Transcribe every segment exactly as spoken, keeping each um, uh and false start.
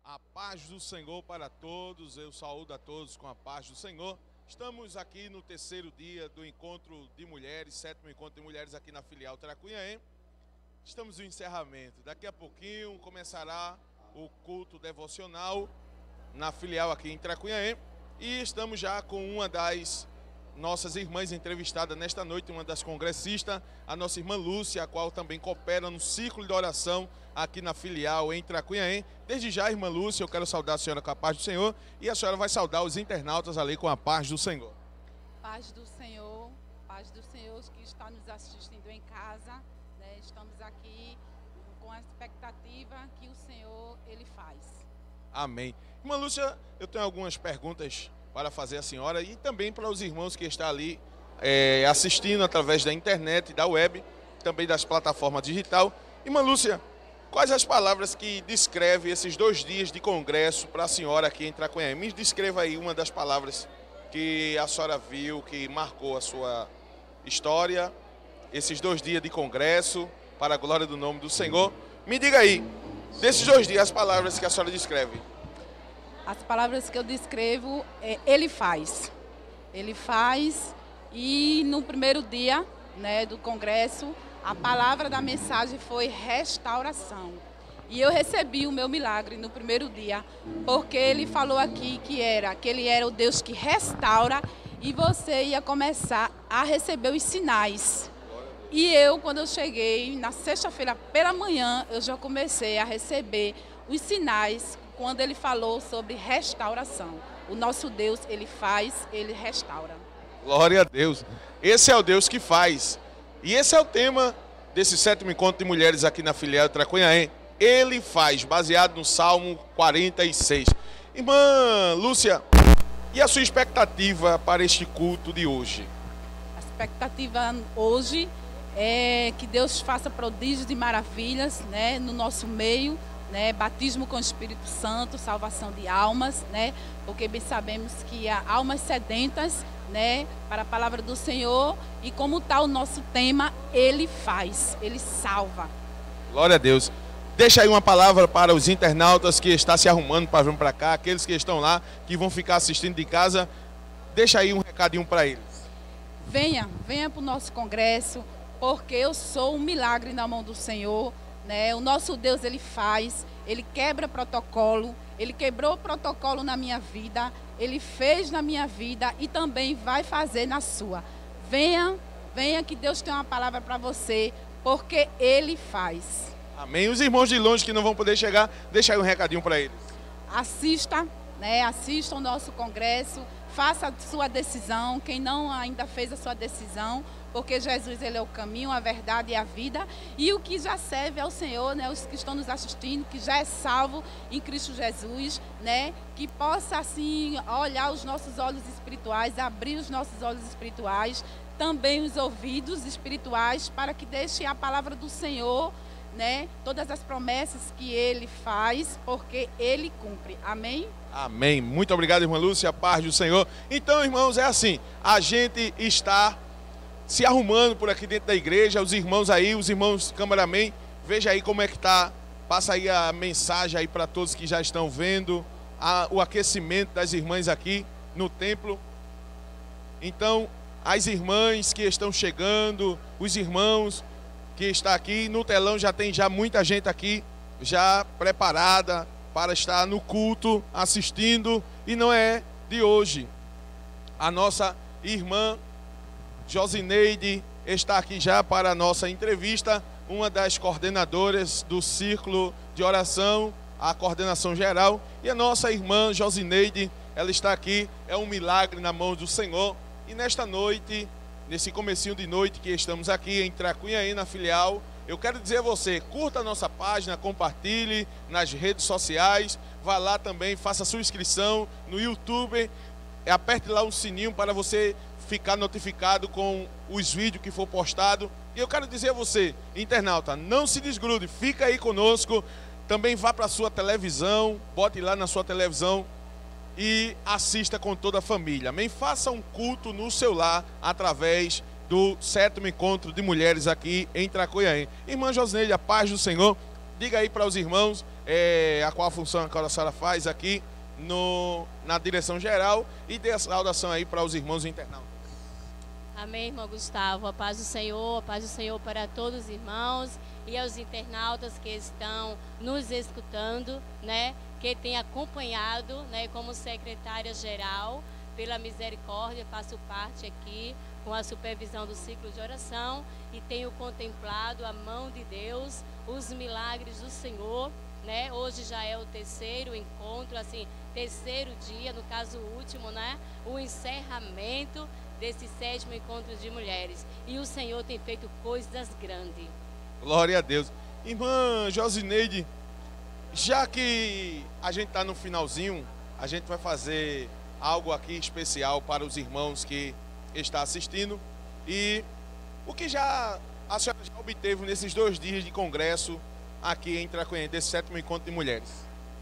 A paz do Senhor para todos, eu saúdo a todos com a paz do Senhor. Estamos aqui no terceiro dia do encontro de mulheres, sétimo encontro de mulheres aqui na filial Tracunhaém. Estamos no encerramento, daqui a pouquinho começará o culto devocional na filial aqui em Tracunhaém. E estamos já com uma das nossas irmãs entrevistada nesta noite, uma das congressistas, a nossa irmã Lúcia, a qual também coopera no círculo de oração aqui na filial em Tracunhaém. Desde já, irmã Lúcia, eu quero saudar a senhora com a paz do Senhor e a senhora vai saudar os internautas ali com a paz do Senhor. Paz do Senhor, paz do Senhor que está nos assistindo em casa, né? Estamos aqui com a expectativa que o Senhor, Ele faz. Amém. Irmã Lúcia, eu tenho algumas perguntas para fazer à senhora e também para os irmãos que estão ali é, assistindo através da internet, da web, também das plataformas digitais. Irmã Lúcia, quais as palavras que descrevem esses dois dias de congresso para a senhora aqui em Tracunhaém? Me descreva aí uma das palavras que a senhora viu, que marcou a sua história, esses dois dias de congresso, para a glória do nome do Senhor. Me diga aí, desses dois dias, as palavras que a senhora descreve. As palavras que eu descrevo, é, Ele faz. Ele faz e no primeiro dia, né, do congresso, a palavra da mensagem foi restauração. E eu recebi o meu milagre no primeiro dia, porque ele falou aqui que era, que ele era o Deus que restaura e você ia começar a receber os sinais. E eu, quando eu cheguei, na sexta-feira pela manhã, eu já comecei a receber os sinais quando ele falou sobre restauração. O nosso Deus, ele faz, ele restaura. Glória a Deus. Esse é o Deus que faz. E esse é o tema desse sétimo encontro de mulheres aqui na filial Tracunhaém. Ele faz, baseado no Salmo quarenta e seis. Irmã Lúcia, e a sua expectativa para este culto de hoje? A expectativa hoje é que Deus faça prodígios e maravilhas, né, no nosso meio, né, batismo com o Espírito Santo, salvação de almas, né, porque bem sabemos que há almas sedentas, né, para a palavra do Senhor, e como está o nosso tema, Ele faz, Ele salva. Glória a Deus. Deixa aí uma palavra para os internautas que estão se arrumando para vir para cá, aqueles que estão lá, que vão ficar assistindo de casa. Deixa aí um recadinho para eles. Venha, venha para o nosso congresso, porque eu sou um milagre na mão do Senhor, né? O nosso Deus, Ele faz, Ele quebra protocolo, Ele quebrou o protocolo na minha vida, Ele fez na minha vida e também vai fazer na sua. Venha, venha que Deus tem uma palavra para você, porque Ele faz. Amém. Os irmãos de longe que não vão poder chegar, deixa aí um recadinho para eles. Assista, né? Assista o nosso congresso, faça a sua decisão, quem não ainda fez a sua decisão, porque Jesus, Ele é o caminho, a verdade e a vida, e o que já serve ao Senhor, né, os que estão nos assistindo, que já é salvo em Cristo Jesus, né, que possa assim olhar os nossos olhos espirituais, abrir os nossos olhos espirituais, também os ouvidos espirituais, para que deixe a palavra do Senhor, né, todas as promessas que Ele faz, porque Ele cumpre. Amém? Amém. Muito obrigado, irmã Lúcia, a paz do Senhor. Então, irmãos, é assim, a gente está se arrumando por aqui dentro da igreja, os irmãos aí, os irmãos cameraman, veja aí como é que tá, passa aí a mensagem aí para todos que já estão vendo, a, o aquecimento das irmãs aqui no templo. Então, as irmãs que estão chegando, os irmãos que estão aqui, no telão já tem já muita gente aqui, já preparada para estar no culto, assistindo, e não é de hoje. A nossa irmã Josineide está aqui já para a nossa entrevista, uma das coordenadoras do Círculo de Oração, a coordenação geral, e a nossa irmã Josineide, ela está aqui, é um milagre na mão do Senhor, e nesta noite, nesse comecinho de noite que estamos aqui em Tracunhaém, na filial, eu quero dizer a você, curta a nossa página, compartilhe nas redes sociais, vá lá também, faça sua inscrição no YouTube, aperte lá o sininho para você ficar notificado com os vídeos que for postado. E eu quero dizer a você, internauta, não se desgrude, fica aí conosco, também vá para a sua televisão, bote lá na sua televisão e assista com toda a família. Amém? Faça um culto no seu lar através do sétimo encontro de mulheres aqui em Tracunhaém. Irmã Josineide, a paz do Senhor, diga aí para os irmãos é, a qual a função que a senhora faz aqui no, na direção geral, e dê a saudação aí para os irmãos internautas. Amém, irmão Gustavo. A paz do Senhor, a paz do Senhor para todos os irmãos e aos internautas que estão nos escutando, né? Que tem acompanhado, né? Como secretária-geral, pela misericórdia, faço parte aqui com a supervisão do ciclo de oração e tenho contemplado a mão de Deus, os milagres do Senhor, né? Hoje já é o terceiro encontro, assim, terceiro dia, no caso o último, né? O encerramento desse sétimo encontro de mulheres. E o Senhor tem feito coisas grandes. Glória a Deus. Irmã Josineide, já que a gente está no finalzinho, a gente vai fazer algo aqui especial para os irmãos que estão assistindo. E o que já a senhora já obteve nesses dois dias de congresso aqui em Tracuém, desse sétimo encontro de mulheres?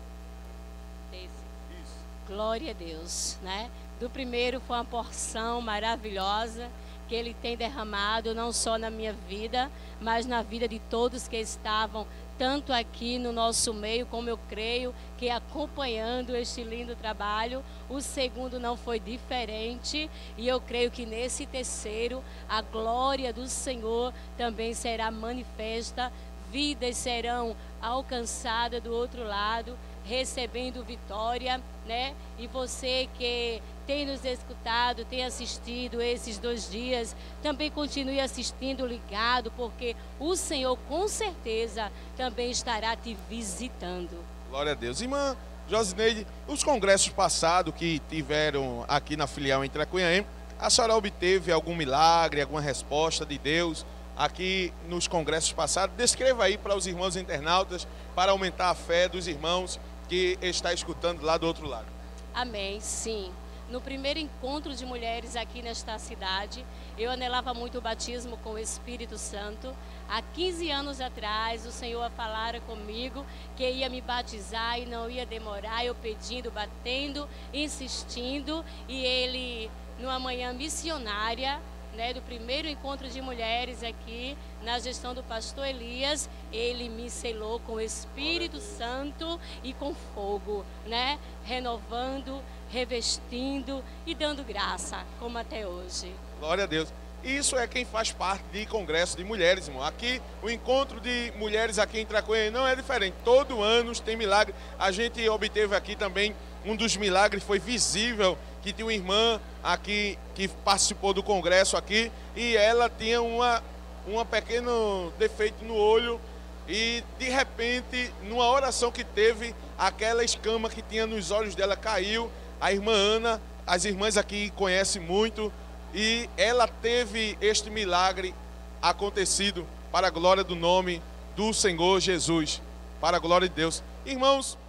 Esse. Isso. Glória a Deus, né? Do primeiro foi uma porção maravilhosa que Ele tem derramado, não só na minha vida, mas na vida de todos que estavam, tanto aqui no nosso meio, como eu creio, que acompanhando este lindo trabalho. O segundo não foi diferente, e eu creio que nesse terceiro, a glória do Senhor também será manifesta, vidas serão alcançadas do outro lado, recebendo vitória, né? E você que tem nos escutado, tem assistido esses dois dias, também continue assistindo ligado, porque o Senhor com certeza também estará te visitando. Glória a Deus. Irmã Josineide, os congressos passados que tiveram aqui na filial em Tracuém, a senhora obteve algum milagre, alguma resposta de Deus aqui nos congressos passados? Descreva aí para os irmãos internautas, para aumentar a fé dos irmãos que está escutando lá do outro lado. Amém, sim. No primeiro encontro de mulheres aqui nesta cidade, eu anelava muito o batismo com o Espírito Santo. Há quinze anos atrás, o Senhor falara comigo que ia me batizar e não ia demorar, eu pedindo, batendo, insistindo, e Ele, numa manhã missionária, né, do primeiro encontro de mulheres aqui, na gestão do pastor Elias, ele me selou com o Espírito Santo e com fogo, né, renovando, revestindo e dando graça, como até hoje. Glória a Deus. Isso é quem faz parte de congresso de mulheres, irmão. Aqui, o encontro de mulheres aqui em Tracuém não é diferente. Todo ano tem milagre. A gente obteve aqui também, um dos milagres foi visível, que tinha uma irmã aqui que participou do congresso aqui, e ela tinha uma, uma pequeno defeito no olho, e de repente, numa oração que teve, aquela escama que tinha nos olhos dela caiu. A irmã Ana, as irmãs aqui conhecem muito, e ela teve este milagre acontecido para a glória do nome do Senhor Jesus, para a glória de Deus. Irmãos,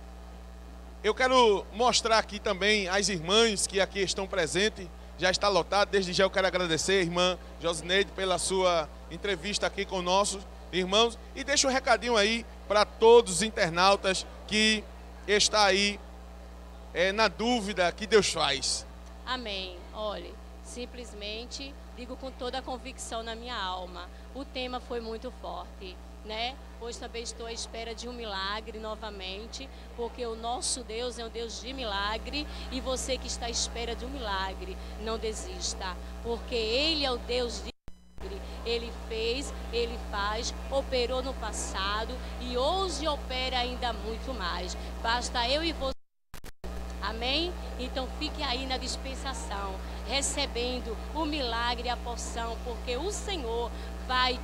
eu quero mostrar aqui também as irmãs que aqui estão presentes. Já está lotado. Desde já eu quero agradecer a irmã Josineide pela sua entrevista aqui com nossos irmãos. E deixa um recadinho aí para todos os internautas que está aí é, na dúvida que Deus faz. Amém. Olhe, simplesmente digo com toda a convicção na minha alma, o tema foi muito forte, né? Hoje também estou à espera de um milagre novamente, porque o nosso Deus é um Deus de milagre, e você que está à espera de um milagre, não desista, porque Ele é o Deus de milagre. Ele fez, Ele faz, operou no passado e hoje opera ainda muito mais. Basta eu e você. Amém? Então fique aí na dispensação, recebendo o milagre e a porção, porque o Senhor vai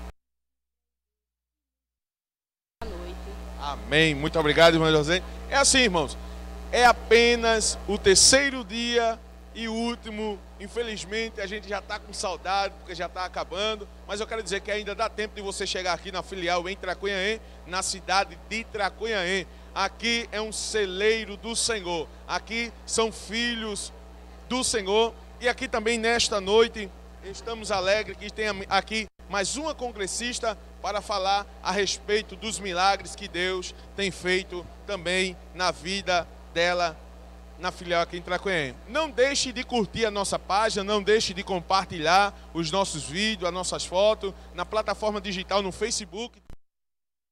à noite. Amém. Muito obrigado, irmã José. É assim, irmãos. É apenas o terceiro dia e o último. Infelizmente, a gente já está com saudade, porque já está acabando. Mas eu quero dizer que ainda dá tempo de você chegar aqui na filial em Tracuém, na cidade de Tracuém. Aqui é um celeiro do Senhor. Aqui são filhos do Senhor. E aqui também nesta noite estamos alegres que tem aqui mais uma congressista para falar a respeito dos milagres que Deus tem feito também na vida dela, na filial aqui em Tracuém. Não deixe de curtir a nossa página, não deixe de compartilhar os nossos vídeos, as nossas fotos na plataforma digital no Facebook.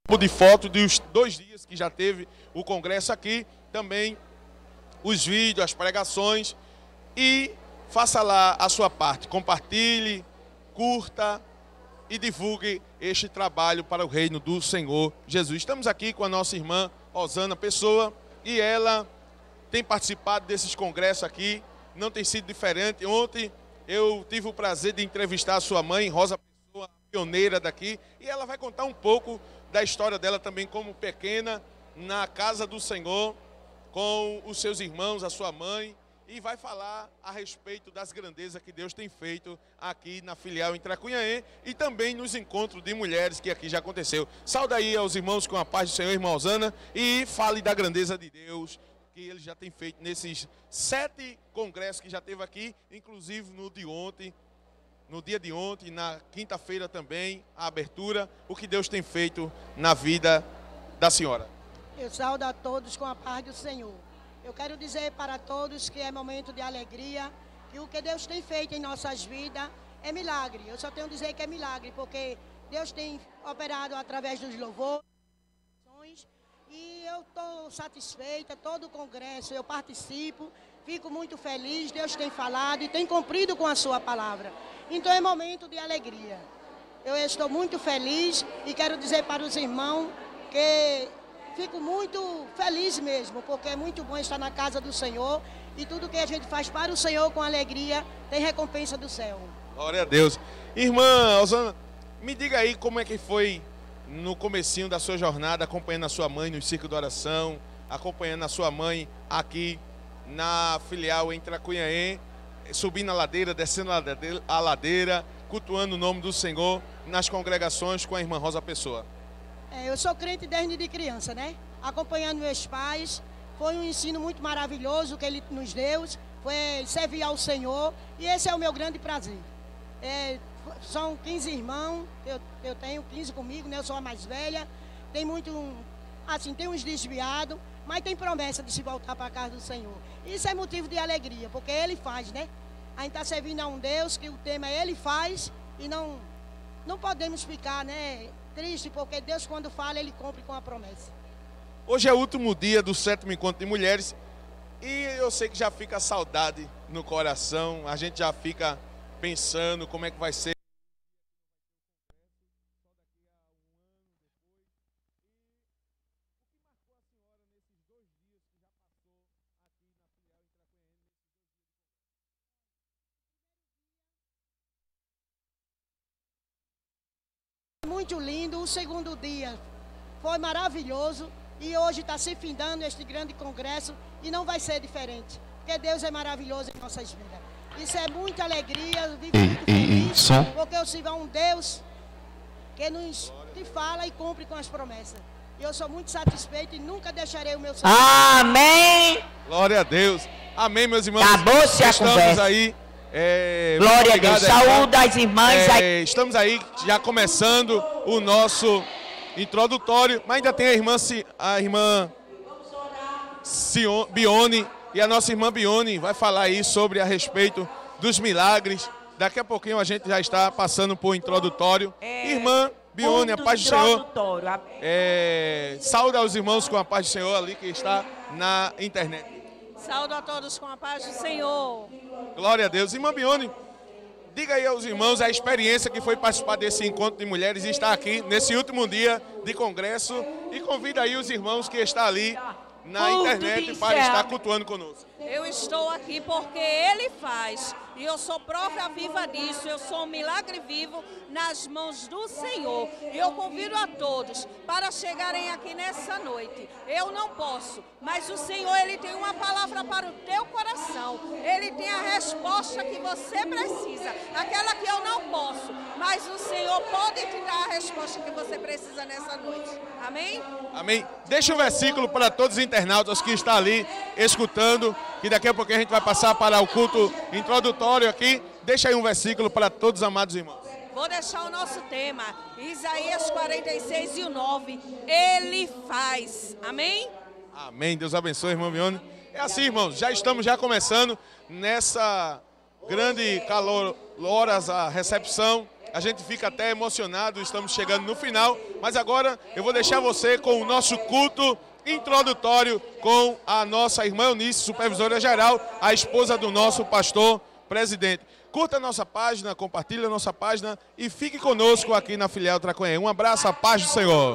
de foto dos dois dias que já teve o congresso aqui, também os vídeos, as pregações, e faça lá a sua parte, compartilhe, curta e divulgue este trabalho para o reino do Senhor Jesus. Estamos aqui com a nossa irmã Rosana Pessoa e ela tem participado desses congressos aqui, não tem sido diferente. Ontem eu tive o prazer de entrevistar a sua mãe, Rosa Pessoa, pioneira daqui, e ela vai contar um pouco da história dela também como pequena, na casa do Senhor, com os seus irmãos, a sua mãe, e vai falar a respeito das grandezas que Deus tem feito aqui na filial em Tracunhaém e também nos encontros de mulheres que aqui já aconteceu. Sauda aí aos irmãos com a paz do Senhor, irmã Rosana, e fale da grandeza de Deus que ele já tem feito nesses sete congressos que já teve aqui, inclusive no de ontem, no dia de ontem, na quinta-feira também, a abertura, o que Deus tem feito na vida da senhora. Eu saúdo a todos com a paz do Senhor. Eu quero dizer para todos que é momento de alegria, que o que Deus tem feito em nossas vidas é milagre. Eu só tenho a dizer que é milagre, porque Deus tem operado através dos louvores, e eu estou satisfeita, todo o congresso eu participo, fico muito feliz, Deus tem falado e tem cumprido com a sua palavra. Então é momento de alegria. Eu estou muito feliz e quero dizer para os irmãos que fico muito feliz mesmo, porque é muito bom estar na casa do Senhor e tudo que a gente faz para o Senhor com alegria tem recompensa do céu. Glória a Deus. Irmã Rosana, me diga aí como é que foi no comecinho da sua jornada, acompanhando a sua mãe no Círculo de Oração, acompanhando a sua mãe aqui na filial em Tracunhaém, subindo a ladeira, descendo a ladeira, cultuando o nome do Senhor nas congregações com a irmã Rosa Pessoa. É, eu sou crente desde de criança, né? Acompanhando meus pais, foi um ensino muito maravilhoso que ele nos deu, foi servir ao Senhor, e esse é o meu grande prazer. É, são quinze irmãos, eu, eu tenho quinze comigo, né? Eu sou a mais velha, tem muito, assim, tem uns desviados, mas tem promessa de se voltar para a casa do Senhor. Isso é motivo de alegria, porque Ele faz, né? A gente está servindo a um Deus que o tema é Ele faz, e não, não podemos ficar, né, triste, porque Deus, quando fala, Ele cumpre com a promessa. Hoje é o último dia do sétimo encontro de mulheres, e eu sei que já fica saudade no coração, a gente já fica pensando como é que vai ser. Muito lindo, o segundo dia foi maravilhoso e hoje está se findando este grande congresso e não vai ser diferente, porque Deus é maravilhoso em nossas vidas. Isso é muita alegria, eu vivo muito feliz, porque eu sirvo a um Deus que nos que fala e cumpre com as promessas. E eu sou muito satisfeito e nunca deixarei o meu Senhor. Amém! Glória a Deus. Amém, meus irmãos. Acabou-se a Estamos conversa. aí. É, Glória a Deus. Saúde às irmãs. É, estamos aí já começando o nosso introdutório, mas ainda tem a irmã, a irmã Sion, Bione, e a nossa irmã Bione vai falar aí sobre a respeito dos milagres. Daqui a pouquinho a gente já está passando por introdutório. É, irmã Bione, a paz do Senhor. É, saúde aos irmãos com a paz do Senhor ali que está na internet. Saúde a todos com a paz do Senhor. Glória a Deus. Irmã Bione, diga aí aos irmãos a experiência que foi participar desse encontro de mulheres e estar aqui nesse último dia de congresso, e convida aí os irmãos que estão ali na internet para estar cultuando conosco. Eu estou aqui porque Ele faz, e eu sou prova viva disso, eu sou um milagre vivo nas mãos do Senhor. E eu convido a todos para chegarem aqui nessa noite. Eu não posso, mas o Senhor, Ele tem uma palavra para o teu coração. Ele tem a resposta que você precisa, aquela que eu não posso, mas o Senhor pode te dar a resposta que você precisa nessa noite. Amém? Amém. Deixa um versículo para todos os internautas que estão ali escutando, que daqui a pouco a gente vai passar para o culto introdutório aqui. Deixa aí um versículo para todos os amados irmãos. Vou deixar o nosso tema, Isaías quarenta e seis e o nove. Ele faz. Amém? Amém. Deus abençoe, irmão Bione. É assim, irmãos, já estamos já começando nessa grande calorosa recepção A gente fica até emocionado, estamos chegando no final, mas agora eu vou deixar você com o nosso culto introdutório com a nossa irmã Eunice, supervisora geral, a esposa do nosso pastor presidente. Curta a nossa página, compartilhe a nossa página e fique conosco aqui na filial Traconhém. Um abraço, a paz do Senhor.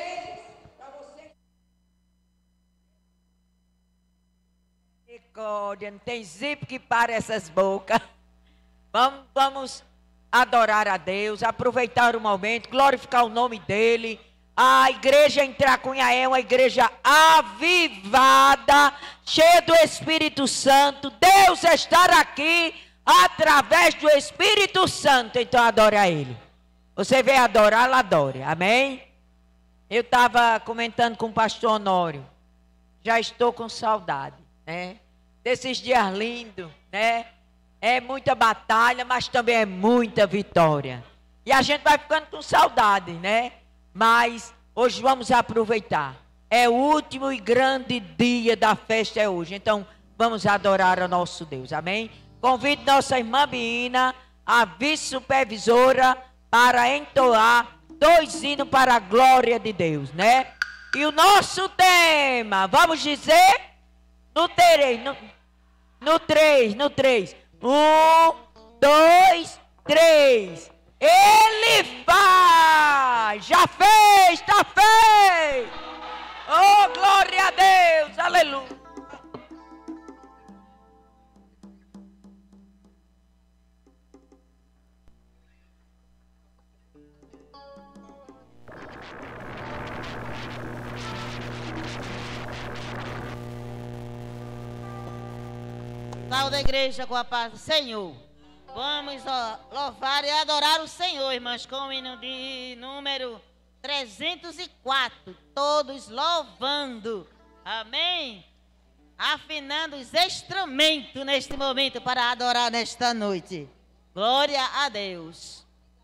Não tem zip que para essas bocas. Vamos, vamos adorar a Deus, aproveitar o momento, glorificar o nome dEle. A igreja em Tracunhaém é uma igreja avivada, cheia do Espírito Santo. Deus está aqui através do Espírito Santo, então adore a Ele. Você veio adorar, adore, amém? Eu estava comentando com o pastor Honório, já estou com saudade, né? Desses dias lindos, né? É muita batalha, mas também é muita vitória. E a gente vai ficando com saudade, né? Mas hoje vamos aproveitar. É o último e grande dia da festa é hoje. Então vamos adorar ao nosso Deus, amém? Convido nossa irmã Bina, a vice-supervisora, para entoar dois hinos para a glória de Deus, né? E o nosso tema, vamos dizer, no três, no, no três, no três. Um, dois, três. Ele faz, já fez, está feito. Oh, glória a Deus, aleluia. Salve da igreja com a paz do Senhor. Vamos ó, louvar e adorar o Senhor, irmãs, com o hino de número trezentos e quatro. Todos louvando. Amém? Afinando os instrumentos neste momento para adorar nesta noite. Glória a Deus.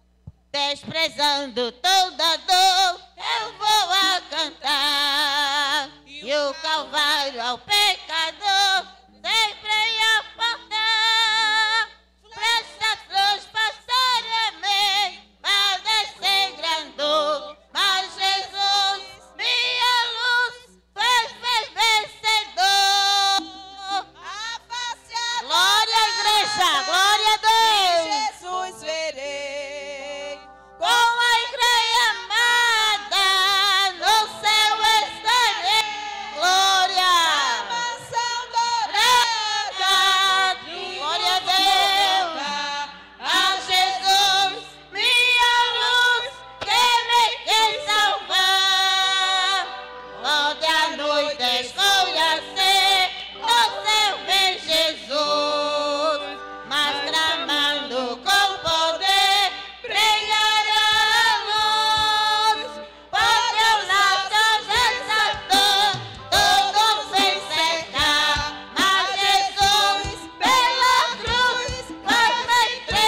Desprezando toda dor, eu vou a cantar. E o Calvário ao pecador sempre ia apontar. Presta transpassar-me, mas descer grandor. Mas Jesus, minha luz, fez ver vencedor. A face a glória à igreja, glória a Deus. Jesus verei. Com a igreja amada, no céu estarei. Glória. A mansão dourada. Glória a Deus. A Jesus, minha luz, que me quer salvar. Onde a noite escurecer, no céu vem Jesus. Mas clamando com poder, brilhará a luz. Pode o lado exaltou, todos sem secar. Mas Jesus, pela cruz, vai me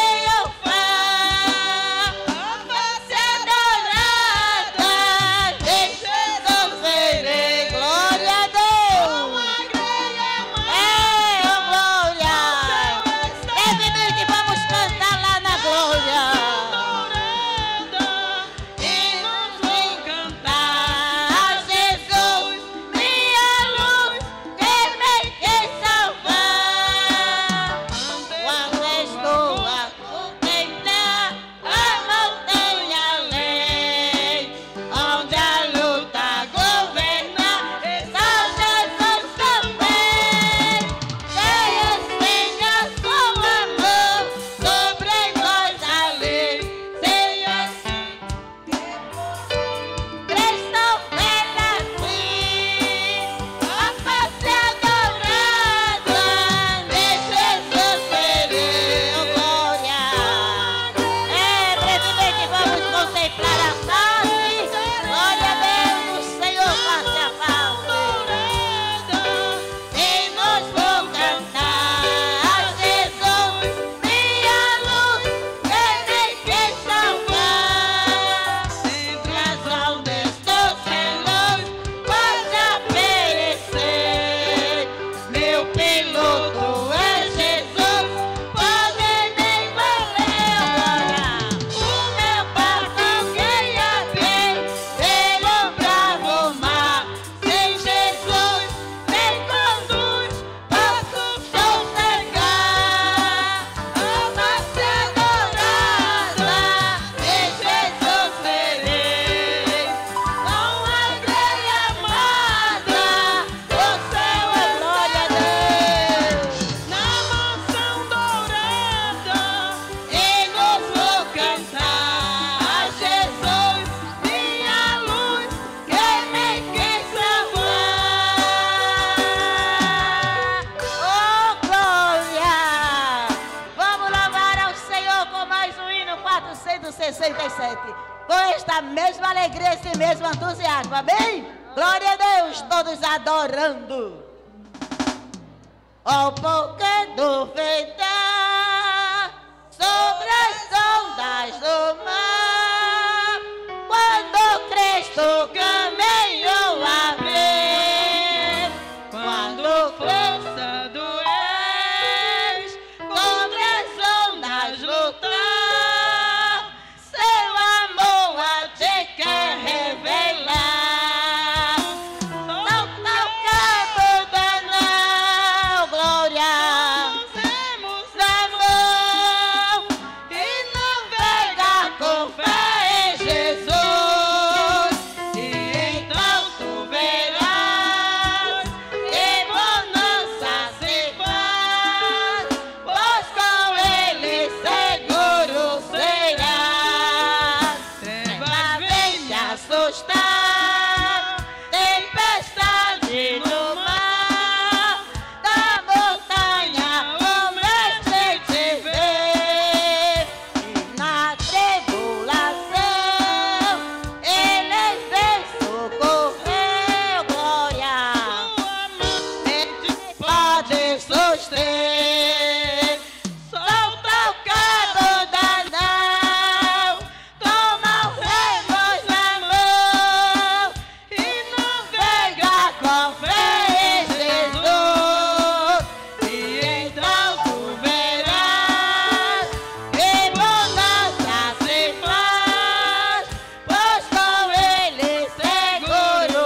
triunfar. A face adorada de Jesus verei. Glória a Deus. É, oh glória. Brevemente vamos cantar lá na glória. E nos encantar a Jesus, minha luz, que me quer salvar. Quando estou a contemplar a montanha além, onde a luta governa, está Jesus também. Quem estende a sua mão sobre nós ali, sem assim presta oferta assim. A face adorada de Jesus verei. Oh, glória. É, brevemente vamos contemplar a face. Glória a Deus, o Senhor face a face. E nós vamos cantar a Jesus, minha luz, que me quer salvar. Sempre as ondas dos relógios pode perecer. Meu piloto é Jesus, pode nem valer. Glória. e sete. Com esta mesma alegria, esse mesmo entusiasmo, amém? Glória a Deus, todos adorando. Ó pouco feita sobre as ondas do mar, quando Cristo caminhou a ver, quando força do ex contra as ondas lutar, seu amor a te quer revelar. Não tocando da não, glória, temos na mão e navegar com fé em Jesus. E então tu verás que bonança se faz, pois com ele seguro serás. Trevas vem te assustar, tempestade no mar, da montanha o mestre te vê. E na tribulação ele vem socorrer, glória. Ele pode suster. Solta o cabo da nau, toma os remos na mão e navega com fé em Jesus. E então tu verás que bonança se faz, pois com ele seguro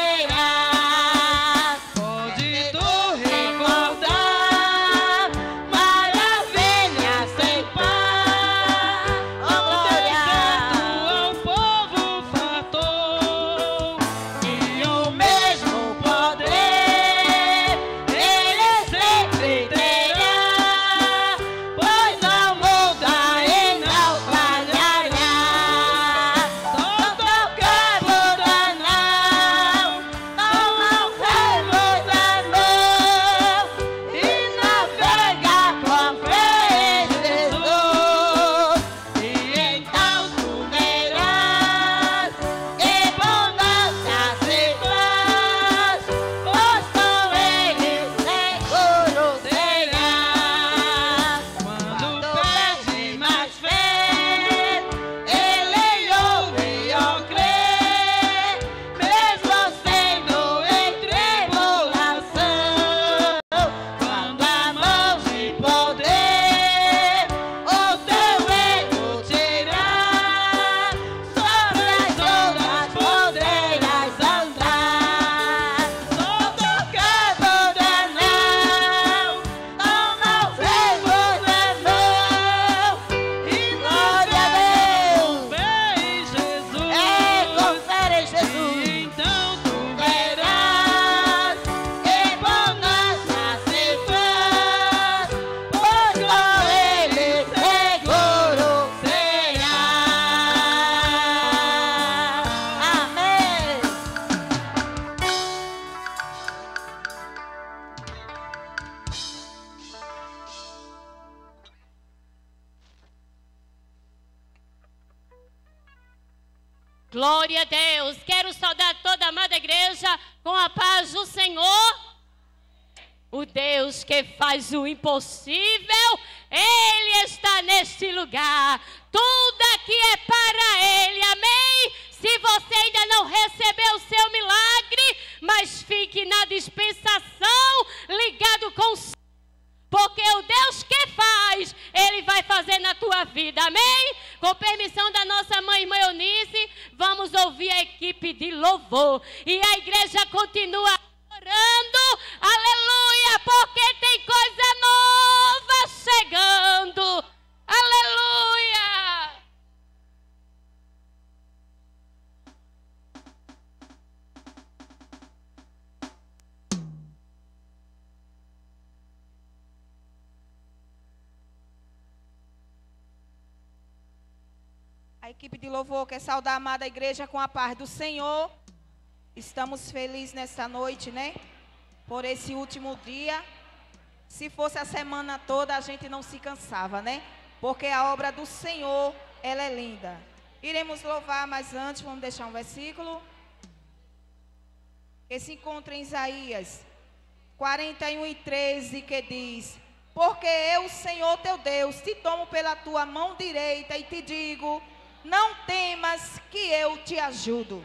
serás. Pode tu recordar maravilha sem par, oh glória. O povo fartou e o mesmo poder ele sempre terá, pois não muda e não falhará. Solta o cabo da nau, toma os remos na mão e navega com fé em Jesus. E então tu verás que bonança se faz, pois com ele seguro serás. Quando pede mais fé, ele ouve e ó crê, mesmo sendo em tribulação. Quando a mão de poder o teu erro tirar, sobre as ondas poderás andar. Solta o cabo da nau, toma os remos na mão e glória a Deus. É, confere em Jesus. Então tu verás que bonança se faz, pois com ele seguro serás. Amém. Glória a Deus. Quero saudar toda a amada igreja com a paz do Senhor. O Deus que faz o impossível, Ele está neste lugar. Tudo aqui é para Ele, amém? Se você ainda não recebeu o seu milagre, mas fique na dispensação, ligado com o Senhor. Porque o Deus que faz, Ele vai fazer na tua vida, amém? Com permissão da nossa mãe, irmã Eunice, vamos ouvir a equipe de louvor. E a igreja continua orando, aleluia, porque tem coisa nova chegando, aleluia. A equipe de louvor quer saudar a amada igreja com a paz do Senhor. Estamos felizes nessa noite, né? Por esse último dia. Se fosse a semana toda, a gente não se cansava, né? Porque a obra do Senhor, ela é linda. Iremos louvar, mas antes vamos deixar um versículo que se encontra em Isaías quarenta e um e treze, que diz: porque eu, Senhor teu Deus, te tomo pela tua mão direita e te digo, não temas que eu te ajudo.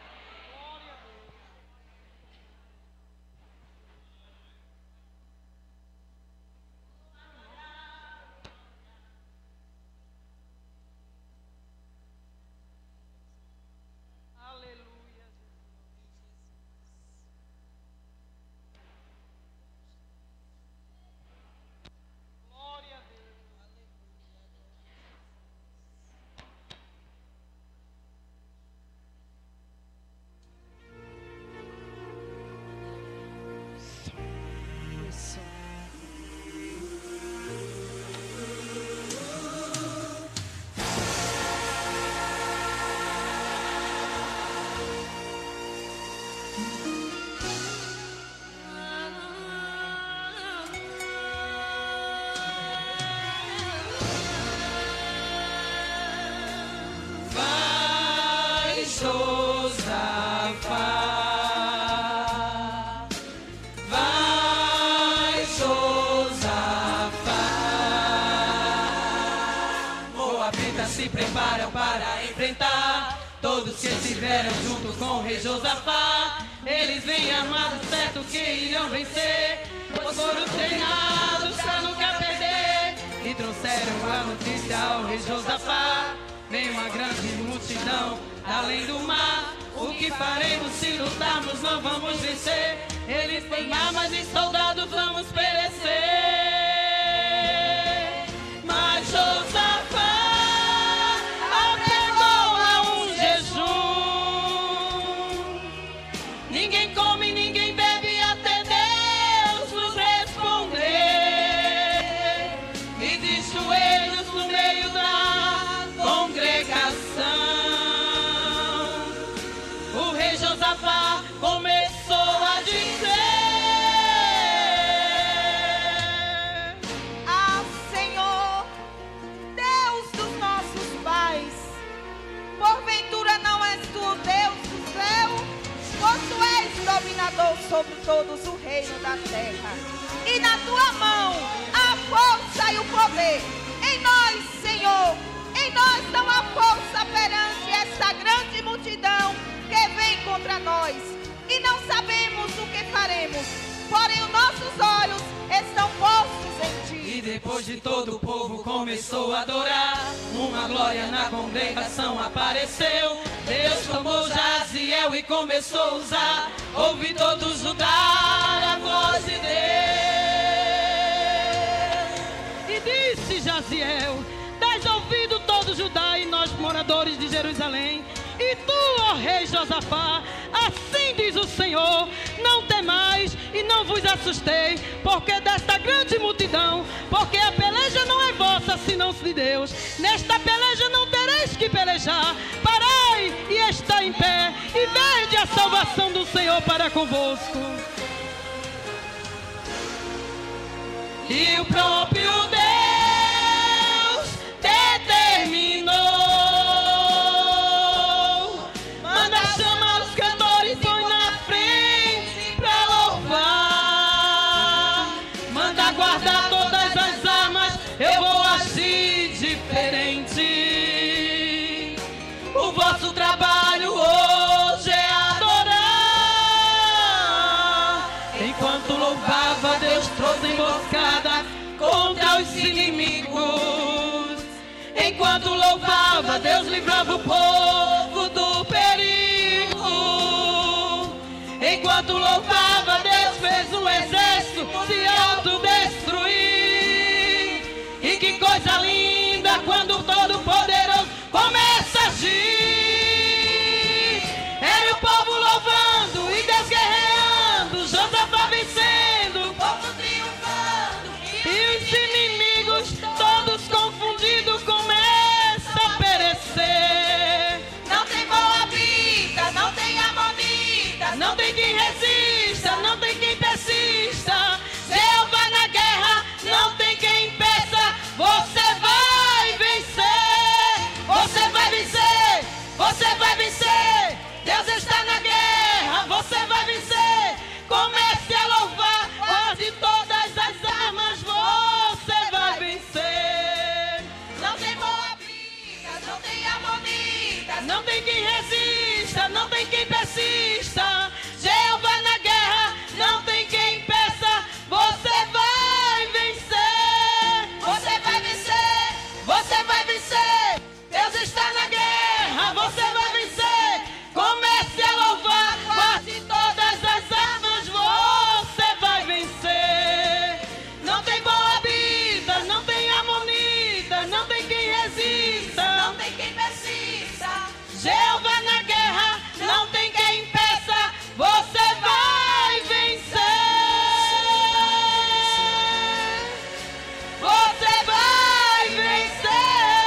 Se preparam para enfrentar todos que estiveram junto com o rei Josafá. Eles vêm armados, certo que irão vencer, pois foram treinados pra nunca perder. E trouxeram a notícia ao rei Josafá: vem uma grande multidão além do mar. O que faremos se lutarmos? Não vamos vencer. Eles têm armas e soldados, vamos perecer. Mas Josafá sobre todos o reino da terra, e na tua mão a força e o poder. Em nós, Senhor, em nós dão a força perante esta grande multidão que vem contra nós, e não sabemos o que faremos, porém os nossos olhos estão postos em ti. E depois de todo o povo começou a adorar, uma glória na congregação apareceu. Deus tomou Jaziel e começou a usar. Ouvi todos Judá a voz de Deus. E disse Jaziel: dás ouvido todo Judá e nós moradores de Jerusalém. E tu, ó rei Josafá, assim diz o Senhor: não temais e não vos assustei, porque desta grande multidão, porque a peleja não é vossa, senão de Deus. Nesta peleja não tereis que pelejar. Parai e está em pé, e vede a salvação do Senhor para convosco. E o próprio Deus determinou. Manda chamar os cantores, põe na frente pra louvar. Manda guardar todas as armas, eu vou agir diferente. O vosso trabalho hoje é adorar. Enquanto louvava, Deus trouxe emboscada contra os inimigos. Enquanto louvava, Deus livrava o povo do perigo. Enquanto louvava, Deus fez um exército se autodestruir. E que coisa linda quando o Todo-Poderoso começa a agir. Era o povo louvando e Deus guerreando, Josafá vencendo, o povo triunfando, e os inimigos todos confundidos começam a perecer. tem quem resista, não tem quem persista. Jeová na guerra, não tem quem impeça. Você vai vencer, você vai vencer, você vai vencer. Deus está na guerra, você vai vencer. Comece a louvar, guarde todas as armas, você vai vencer. Não tem boa vida, não tem harmonia, não tem quem resista, não tem quem persista. Jeová na guerra, não tem quem impeça. Você vai vencer. Você vai vencer.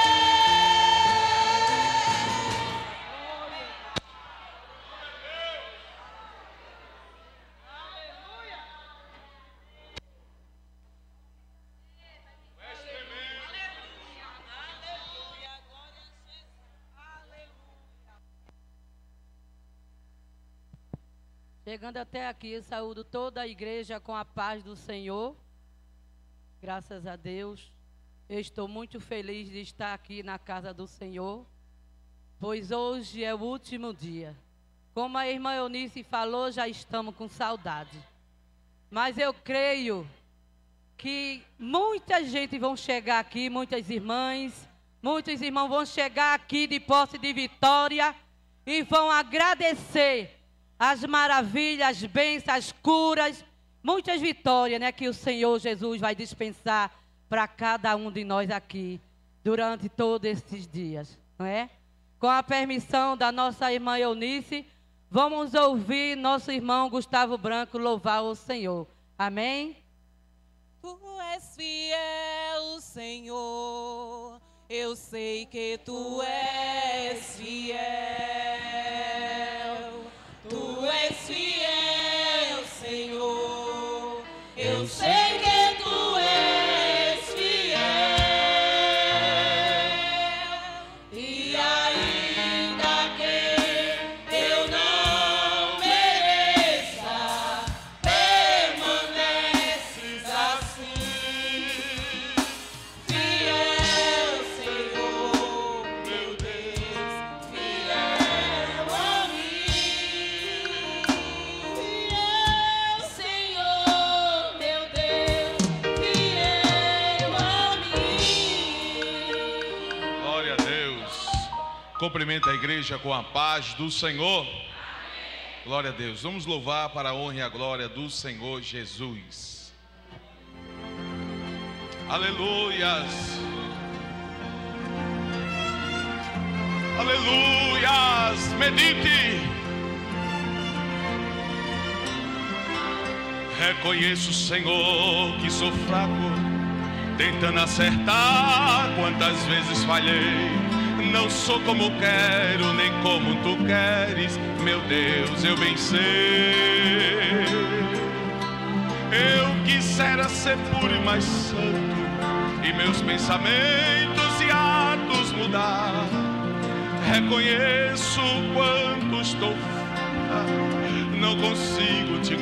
Chegando até aqui, saúdo toda a igreja com a paz do Senhor. Graças a Deus. Eu estou muito feliz de estar aqui na casa do Senhor, pois hoje é o último dia. Como a irmã Eunice falou, já estamos com saudade. Mas eu creio que muita gente vão chegar aqui, muitas irmãs, muitos irmãos vão chegar aqui de posse de vitória e vão agradecer as maravilhas, as bênçãos, as curas, muitas vitórias, né, que o Senhor Jesus vai dispensar para cada um de nós aqui durante todos esses dias, não é? Com a permissão da nossa irmã Eunice, vamos ouvir nosso irmão Gustavo Branco louvar o Senhor. Amém? Tu és fiel, Senhor, eu sei que tu és fiel. Tu és fiel, Senhor, eu sei que tu és fiel. E ainda que eu não mereça, permaneces assim. Fiel, Senhor, meu Deus, fiel a mim. Fiel, Senhor, meu Deus, fiel a mim. Glória a Deus. Cumprimenta a igreja com a paz do Senhor. Glória a Deus. Vamos louvar para a honra e a glória do Senhor Jesus. Aleluias. Aleluias. Medite. Reconheço, Senhor, que sou fraco, tentando acertar quantas vezes falhei. Não sou como quero, nem como tu queres, meu Deus, eu bem sei. Eu quisera ser puro e mais santo, e meus pensamentos e atos mudar. Reconheço o quanto estou fraco, não consigo te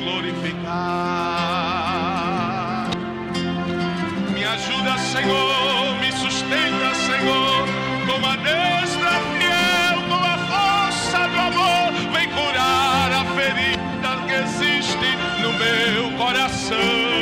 glorificar. Me ajuda, Senhor, me sustenta, Senhor, com a destra fiel, com a força do amor, vem curar a ferida que existe no meu coração.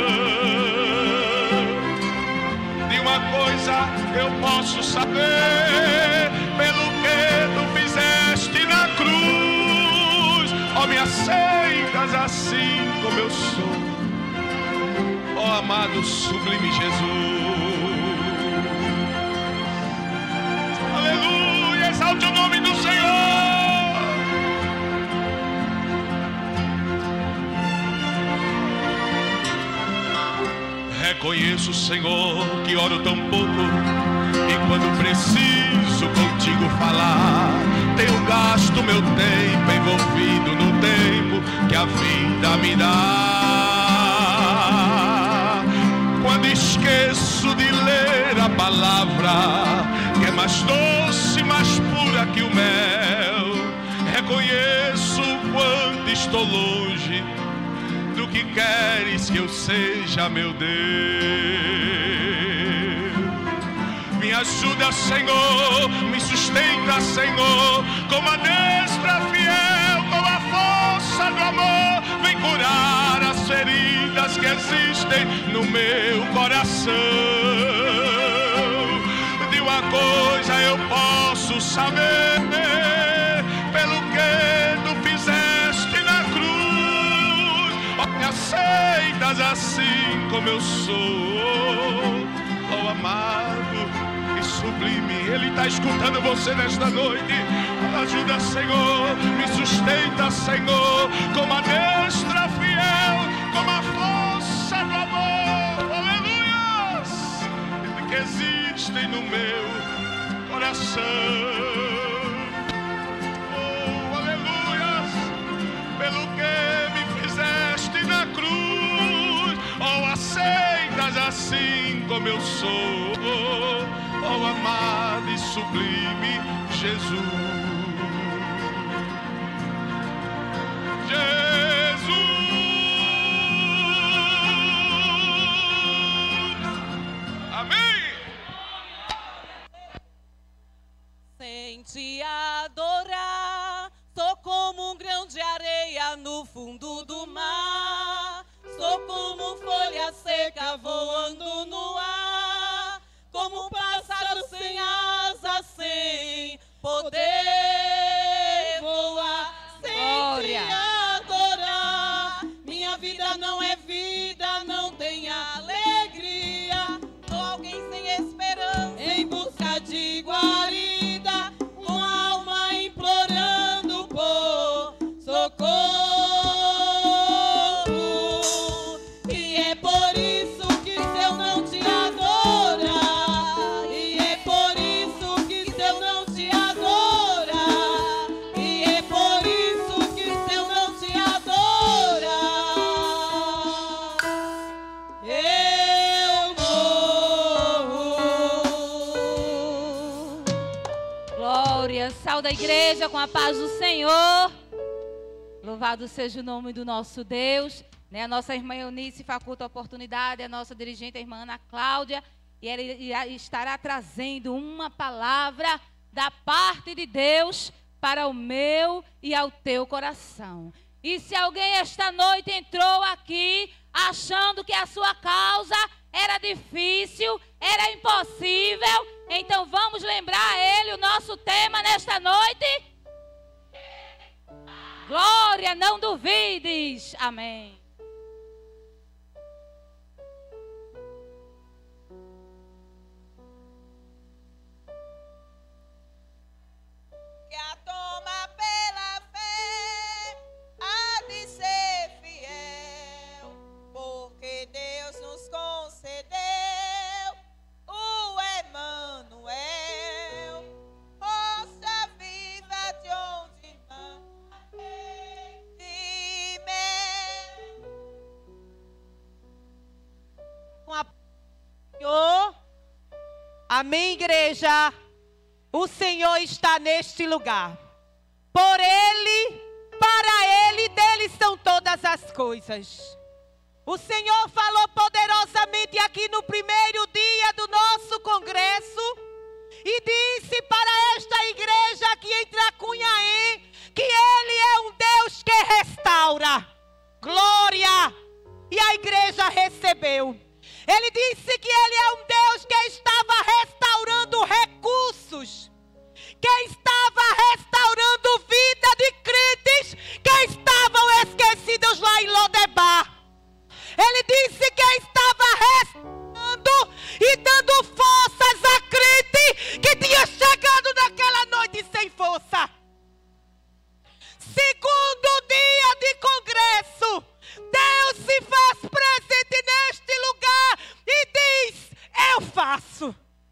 De uma coisa eu posso saber, pelo que tu fizeste na cruz, ó, me aceitas assim como eu sou, ó amado sublime Jesus. Aleluia, exalte o nome do Senhor. Reconheço, Senhor, que oro tão pouco, e quando preciso contigo falar, tenho gasto meu tempo envolvido no tempo que a vida me dá. Quando esqueço de ler a palavra, que é mais doce, mais pura que o mel, reconheço o quanto estou longe do que queres que eu seja, meu Deus. Me ajuda, Senhor, me sustenta, Senhor, com a destra fiel, com a força do amor, vem curar as feridas que existem no meu coração. De uma coisa eu posso saber, pelo que tu fizeste na cruz, me aceitas assim como eu sou, ó amado e sublime. Ele está escutando você nesta noite. Ajuda, Senhor, me sustenta, Senhor, com a destra fiel, com a força do amor, aleluias, que existem no meu coração. Oh, aleluias, pelo que me fizeste na cruz, oh, aceitas assim como eu sou, oh, amado e sublime Jesus. Jesus, amém. Sem te adorar, sou como um grão de areia no fundo do mar. Sou como folha seca voando no ar, como um pássaro sem asa, sem poder voar. Sem te adorar, minha vida não é vida, não tem alegria. Sou alguém sem esperança, em busca de guarida, com a alma implorando por socorro. E é por isso que se eu não te adorar, e é por isso que se eu não te adorar, e é por isso que se eu não te adorar, eu morro. Glória, salve a igreja com a paz do Senhor. Louvado seja o nome do nosso Deus. Né? A nossa irmã Eunice faculta a oportunidade, a nossa dirigente, a irmã Ana Cláudia, e ela irá- estará trazendo uma palavra da parte de Deus para o meu e ao teu coração. E se alguém esta noite entrou aqui achando que a sua causa era difícil, era impossível, então vamos lembrar a ele o nosso tema nesta noite. Glória, não duvides. Amém. Que a toma pela fé há de ser fiel, porque Deus nos concedeu o Emanuel, força viva de onde não Com a Senhor, amém, igreja. O Senhor está neste lugar. Por Ele, para Ele, dele são todas as coisas. O Senhor falou poderosamente aqui no primeiro dia do nosso congresso e disse para esta igreja aqui em Tracunhaém que Ele é um Deus que restaura. Glória! E a igreja recebeu. Ele disse que Ele é um Deus que estava restaurando recursos, que estava restaurando vida de crentes que estavam esquecidos lá em Lodebar. Ele disse que estava restaurando e dando forças a crente que tinha chegado naquela noite sem força. Segundo dia de congresso, Deus se faz presente neste lugar e diz: eu faço.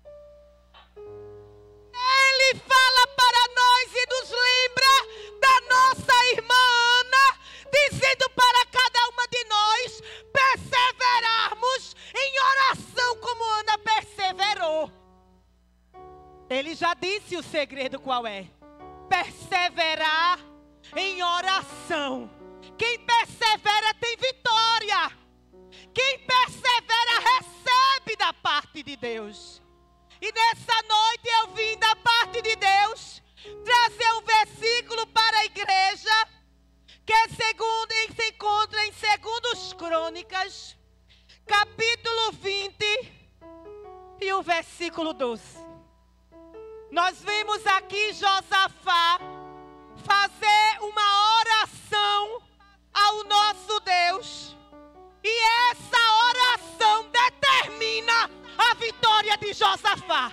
Ele fala para nós e nos lembra da nossa irmã Ana, dizendo para cada uma de nós perseverarmos em oração como Ana perseverou. Ele já disse o segredo qual é: perseverar em oração. Quem persevera tem vitória. Quem persevera recebe da parte de Deus. E nessa noite eu vim da parte de Deus trazer um versículo para a igreja, que é segundo, se encontra em Segundos Crônicas, capítulo vinte e o versículo doze. Nós vimos aqui Josafá fazer uma oração ao nosso Deus. E essa oração determina a vitória de Josafá.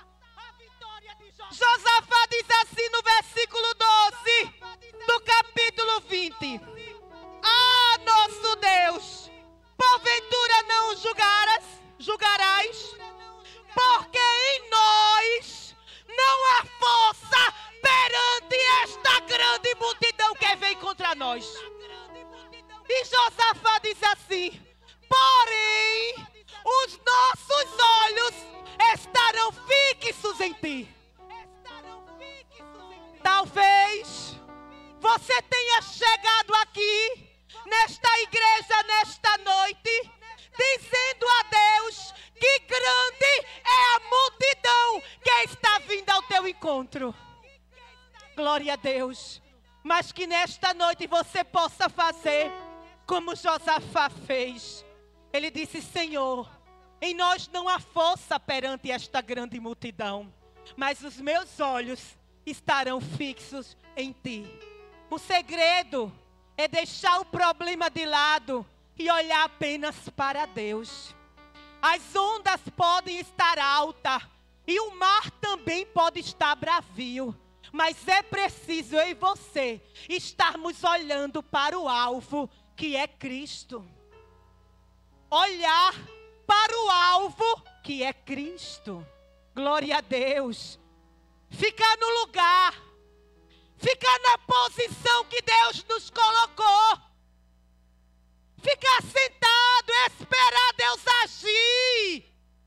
Josafá diz assim no versículo doze do capítulo vinte. Ah, nosso Deus, porventura não julgaras, julgarás, porque em nós não há força perante esta grande multidão que vem contra nós. E Josafá diz assim: porém, os nossos olhos estarão fixos em ti. Talvez você tenha chegado aqui, nesta igreja, nesta noite, dizendo a Deus que grande é a multidão que está vindo ao teu encontro. Glória a Deus. Mas que nesta noite você possa fazer como Josafá fez. Ele disse: Senhor, em nós não há força perante esta grande multidão, mas os meus olhos estarão fixos em ti. O segredo é deixar o problema de lado e olhar apenas para Deus. As ondas podem estar altas e o mar também pode estar bravio, mas é preciso eu e você estarmos olhando para o alvo, que é Cristo. Olhar para o alvo, que é Cristo. Glória a Deus. Ficar no lugar, ficar na posição que Deus nos colocou, ficar sentado, esperar Deus agir,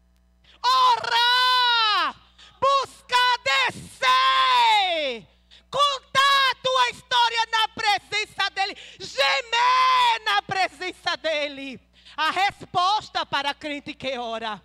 orar, buscar descer, contar a tua história na presença dEle, gemer na presença dEle. A resposta para crente que ora.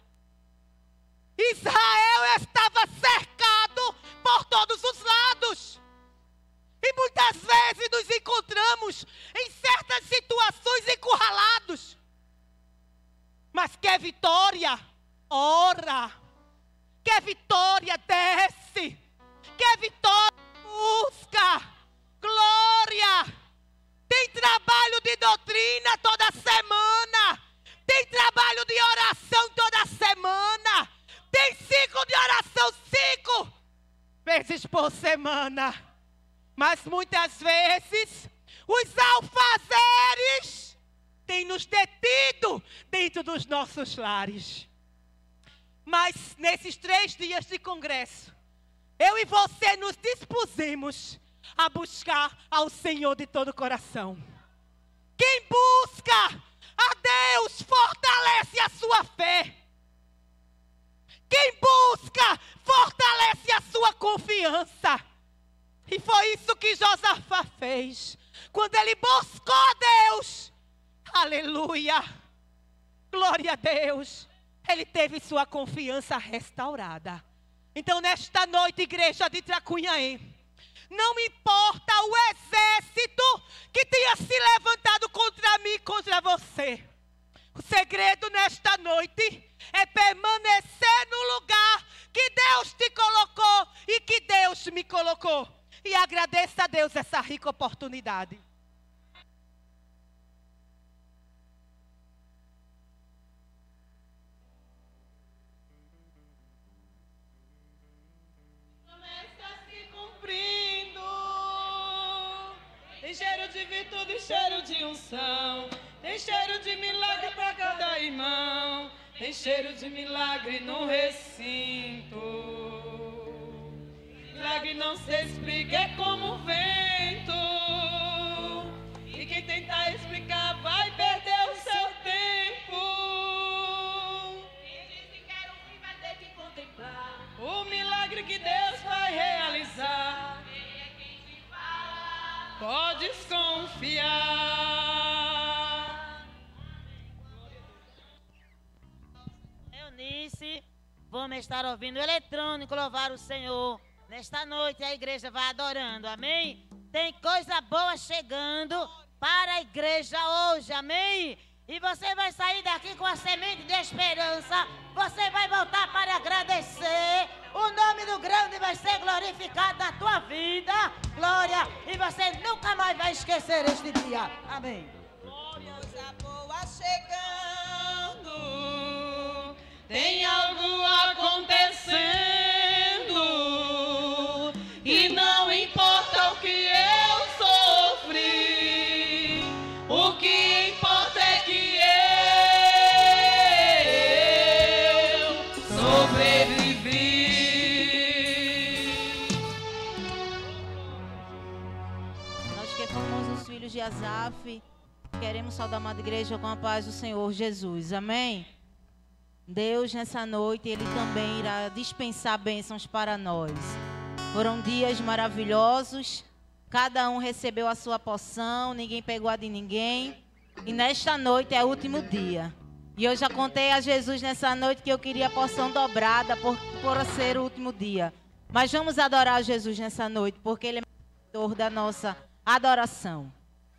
Israel estava cercado por todos os lados. E muitas vezes nos encontramos em certas situações encurralados. Mas quer vitória? Ora. Quer vitória? Desce. Quer vitória? Busca. Glória. Tem trabalho de doutrina toda semana. Tem trabalho de oração toda semana. Tem ciclo de oração cinco vezes por semana. Mas muitas vezes os alfazeres têm nos detido dentro dos nossos lares. Mas nesses três dias de congresso, eu e você nos dispusemos a buscar ao Senhor de todo o coração. Quem busca a Deus fortalece a sua fé. Quem busca, fortalece a sua confiança. E foi isso que Josafá fez. Quando ele buscou a Deus, aleluia, glória a Deus, ele teve sua confiança restaurada. Então nesta noite, igreja de Tracunhaém, não importa o exército que tenha se levantado contra mim e contra você. O segredo nesta noite é permanecer no lugar que Deus te colocou e que Deus me colocou. E agradeça a Deus essa rica oportunidade. Começa se cumprindo. Tem cheiro de virtude, cheiro de unção. Tem cheiro de milagre para cada irmão. Tem cheiro de milagre no recinto. Milagre não se explica, é como vento. E quem tentar explicar vai perder o seu tempo. Quem disse que era um fim vai ter que contemplar o milagre que Deus vai realizar. Quem é quem te fala? Podes confiar. vamos estar ouvindo o eletrônico louvar o Senhor. Nesta noite a igreja vai adorando, amém? Tem coisa boa chegando para a igreja hoje, amém? E você vai sair daqui com a semente de esperança. Você vai voltar para agradecer. O nome do grande vai ser glorificado na tua vida. Glória. E você nunca mais vai esquecer este dia. Amém. Coisa boa chegando. Tem algo acontecendo. E não importa o que eu sofri. O que importa é que eu sobrevivi. Nós que fomos os filhos de Asaf, queremos saudar a amada igreja com a paz do Senhor Jesus. Amém? Deus, nessa noite, Ele também irá dispensar bênçãos para nós. Foram dias maravilhosos. Cada um recebeu a sua porção, ninguém pegou a de ninguém. E nesta noite é o último dia. E eu já contei a Jesus nessa noite que eu queria a porção dobrada por, por ser o último dia. Mas vamos adorar a Jesus nessa noite, porque Ele é merecedor da nossa adoração.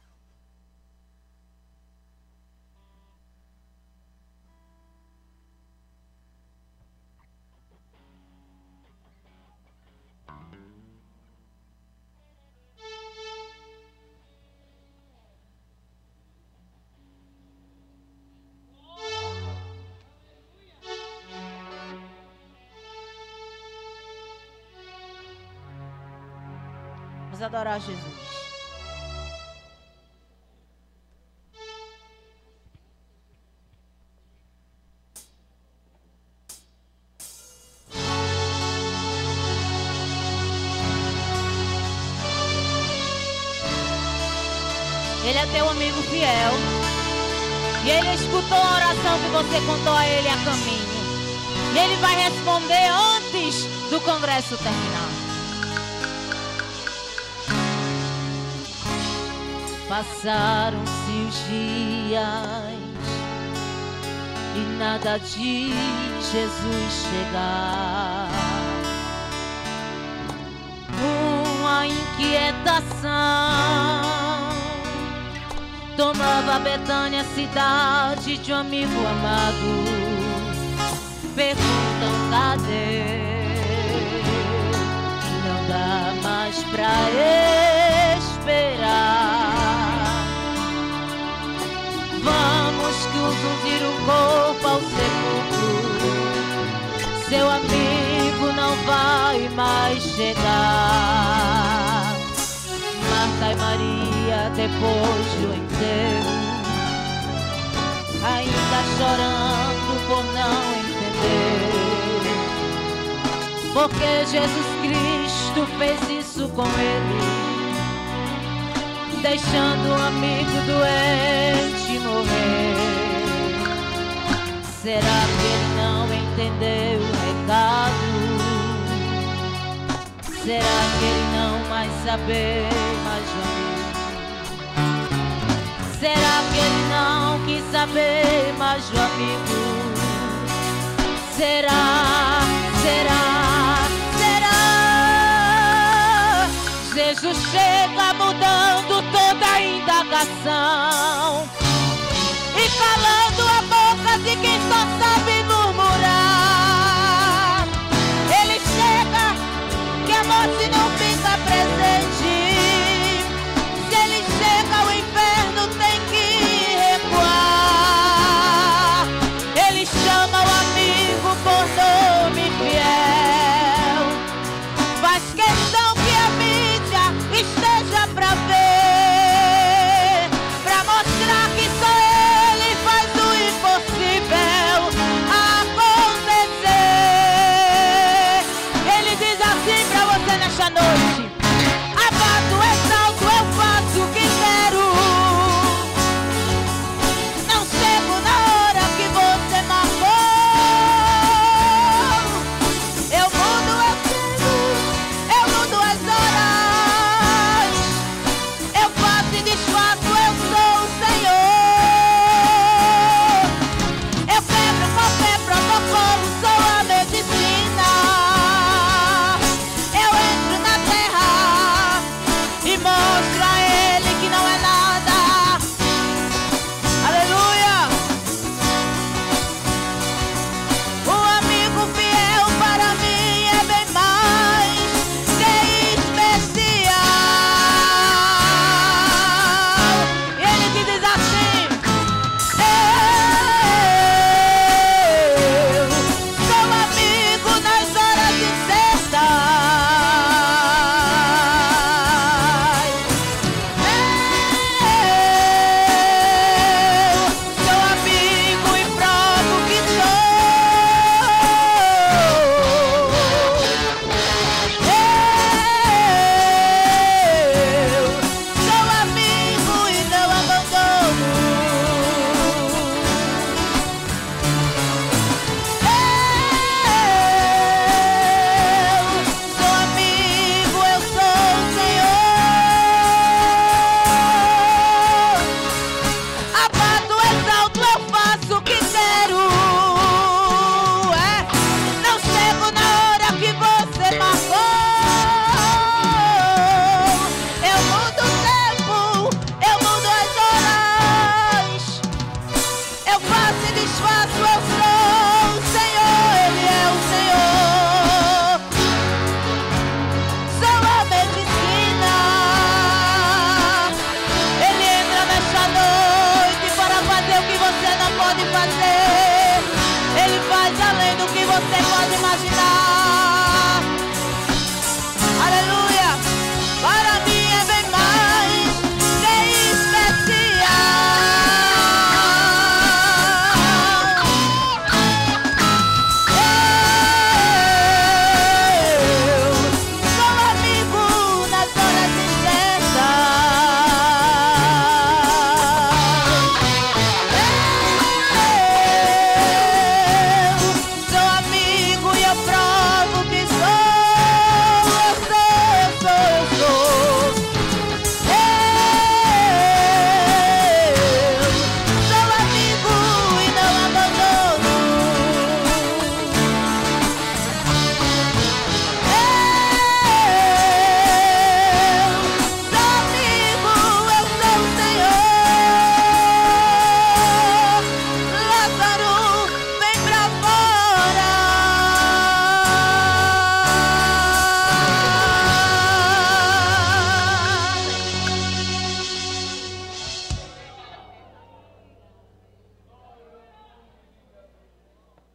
Vamos adorar Jesus. Ele é teu amigo fiel. E Ele escutou a oração que você contou a Ele a caminho. E Ele vai responder antes do congresso terminar. Passaram-se os dias e nada de Jesus chegar. Uma inquietação tomava Betânia, cidade de um amigo amado. Perguntam cadê? Não dá mais pra esperar. Vamos conduzir o corpo ao sepulcro. Seu amigo não vai mais chegar. Marta e Maria, depois do enterro, ainda chorando por não entender, porque Jesus Cristo fez isso com ele, deixando um amigo doente morrer. Será que ele não entendeu o recado? Será que ele não mais saber mais de amigo? Será que ele não quis saber mais do amigo? Será, será, será? Jesus chega mudando toda a indagação e calando a boca de quem só sabe murmurar. Ele chega que a morte não fica presente. Se ele chega, o inferno tem que recuar. Ele chama o amigo por nome fiel. Faz questão que a mídia esteja pra ver, pra mostrar que só ele faz o impossível acontecer. Ele diz assim pra você nesta noite: abato, exalto, eu faço o que quero. Não chego na hora que você marcou.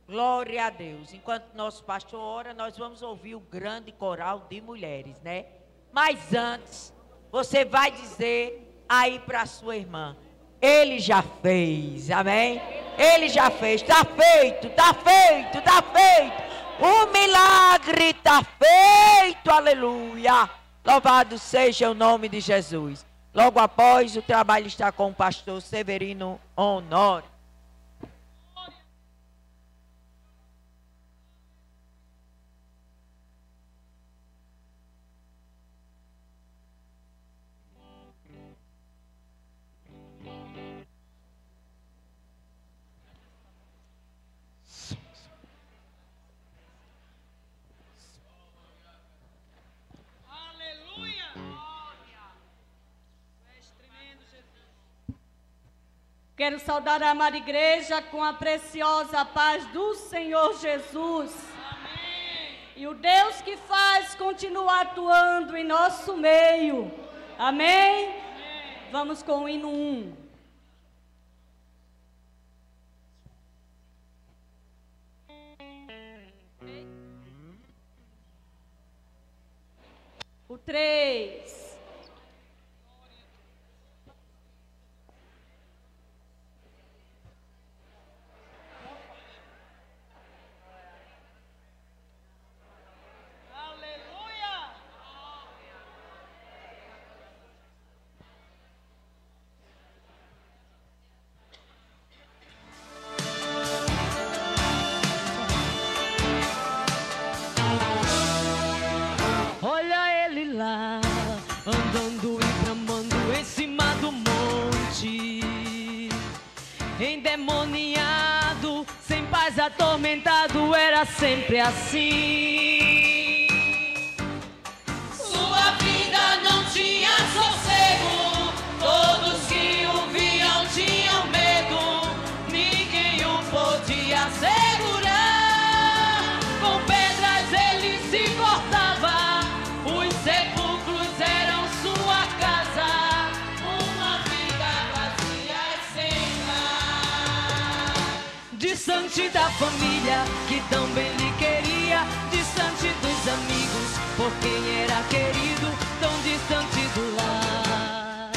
Glória a Deus. Enquanto nosso pastor ora, nós vamos ouvir o grande coral de mulheres, né? Mas antes, você vai dizer aí para a sua irmã: Ele já fez, amém? Ele já fez, está feito, está feito, está feito. O milagre está feito, aleluia. Louvado seja o nome de Jesus. Logo após, o trabalho está com o pastor Severino Honório. Quero saudar a amada igreja com a preciosa paz do Senhor Jesus. Amém. E o Deus que faz continuar atuando em nosso meio. Amém? Amém. Vamos com o hino um. O três. Andando e tramando em cima do monte, endemoniado, sem paz, atormentado, era sempre assim. Sua vida não tinha sossego, todos que o viam tinham medo, ninguém o podia segurar. Com pedras ele se cortava, os sepulcros eram sua casa, uma vida vazia e sem lar. Distante da família que tão bem lhe queria, distante dos amigos por quem era querido, tão distante do lar.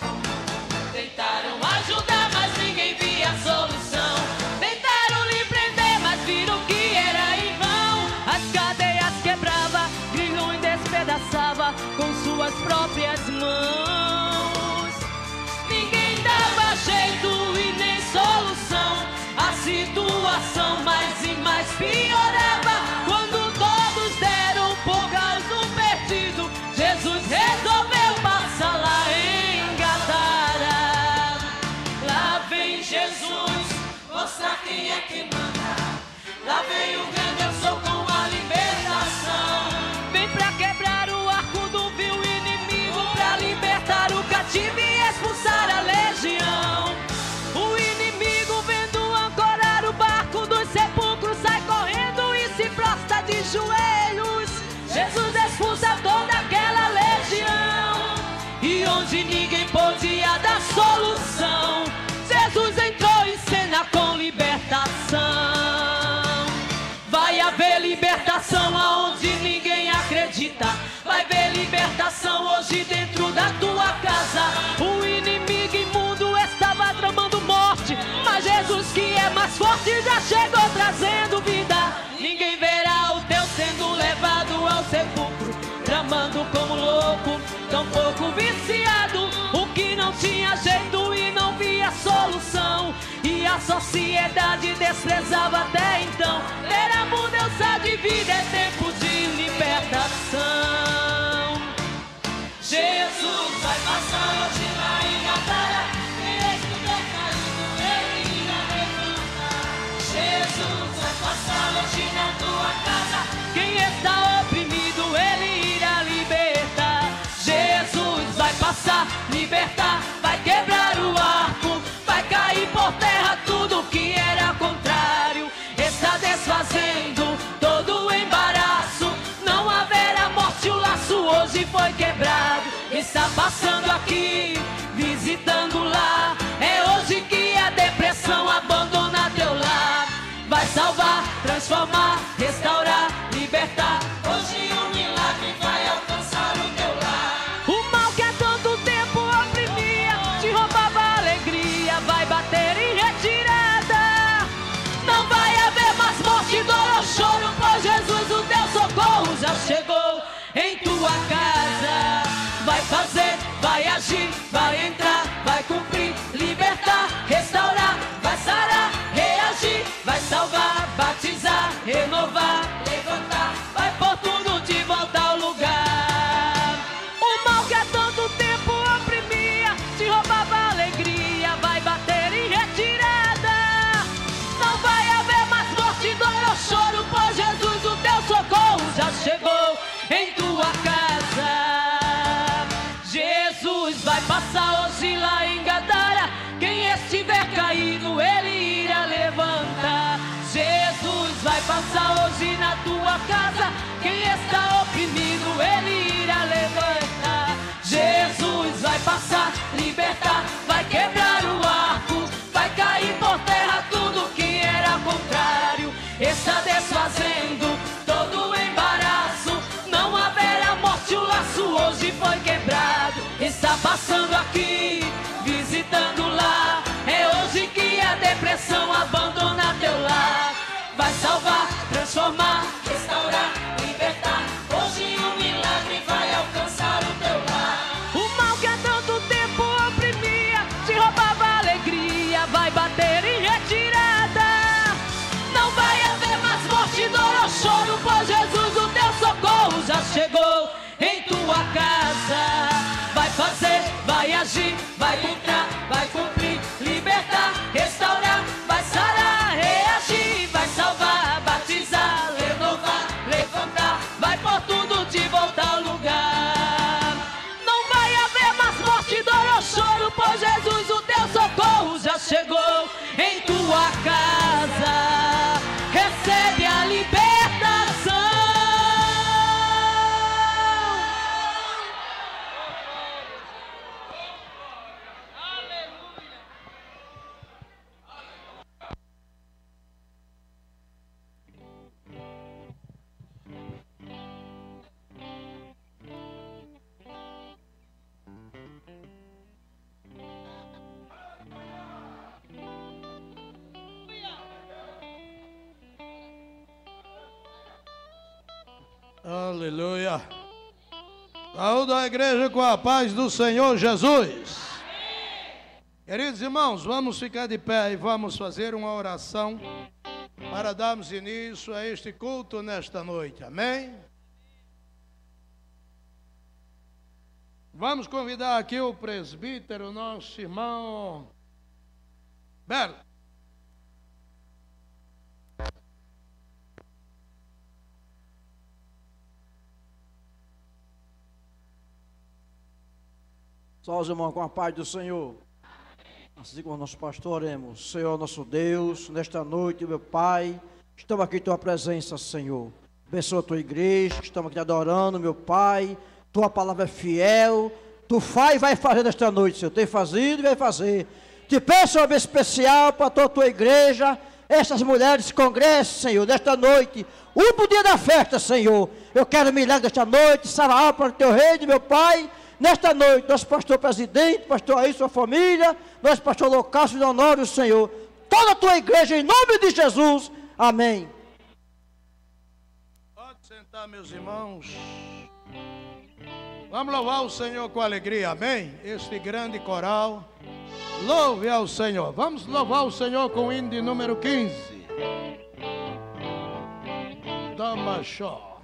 Tentaram ajudar, mas ninguém via solução. Tentaram lhe prender, mas viram que era em vão. As cadeias quebrava, grilhões despedaçava com suas próprias mãos. Ninguém dava jeito e nem solução. A situação mais e mais piorava. Quando todos deram por causa perdido, Jesus resolveu passar lá em Gadara. Lá vem Jesus, mostrar quem é que manda. Lá vem o grande eu sou com a libertação. Vem pra quebrar o arco do vil inimigo, pra libertar o cativo e expulsar a legião. O inimigo vendo ancorar o barco dos sepulcros, sai correndo e se prostra de joelhos. Jesus expulsa toda aquela legião, e onde ninguém podia dar solução, Jesus entrou em cena com libertação. Vai haver libertação aonde ninguém acredita. Vai haver libertação hoje dentro da tua casa. O inimigo imundo estava tramando morte, mas Jesus, que é mais forte, já chegou trazendo vida. Ninguém verá o teu sendo levado ao sepulcro, tramando como louco, tão pouco viciado. O que não tinha jeito e não via solução, e a sociedade desprezava até então. Ter a mudança de vida é tempo de libertação. Jesus vai passar hoje lá em Gadara, quem estiver caído ele irá levantar. Jesus vai passar hoje na tua casa, quem está oprimido ele irá libertar. Jesus vai passar, libertar, vai quebrar o arco, vai cair por terra tudo que era contrário. Está desfazendo todo o embaraço, não haverá morte, o laço hoje foi quebrado. Está passando aqui, visitando lá, é hoje que a depressão abandona teu lar. Vai salvar, transformar, restaurar, libertar. Hoje um milagre vai alcançar o teu lar. O mal que há tanto tempo oprimia, te roubava a alegria, vai bater em retirada. Não vai haver mais morte, dor ou choro, pois Jesus, o teu socorro já chegou em tua casa. Vai fazer, vai agir, vai entrar, vai cumprir, libertar, restaurar, vai sarar, reagir, vai salvar, batizar, renovar, levantar, vai pôr tudo de volta ao lugar. O mal que há tanto tempo oprimia, te roubava a alegria, vai bater em retirada. Não vai haver mais morte, dor ou choro, pois Jesus, o teu socorro já chegou em tua casa. Jesus vai passar hoje lá em Gadara. Quem estiver caído, ele irá levantar. Jesus vai passar hoje na tua casa. Quem está oprimido, ele irá levantar. Jesus vai passar, libertar, vai quebrar o arco, vai cair por terra tudo que era contrário. Está desfazendo todo o embaraço. Não haverá morte, o laço hoje foi quebrado. Está passando aqui, visitando lá. É hoje que a depressão abandona teu lar. Vai salvar, transformar, restaurar, libertar. Hoje um milagre vai alcançar o teu lar. O mal que há tanto tempo oprimia, te roubava a alegria, vai bater em retirada. Não vai haver mais morte, dor ou choro, pois Jesus, o teu socorro já chegou em tua casa. Vai fazer, vai agir, vai entrar, vai cumprir, libertar, restaurar, vai sarar, reagir, vai salvar, batizar, renovar, levantar, vai pôr tudo de volta ao lugar. Não vai haver mais morte, dor ou choro, pois Jesus, o teu socorro já chegou em tua casa. Recebe a libertação. Aleluia. Saúde a igreja com a paz do Senhor Jesus. Queridos irmãos, vamos ficar de pé e vamos fazer uma oração para darmos início a este culto nesta noite. Amém? Vamos convidar aqui o presbítero, nosso irmão Belo. Só os irmãos com a paz do Senhor. Assim como nosso pastor oremos. Senhor nosso Deus, nesta noite, meu Pai, estamos aqui em tua presença, Senhor. Abençoa a tua igreja, estamos aqui adorando, meu Pai. Tua palavra é fiel. Tu faz e vai fazer nesta noite, Senhor. Tem fazido e vai fazer. Te peço uma vez especial para toda a tua igreja. Essas mulheres congressam, Senhor, nesta noite. Último dia da festa, Senhor. Eu quero milagre nesta noite. Salva a alma para o teu reino, meu Pai. Nesta noite, nosso pastor presidente, pastor aí, sua família, nosso pastor Loucácio, honore o Senhor, toda a tua igreja, em nome de Jesus, amém. Pode sentar, meus irmãos. Vamos louvar o Senhor com alegria, amém? Este grande coral, louve ao Senhor. Vamos louvar o Senhor com o hino de número quinze. Dama Xó.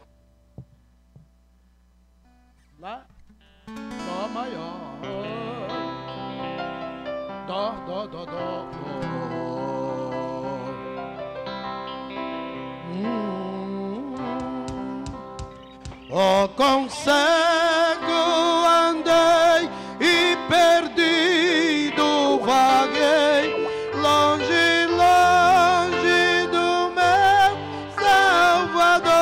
Lá. Dó maior, dó, dó, dó, dó, hum. Oh, com cego andei e perdido vaguei, longe, longe do meu Salvador,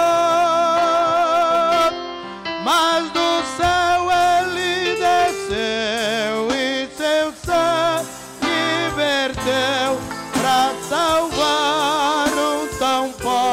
mas do céu e seu sangue verteu para salvar um tão pobre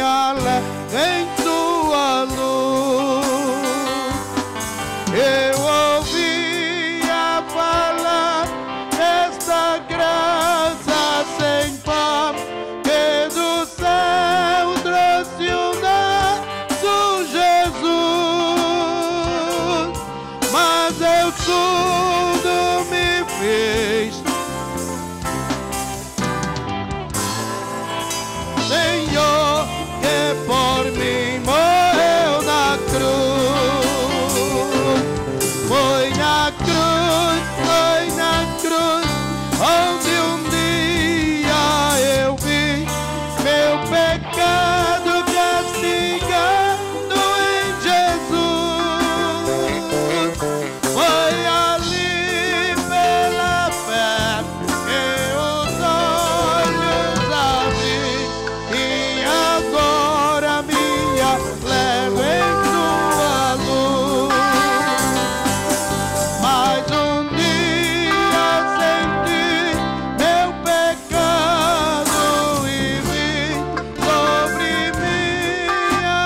alegro em tua luz. Eu ouvia falar desta graça sem par, que do céu trouxe o nosso Jesus, mas eu tudo me fiz, Senhor, que por mim morreu na cruz. Foi na cruz, foi na cruz, onde um dia eu vi meu pecado castigado em Jesus. Foi ali pela fé que os olhos abri, e agora minha levo em tua luz. Mas um dia senti meu pecado e vi sobre minha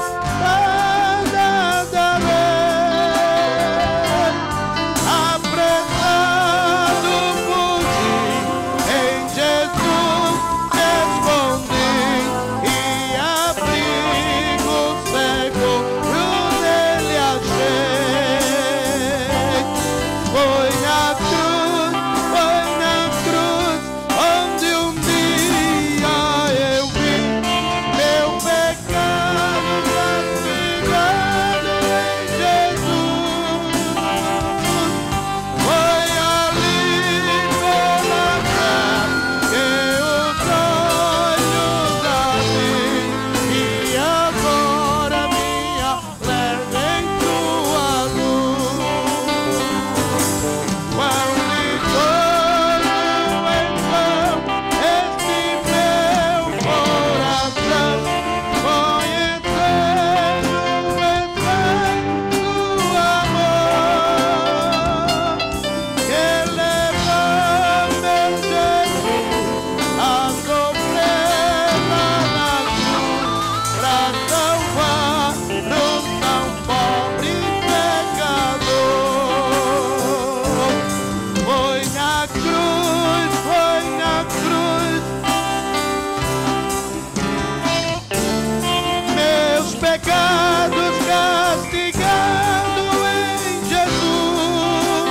pesada lei. Apressado fugi, em Jesus escondi, e abrigo seguro nele achei. Foi na cruz, foi na cruz, onde um dia eu vi meu pecado castigado em Jesus. Foi ali pela fé que os olhos abri, e agora minha leva em tua luz. Quão lidoso então este meu coração, conhecendo o efeito do amor, que levou meu Jesus a sofrer lá na cruz, pra salvar um tão pobre pecador. Foi na cruz, foi na cruz, meus pecados castigados em Jesus.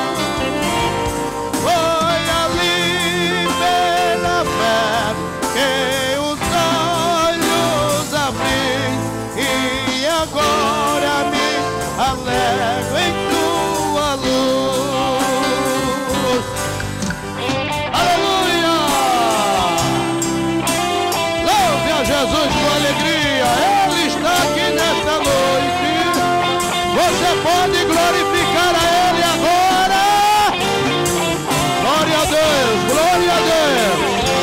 Foi ali pela fé que os olhos abri, e agora me alegro em tua luz. Aleluia! Louve a Jesus com alegria, Ele está aqui nesta noite. Você pode glorificar a Ele agora. Glória a Deus, glória a Deus.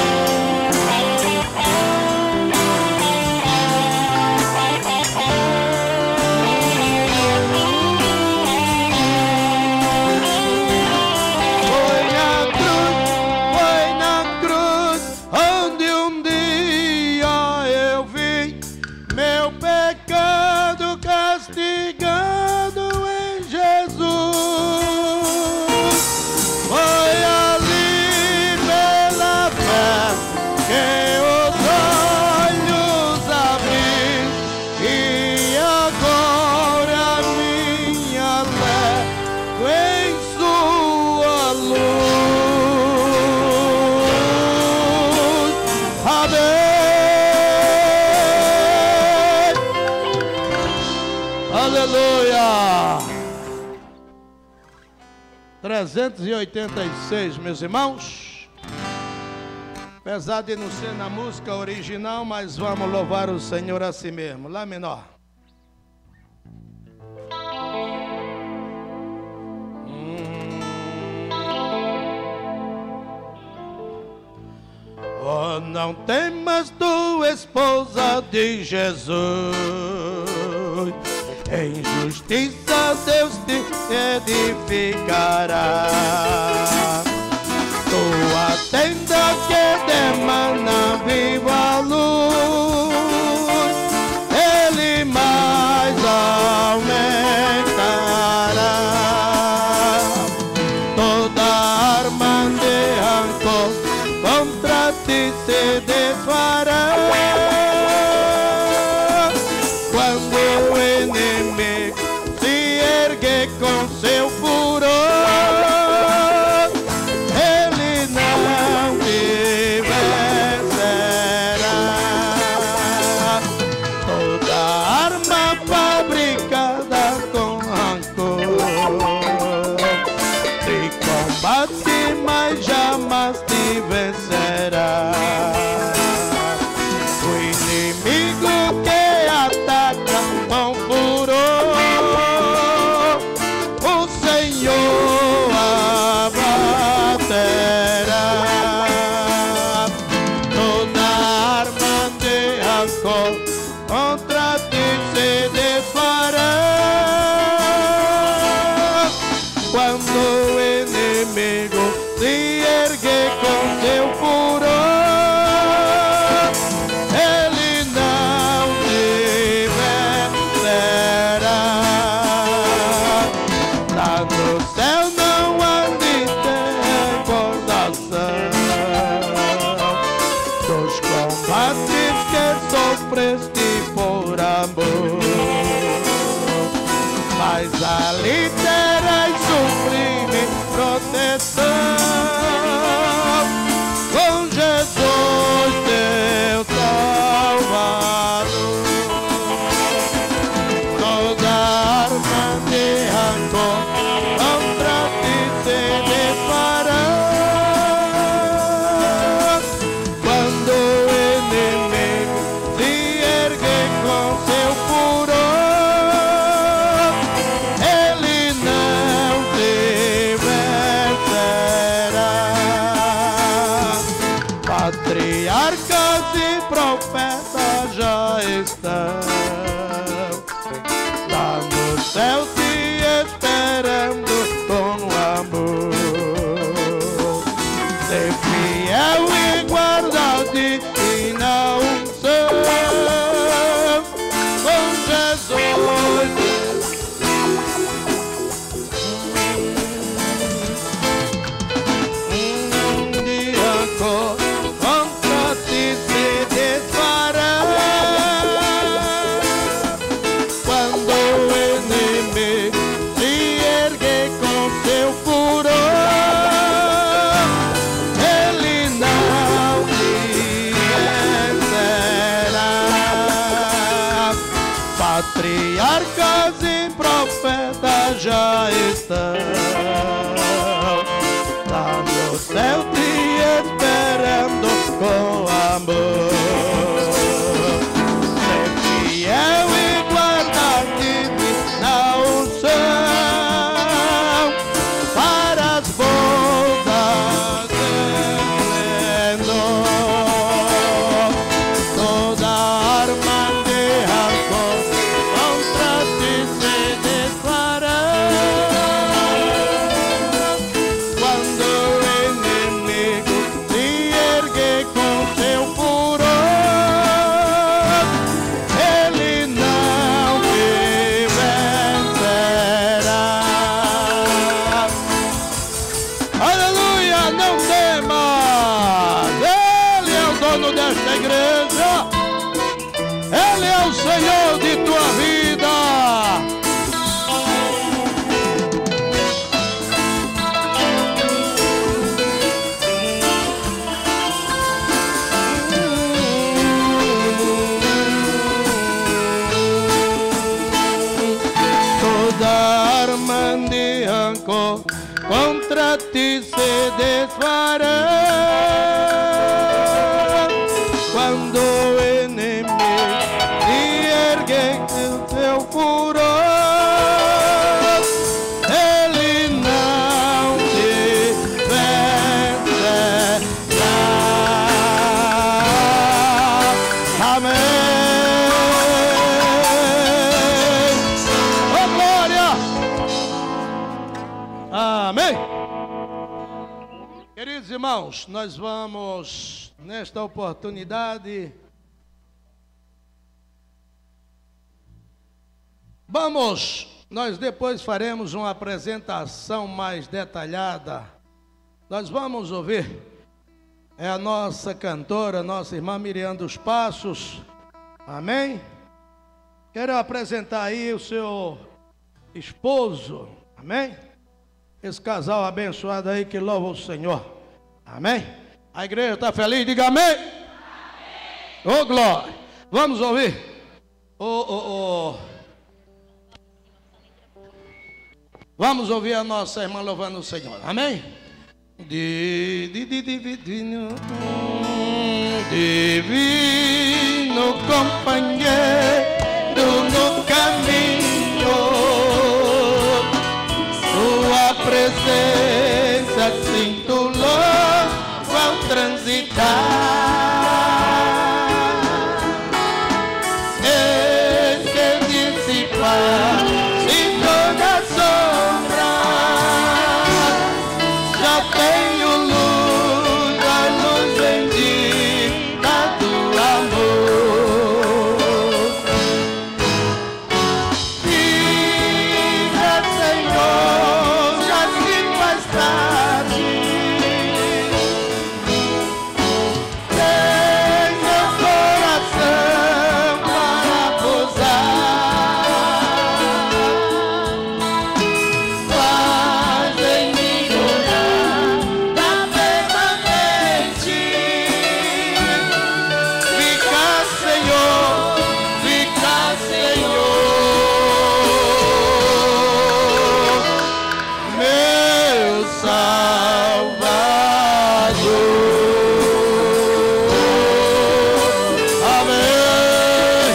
Foi na cruz, foi na cruz, onde um dia eu vi meu pecado castigado em Jesus. Foi ali pela fé que os olhos abri, e agora minha levo em sua luz. Amém. Aleluia. trezentos e oitenta e seis, meus irmãos. Apesar de não ser na música original, mas vamos louvar o Senhor a si mesmo. Lá menor. Oh, não temas, tu esposa de Jesus, em justiça Deus te edificará. Tua tenda que demanda viva luz, quando o inimigo se ergue com seu furor, ele não te vencerá. Toda arma fabricada com rancor te combate, mas jamais te vencerá. O inimigo que ataca com furor, o Senhor abaterá. Toda arma de rancor contra ti se desfará. Quando o inimigo se ergue com seu furor, ele não te vencerá. Lá no céu não há de recordação dos combates que sofreste por amor, mas ali terás sublime proteção com Jesus teu Salvador. Toda arma de rancor contra ti se desfará. Quando o inimigo se ergue com seu furor, ele não te vencerá. Patriarcas e profetas já estão lá no céu te esperando com amor. Ser fiel e guardar-te e na unção com Jesus. De rancor contra ti se desfará. Quando o inimigo se ergue com seu furor, ele não te vencerá. Patriarcas e profetas já estão lá no céu te esperando com amor. Ser fiel e guardar-te na unção para as bodas de esplendor. Toda arma de rancor contra ti se desfará. Quando o inimigo se ergue com seu furor, ele não te vencerá. Aleluia, não temas, ele é o dono desta igreja, ele é o Senhor de tua vida. Toda arma de rancor contra ti se desfará. Quando o inimigo se ergue com seu furor, ele não te vencerá. Amém. Oh, glória! Amém. Queridos irmãos, nós vamos, nesta oportunidade, vamos, nós depois faremos uma apresentação mais detalhada. Nós vamos ouvir, é a nossa cantora, nossa irmã Miriam dos Passos, amém? Quero apresentar aí o seu esposo, amém? Esse casal abençoado aí que louva o Senhor, amém? A igreja está feliz, diga amém. Amém. Ô glória, vamos ouvir. Ô, ô, ô. Vamos ouvir a nossa irmã louvando o Senhor, amém? De, de, de, de, divino, divino companheiro no caminho, sua presença sinto logo ao transitar. Esse dissipar de toda sombra, já tenho luz, a luz bendita do amor. Diga, Senhor, já se faz tarde, tem meu coração para pousar. Faz em mim olhar permanente. Fica, Senhor, fica, Senhor, meu Salvador. Amém.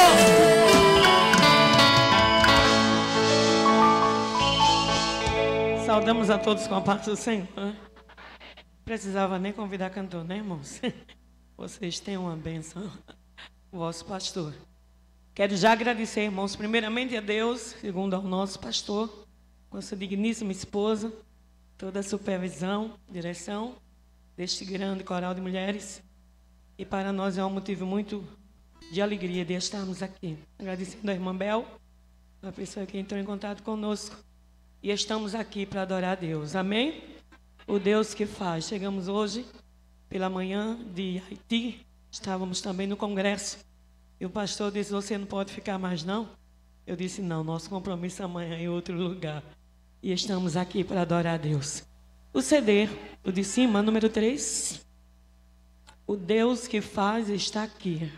Saudamos a todos com a paz do Senhor. Precisava nem convidar cantor, né, irmãos? Vocês têm uma bênção, o vosso pastor. Quero já agradecer, irmãos, primeiramente a Deus, segundo ao nosso pastor, com a sua digníssima esposa, toda a supervisão, direção deste grande coral de mulheres. E para nós é um motivo muito de alegria de estarmos aqui. Agradecendo a irmã Bel, a pessoa que entrou em contato conosco. E estamos aqui para adorar a Deus. Amém? O Deus que faz. Chegamos hoje pela manhã de Haiti. Estávamos também no congresso. E o pastor disse, você não pode ficar mais não? Eu disse, não, nosso compromisso amanhã é em outro lugar. E estamos aqui para adorar a Deus. O C D, o de cima, número três. O Deus que faz está aqui.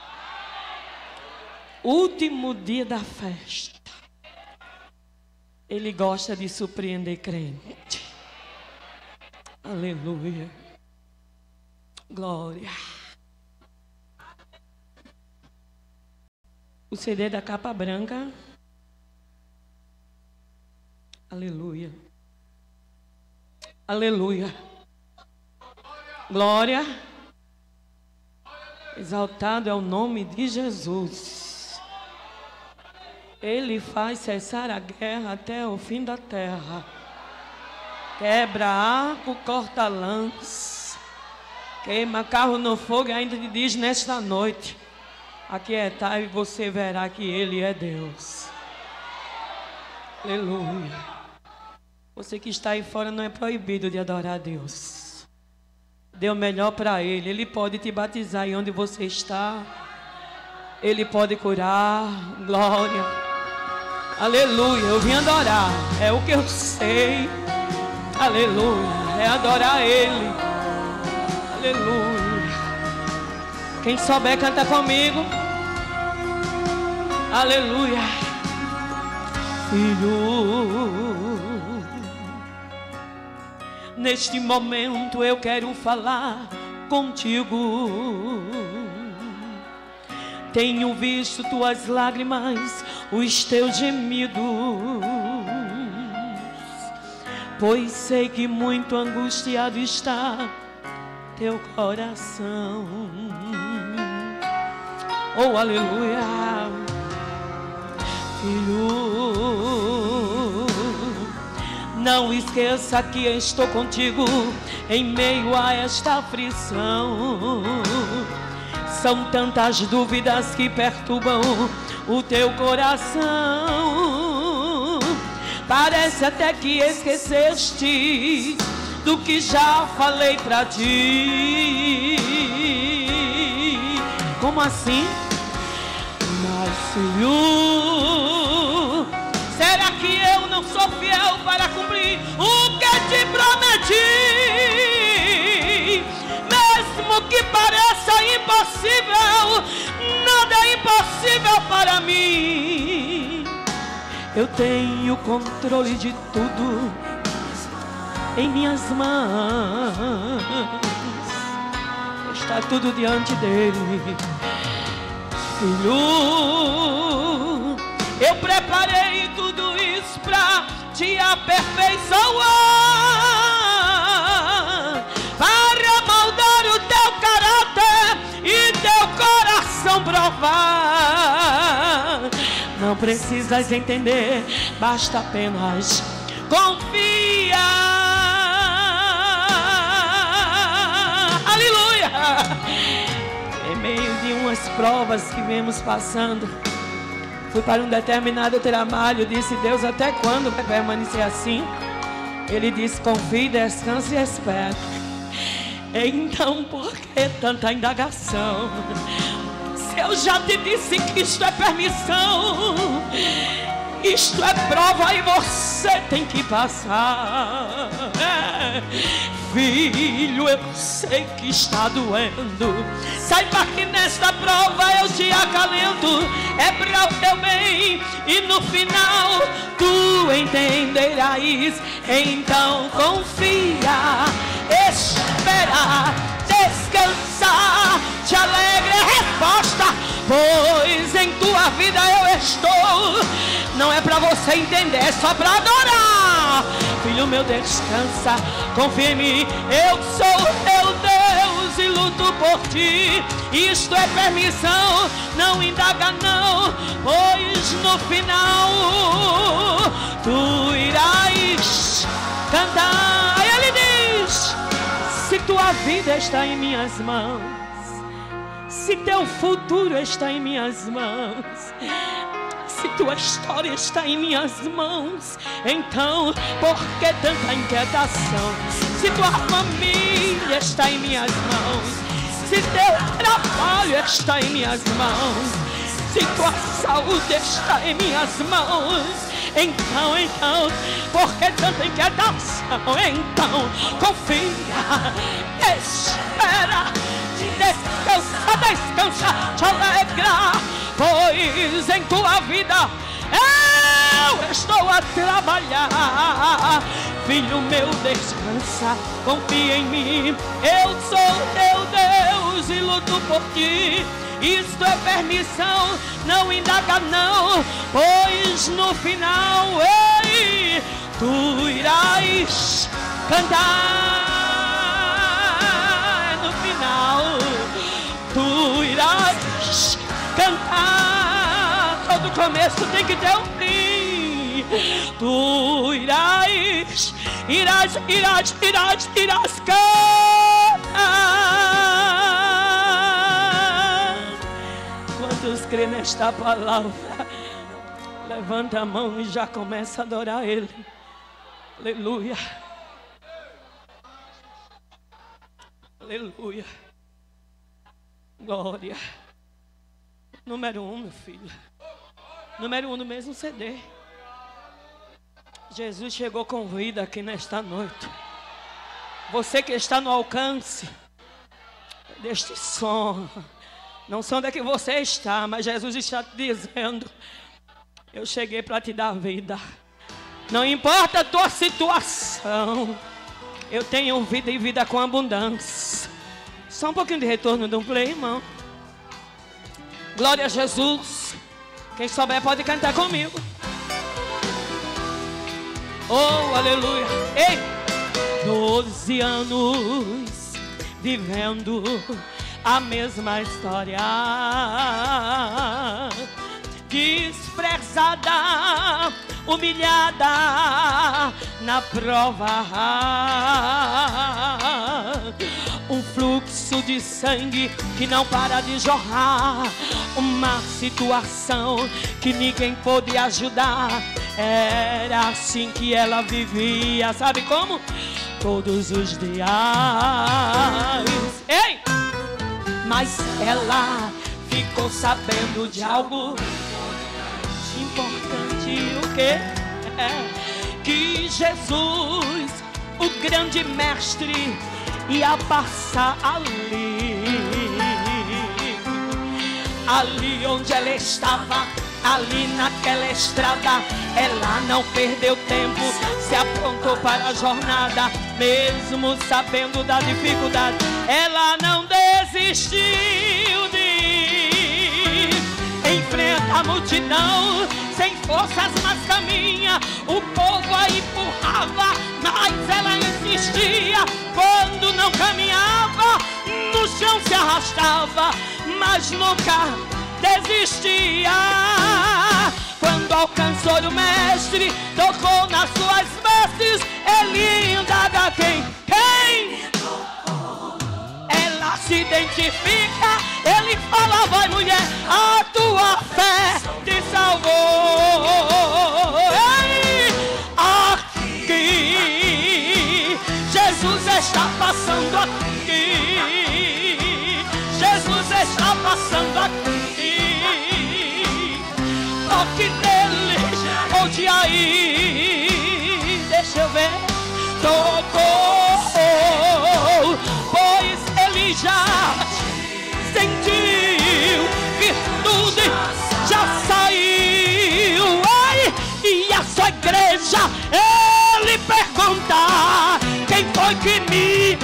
Último dia da festa. Ele gosta de surpreender crente. Aleluia. Glória. O C D da capa branca. Aleluia. Aleluia. Glória. Exaltado é o nome de Jesus. Ele faz cessar a guerra até o fim da terra. Quebra arco, corta lança. Queima carro no fogo e ainda te diz nesta noite: aquietai e você verá que Ele é Deus. Aleluia. Você que está aí fora não é proibido de adorar a Deus. Dê o melhor para Ele. Ele pode te batizar aí onde você está. Ele pode curar. Glória. Aleluia. Eu vim adorar. É o que eu sei. Aleluia. É adorar Ele. Aleluia. Quem souber, canta comigo. Aleluia. Filho, neste momento eu quero falar contigo. Tenho visto tuas lágrimas, os teus gemidos, pois sei que muito angustiado está teu coração. Oh, aleluia. Filho, não esqueça que estou contigo em meio a esta aflição. São tantas dúvidas que perturbam o teu coração. Parece até que esqueceste do que já falei pra ti. Como assim? Mas Filho, será que eu não sou fiel para cumprir o que te prometi? Mesmo que pareça impossível, nada é impossível para mim. Eu tenho controle de tudo em minhas mãos. Está tudo diante dele. Filho, eu preparei tudo isso para te aperfeiçoar, para moldar o teu caráter e teu coração provar. Não precisas entender, basta apenas confiar. Aleluia! Em meio de umas provas que vemos passando, fui para um determinado trabalho, disse: Deus, até quando vai permanecer assim? Ele disse: confie, descanse e espere. Então por que tanta indagação? Se eu já te disse que isto é permissão, isto é prova e você tem que passar. É. Filho, eu sei que está doendo. Saiba que nesta prova eu te acalento. É para o teu bem e no final tu entenderás. Então confia, espera, descansa, te alegra. Resposta, pois em tua vida eu estou. Não é para você entender, é só para adorar. Filho meu, descansa, confia em mim. Eu sou teu Deus e luto por ti. Isto é permissão, não indaga não, pois no final tu irás cantar. E ele diz: se tua vida está em minhas mãos, se teu futuro está em minhas mãos, se tua história está em minhas mãos, então por que tanta inquietação? Se tua família está em minhas mãos, se teu trabalho está em minhas mãos, se tua saúde está em minhas mãos, então, então, por que tanta inquietação? Então confia, espera, descansa, descansa, te alegra, pois em tua vida eu estou a trabalhar. Filho meu, descansa, confia em mim. Eu sou teu Deus e luto por ti. Isto é permissão, não indaga não, pois no final, ei, tu irás cantar. No final, tu irás cantar. Todo começo tem que ter um fim. Tu irás, irás, irás, irás, irás cantar. Quantos creem nesta palavra? Levanta a mão e já começa a adorar Ele. Aleluia. Aleluia. Glória. Número um, meu filho. Número um no mesmo C D. Jesus chegou com vida aqui nesta noite. Você que está no alcance deste som, não sei onde é que você está, mas Jesus está te dizendo: eu cheguei para te dar vida. Não importa a tua situação, eu tenho vida e vida com abundância. Só um pouquinho de retorno de um play, irmão. Glória a Jesus. Quem souber pode cantar comigo. Oh, aleluia. Ei! Doze anos vivendo a mesma história, desprezada, humilhada na prova. Um fluxo de sangue que não para de jorrar, uma situação que ninguém pôde ajudar. Era assim que ela vivia, sabe como? Todos os dias. Ei! Mas ela ficou sabendo de algo importante o quê? É que Jesus, o grande mestre, ia passar ali, ali onde ela estava, ali naquela estrada. Ela não perdeu tempo, se aprontou para a jornada, mesmo sabendo da dificuldade. Ela não desistiu de enfrentar a multidão, sem forças mas caminha. O povo a empurrava, mas ela insistia. Quando não caminhava, no chão se arrastava, mas nunca desistia. Quando alcançou o mestre, tocou nas suas vestes, ele indaga quem? Quem? Ela se identifica, ele fala: vai mulher, a tua fé te salvou. Ei, aqui, Jesus está passando aqui, Jesus está passando aqui. Toque dele, onde aí, deixa eu ver, tocou, pois ele já sentiu, virtude já saiu. Ai, e a sua igreja, ele pergunta: quem foi que me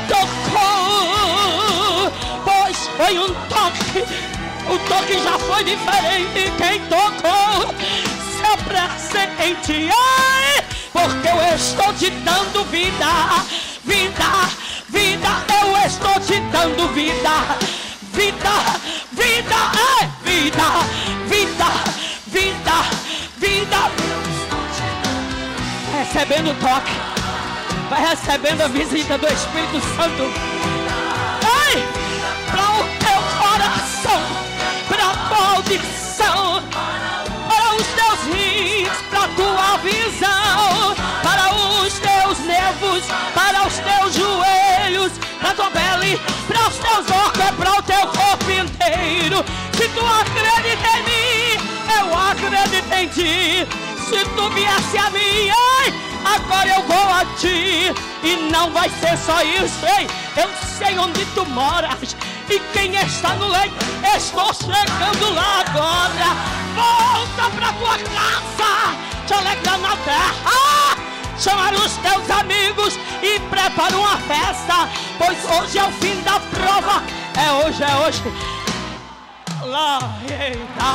tocou? Pois foi um toque, o toque já foi diferente. Quem tocou se apresente. Ai, porque eu estou te dando vida, vida, vida. Eu estou te dando vida, vida, vida, é vida, vida, vida, vida. Recebendo o toque, vai recebendo a visita do Espírito Santo. Ai, para o teu coração, para a maldição, para os teus rins, para a tua visão, para os teus nervos, para os teus joelhos, para a tua pele, para os teus órgãos, é para o teu corpo inteiro. Se tu acredita em mim, eu acredito em ti. Se tu viesse a mim, ai, agora eu vou a ti. E não vai ser só isso, ei, eu sei onde tu moras e quem está no leito. Estou chegando lá agora. Volta pra tua casa, te alegrar na terra, chamar os teus amigos e prepara uma festa, pois hoje é o fim da prova. É hoje, é hoje. Lá, eita,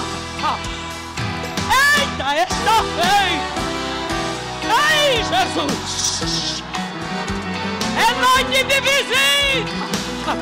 eita, está feito. Ei, Jesus, é noite de visita.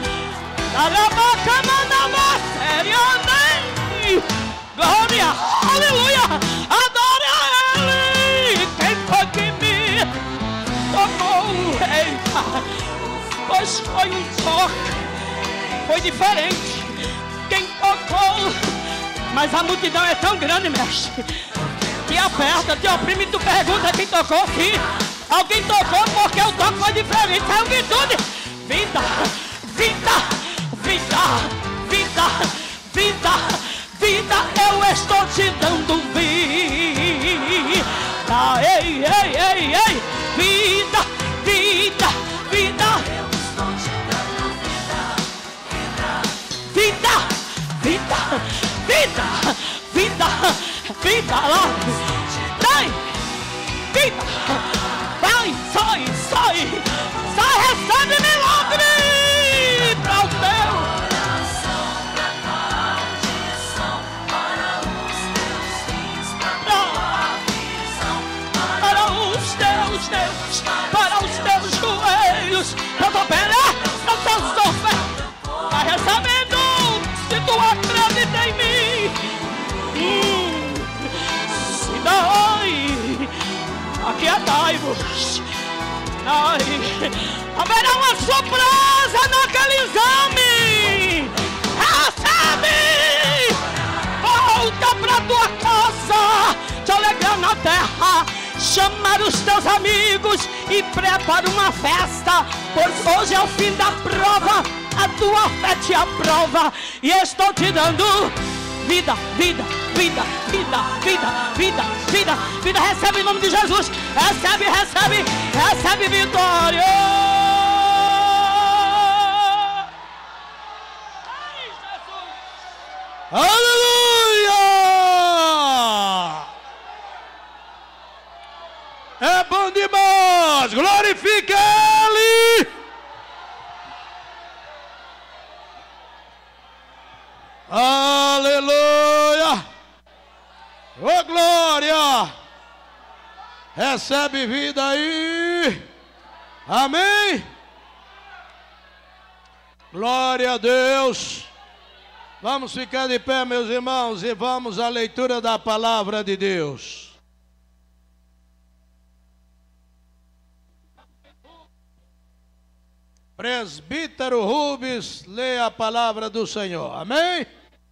Glória, aleluia, adora Ele. Quem foi que me tocou? Eita, pois foi um toque, foi diferente. Quem tocou? Mas a multidão é tão grande, mestre, te aperta, te oprime, tu pergunta quem tocou. Sim, alguém tocou porque o toque foi diferente. Saiu virtude, vida, vida, vida, vida, vida, vida. Eu estou te dando vida. Ei, ei, ei, ei, vida, vida, vida. Eu estou te dando vida, vida, vida, vida, vida, vida, lá. Vai, vida, vai, sai, sai, sai, recebe milagre para o teu coração, para os teus rins, para os teus dedos, para os teus joelhos, para a tua pele, para os teus ossos. Vai recebendo, se tu acredita em mim. Hum, se dai, aqui é dai-vos. Haverá uma surpresa naquele exame. Recebe! Volta pra tua casa, te alegrar na terra, chamar os teus amigos e prepara uma festa, pois hoje é o fim da prova. A tua fé te aprova e estou te dando vida, vida, vida, vida, vida, vida, vida, vida. Recebe em nome de Jesus. Recebe, recebe, recebe vitória. Aleluia! É bom demais! Glorifica Ele! Aleluia! Ô glória! Recebe vida aí! Amém? Glória a Deus! Vamos ficar de pé, meus irmãos, e vamos à leitura da palavra de Deus. Presbítero Rubens, leia a palavra do Senhor. Amém?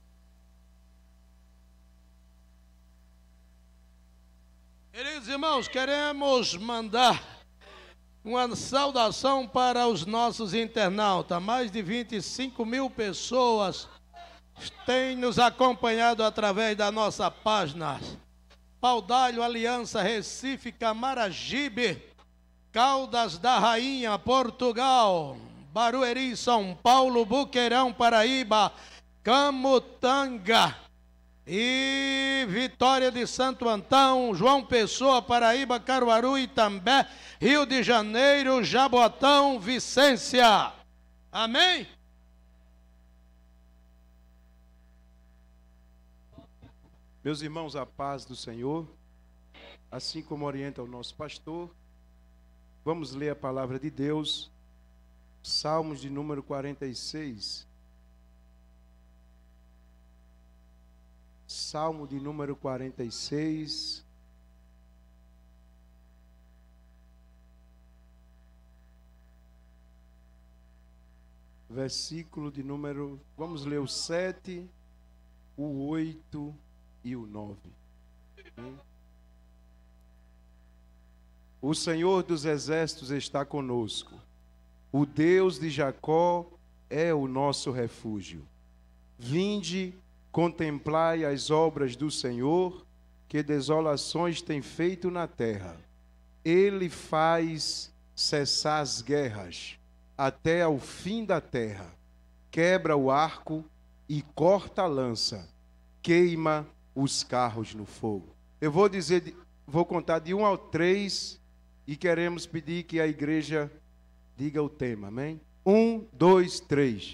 Queridos irmãos, queremos mandar uma saudação para os nossos internautas. Mais de vinte e cinco mil pessoas têm nos acompanhado através da nossa página. Paudalho, Aliança, Recife, Camaragibe, Caldas da Rainha, Portugal, Barueri, São Paulo, Buqueirão, Paraíba, Camutanga e Vitória de Santo Antão, João Pessoa, Paraíba, Caruaru, Itambé, Rio de Janeiro, Jabotão, Vicência. Amém? Meus irmãos, a paz do Senhor, assim como orienta o nosso pastor, vamos ler a palavra de Deus, Salmos de número quarenta e seis. Salmo de número quarenta e seis. Versículo de número, vamos ler o sete, o oito e o nove. Amém? O Senhor dos exércitos está conosco. O Deus de Jacó é o nosso refúgio. Vinde, contemplai as obras do Senhor, que desolações tem feito na terra. Ele faz cessar as guerras até ao fim da terra. Quebra o arco e corta a lança. Queima os carros no fogo. Eu vou dizer, vou contar de um ao três e queremos pedir que a igreja diga o tema, amém? Um, dois, três.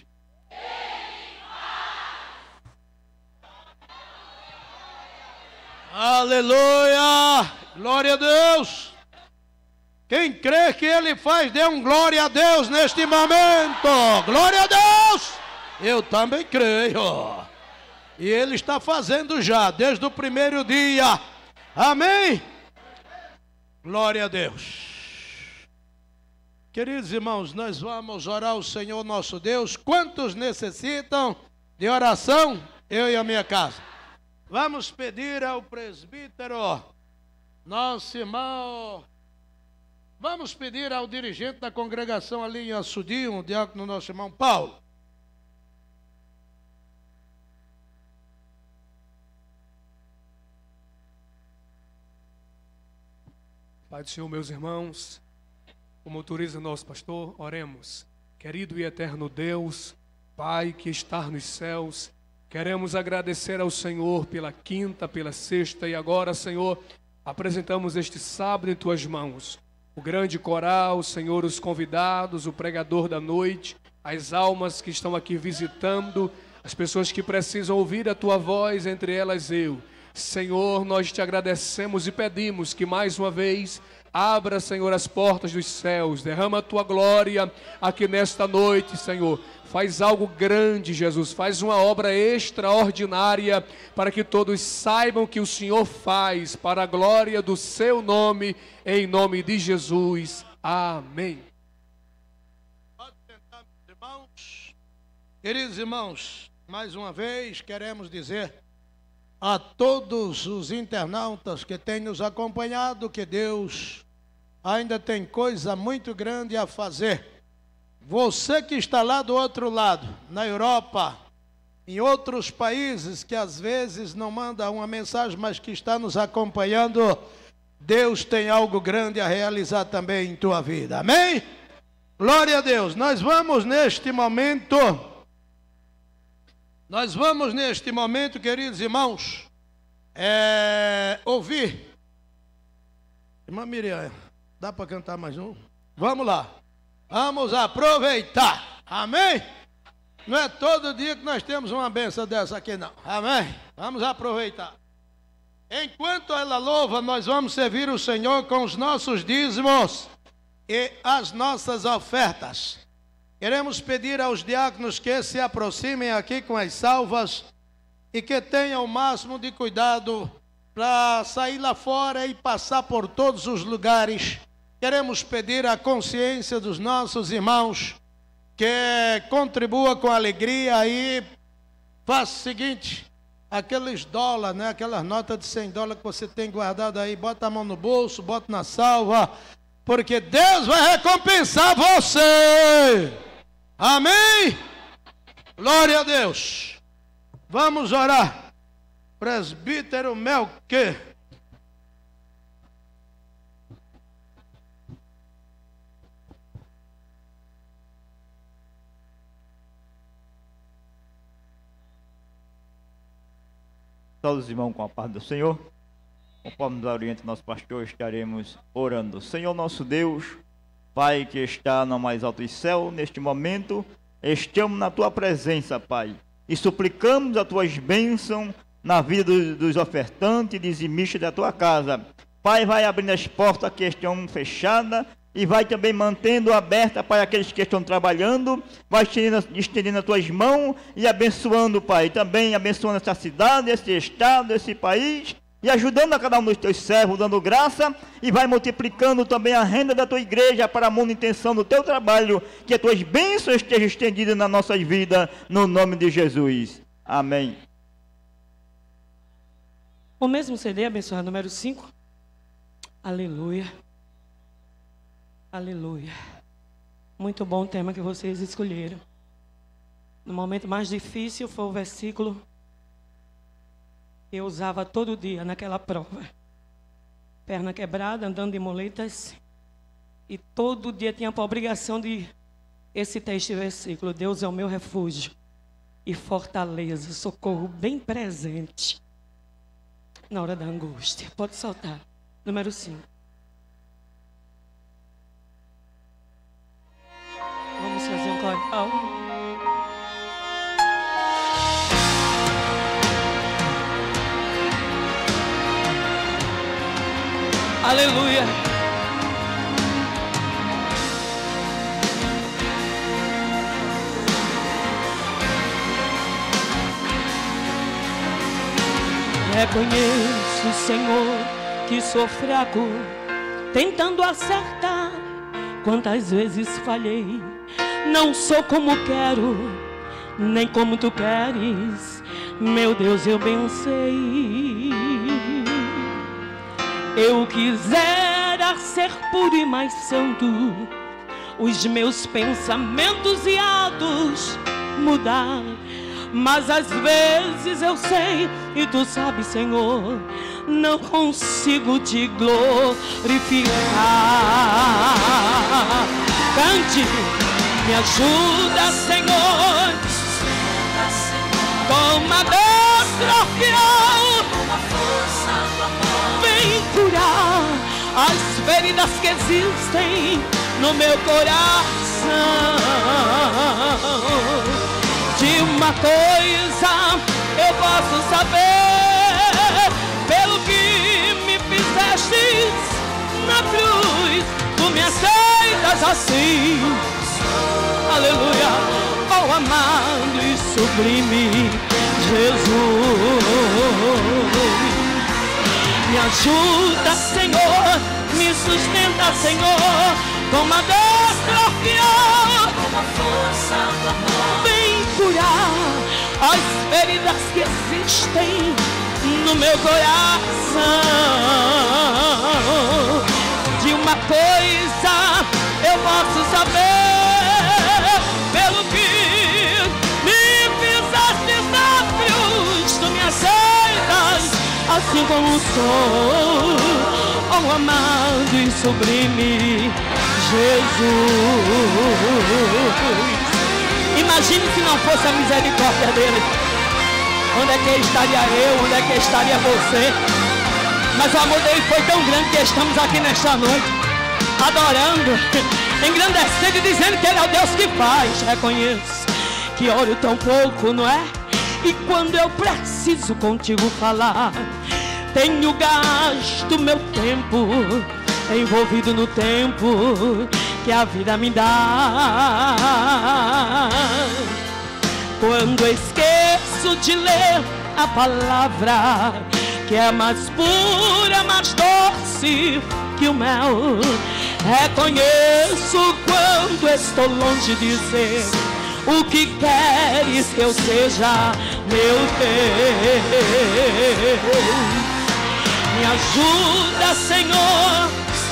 Aleluia! Glória a Deus! Quem crê que Ele faz, dê um glória a Deus neste momento! Glória a Deus! Eu também creio. E Ele está fazendo já, desde o primeiro dia. Amém? Glória a Deus. Queridos irmãos, nós vamos orar ao Senhor nosso Deus. Quantos necessitam de oração? Eu e a minha casa. Vamos pedir ao presbítero, nosso irmão. Vamos pedir ao dirigente da congregação ali em Açudio, o diácono nosso irmão Paulo. Pai do Senhor, meus irmãos, como autoriza nosso pastor, oremos. Querido e eterno Deus, Pai que está nos céus, queremos agradecer ao Senhor pela quinta, pela sexta e agora, Senhor, apresentamos este sábado em Tuas mãos. O grande coral, Senhor, os convidados, o pregador da noite, as almas que estão aqui visitando, as pessoas que precisam ouvir a Tua voz, entre elas eu. Senhor, nós te agradecemos e pedimos que mais uma vez abra, Senhor, as portas dos céus, derrama a Tua glória aqui nesta noite, Senhor. Faz algo grande, Jesus, faz uma obra extraordinária para que todos saibam que o Senhor faz para a glória do Seu nome, em nome de Jesus. Amém. Pode sentar, meus irmãos. Queridos irmãos, mais uma vez queremos dizer a todos os internautas que têm nos acompanhado que Deus ainda tem coisa muito grande a fazer. Você que está lá do outro lado, na Europa, em outros países que às vezes não manda uma mensagem, mas que está nos acompanhando, Deus tem algo grande a realizar também em tua vida. Amém? Glória a Deus. Nós vamos neste momento, nós vamos neste momento, queridos irmãos, é, ouvir. Irmã Miriam, dá para cantar mais um? Vamos lá. Vamos aproveitar. Amém? Não é todo dia que nós temos uma benção dessa aqui, não. Amém? Vamos aproveitar. Enquanto ela louva, nós vamos servir o Senhor com os nossos dízimos e as nossas ofertas. Queremos pedir aos diáconos que se aproximem aqui com as salvas e que tenham o máximo de cuidado para sair lá fora e passar por todos os lugares. Queremos pedir a consciência dos nossos irmãos que contribua com alegria e faça o seguinte, aqueles dólares, né, aquelas notas de cem dólares que você tem guardado aí, bota a mão no bolso, bota na salva, porque Deus vai recompensar você. Amém? Glória a Deus. Vamos orar. Presbítero Melque. Todos os irmãos com a paz do Senhor, conforme nos orienta nosso pastor, estaremos orando. Senhor nosso Deus, Pai que está no mais alto do céu, neste momento, estamos na Tua presença, Pai, e suplicamos as Tuas bênçãos na vida dos, dos ofertantes e dizimistas da Tua casa. Pai, vai abrindo as portas que estão fechadas e vai também mantendo aberta para aqueles que estão trabalhando, vai estendendo, estendendo as tuas mãos e abençoando, Pai, também abençoando essa cidade, esse estado, esse país, e ajudando a cada um dos teus servos, dando graça, e vai multiplicando também a renda da tua igreja para a manutenção do teu trabalho, que as tuas bênçãos estejam estendidas nas nossas vidas, no nome de Jesus. Amém. O mesmo C D, abençoado, número cinco. Aleluia. Aleluia. Muito bom o tema que vocês escolheram. No momento mais difícil foi o versículo que eu usava todo dia naquela prova. Perna quebrada, andando de muletas. E todo dia tinha a obrigação de esse texto e versículo. Deus é o meu refúgio e fortaleza, socorro bem presente na hora da angústia. Pode soltar. Número cinco. Vamos fazer um coral. Aleluia. Reconheço, Senhor, que sou fraco, tentando acertar. Quantas vezes falhei, não sou como quero, nem como tu queres. Meu Deus, eu bem sei. Eu quisera ser puro e mais santo, os meus pensamentos e atos mudar. Mas às vezes eu sei, e tu sabes, Senhor, não consigo te glorificar. Cante, me ajuda, Senhor, toma desafio, vem curar as feridas que existem no meu coração. De uma coisa eu posso saber, pelo que me fizeste na cruz, tu me aceitas assim. Aleluia, oh amado e sublime Jesus. Me ajuda, Senhor, me sustenta, Senhor, com a destra fiel, com a força do amor, vem curar as feridas que existem no meu coração. De uma coisa eu posso saber, pelo que me fizeste na assim como sou, oh amado e sublime Jesus. Imagine se não fosse a misericórdia dele. Onde é que estaria eu? Onde é que estaria você? Mas o amor dele foi tão grande que estamos aqui nesta noite, adorando, engrandecendo e dizendo que ele é o Deus que faz. Reconheço que oro tão pouco, não é? E quando eu preciso contigo falar, tenho gasto meu tempo, envolvido no tempo que a vida me dá. Quando eu esqueço de ler a palavra, que é mais pura, mais doce que o mel, reconheço quando estou longe de ser o que queres que eu seja, meu Deus. Me ajuda, Senhor,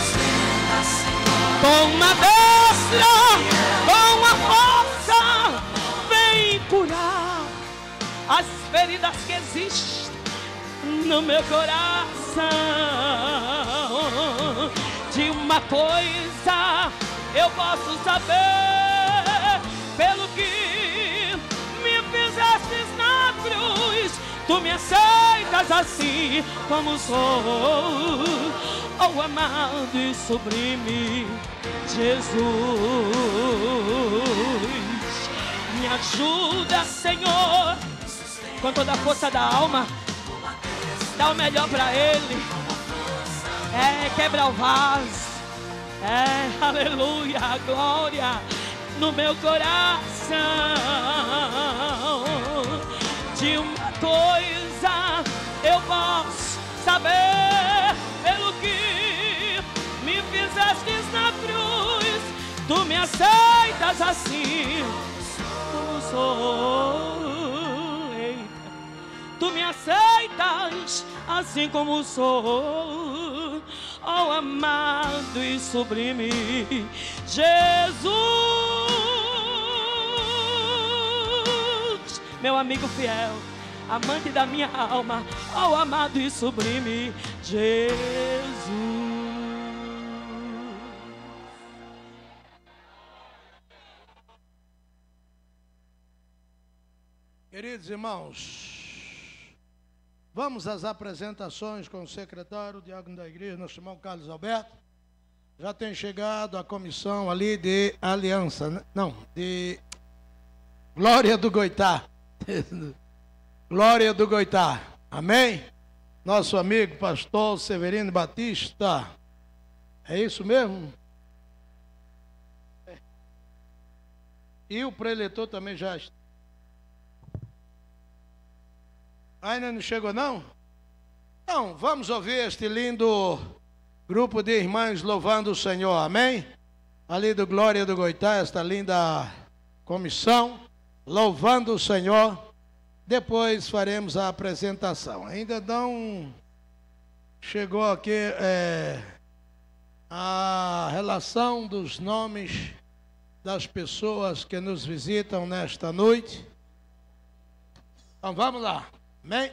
com uma destra, com uma força, vem curar as feridas que existem no meu coração. De uma coisa eu posso saber, pelo que me fizestes na cruz, tu me aceitas assim como sou, oh amado e sublime Jesus. Me ajuda, Senhor, com toda a força da alma, dá o melhor pra Ele. É, quebra o vaso. É, aleluia, glória no meu coração. De uma coisa eu posso saber, pelo que me fizestes na cruz, tu me aceitas assim como sou. Eita. Tu me aceitas assim como sou, oh amado e sublime Jesus. Meu amigo fiel, amante da minha alma, oh amado e sublime Jesus. Queridos irmãos, vamos às apresentações com o secretário, o diácono da igreja, nosso irmão Carlos Alberto. Já tem chegado a comissão ali de aliança, né? Não, de Glória do Goitá. Glória do Goitá, amém? Nosso amigo pastor Severino Batista, é isso mesmo? É. E o preletor também já está. Ainda não chegou não? Então, vamos ouvir este lindo grupo de irmãs louvando o Senhor, amém? Ali do Glória do Goitá, esta linda comissão, louvando o Senhor. Depois faremos a apresentação. Ainda não chegou aqui é, a relação dos nomes das pessoas que nos visitam nesta noite. Então vamos lá. Amém?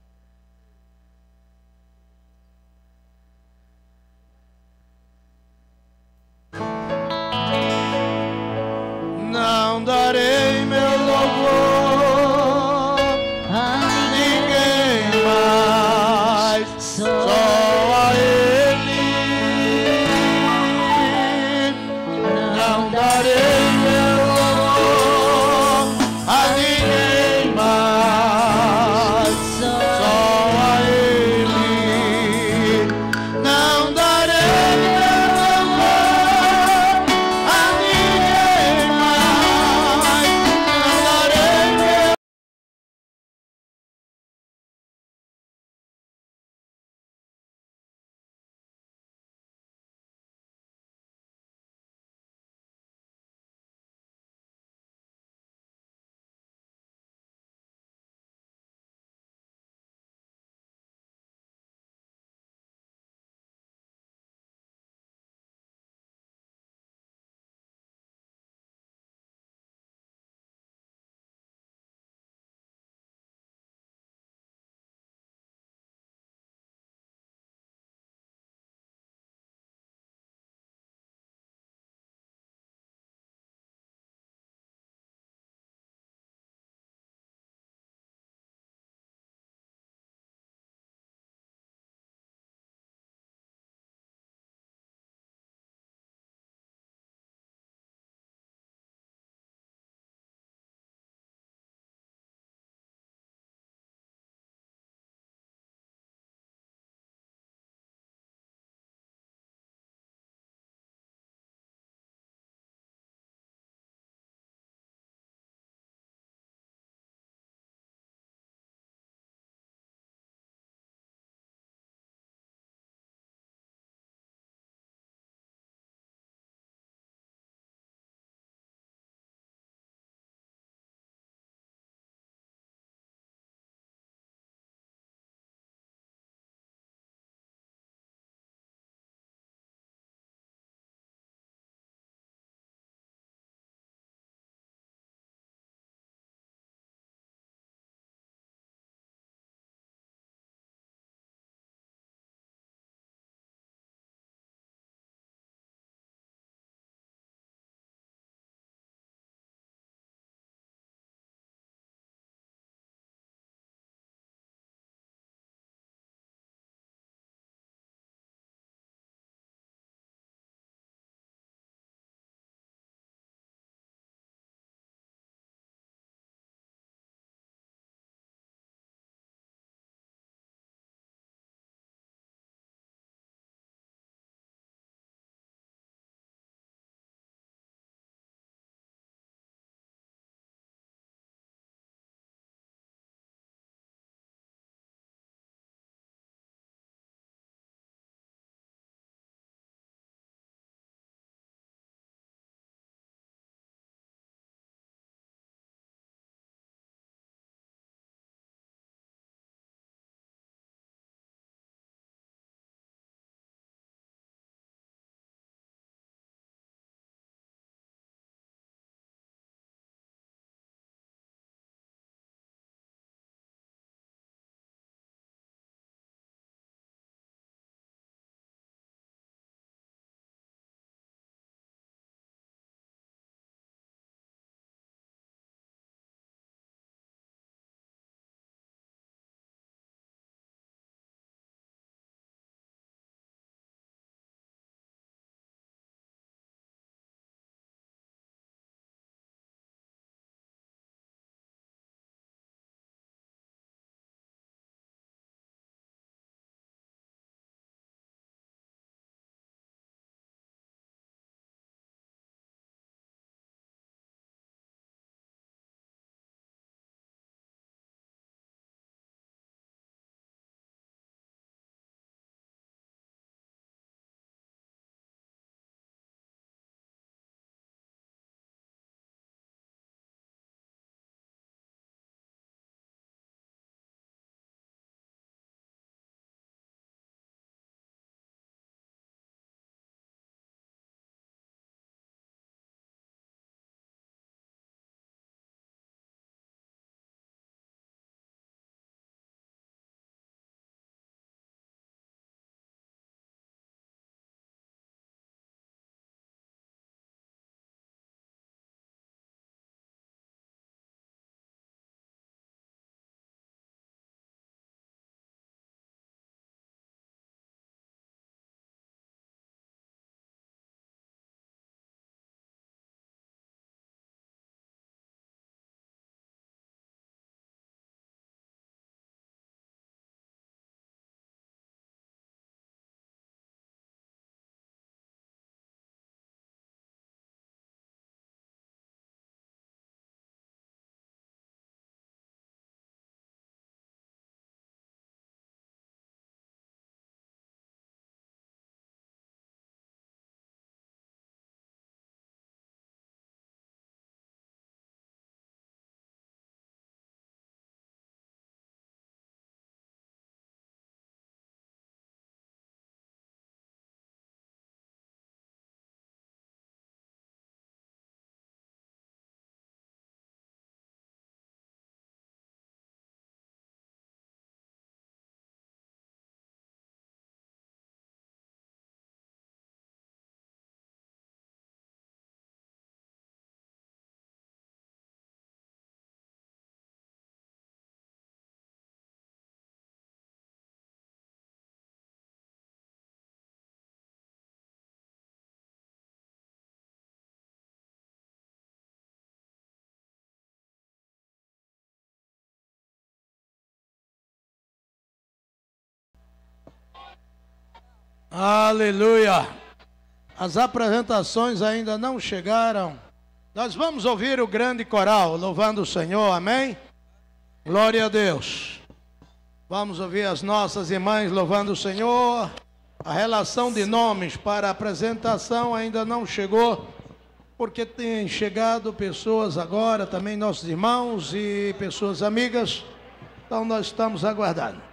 Não darei meu louvor a ninguém mais, só a Ele. Não darei meu louvor a ninguém mais, só Aleluia. As apresentações ainda não chegaram. Nós vamos ouvir o grande coral, louvando o Senhor, amém? Glória a Deus. Vamos ouvir as nossas irmãs louvando o Senhor. A relação de nomes para a apresentação ainda não chegou, porque tem chegado pessoas agora, também nossos irmãos e pessoas amigas. Então nós estamos aguardando.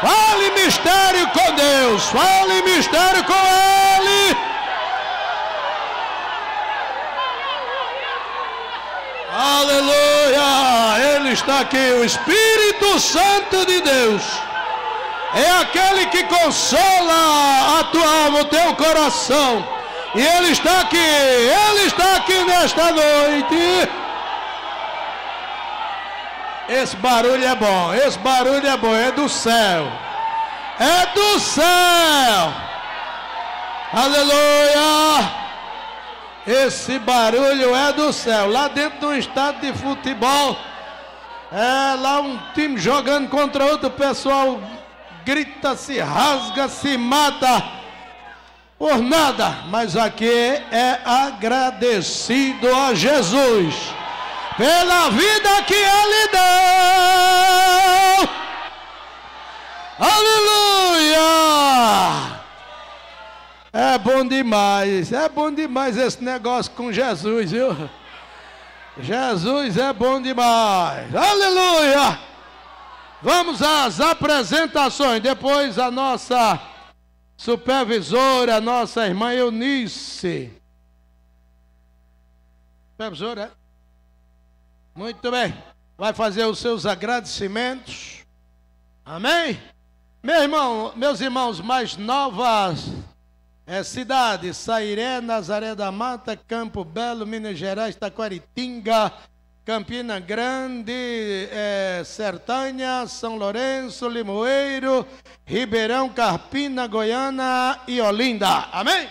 Fale mistério com Deus. Fale mistério com Ele. Aleluia. Ele está aqui. O Espírito Santo de Deus é aquele que consola a tua alma, o teu coração. E Ele está aqui. Ele está aqui nesta noite. Esse barulho é bom, esse barulho é bom, é do céu, é do céu, aleluia, esse barulho é do céu, lá dentro de um estádio de futebol, é lá um time jogando contra outro, pessoal grita, se rasga, se mata, por nada, mas aqui é agradecido a Jesus pela vida que Ele deu. Aleluia! É bom demais, é bom demais esse negócio com Jesus, viu? Jesus é bom demais. Aleluia! Vamos às apresentações. Depois a nossa supervisora, a nossa irmã Eunice. Supervisora, é? Muito bem, vai fazer os seus agradecimentos, amém? Meu irmão, meus irmãos mais novas é, cidades, Sairé, Nazaré da Mata, Campo Belo, Minas Gerais, Taquaritinga, Campina Grande, é, Sertânia, São Lourenço, Limoeiro, Ribeirão, Carpina, Goiânia e Olinda, amém?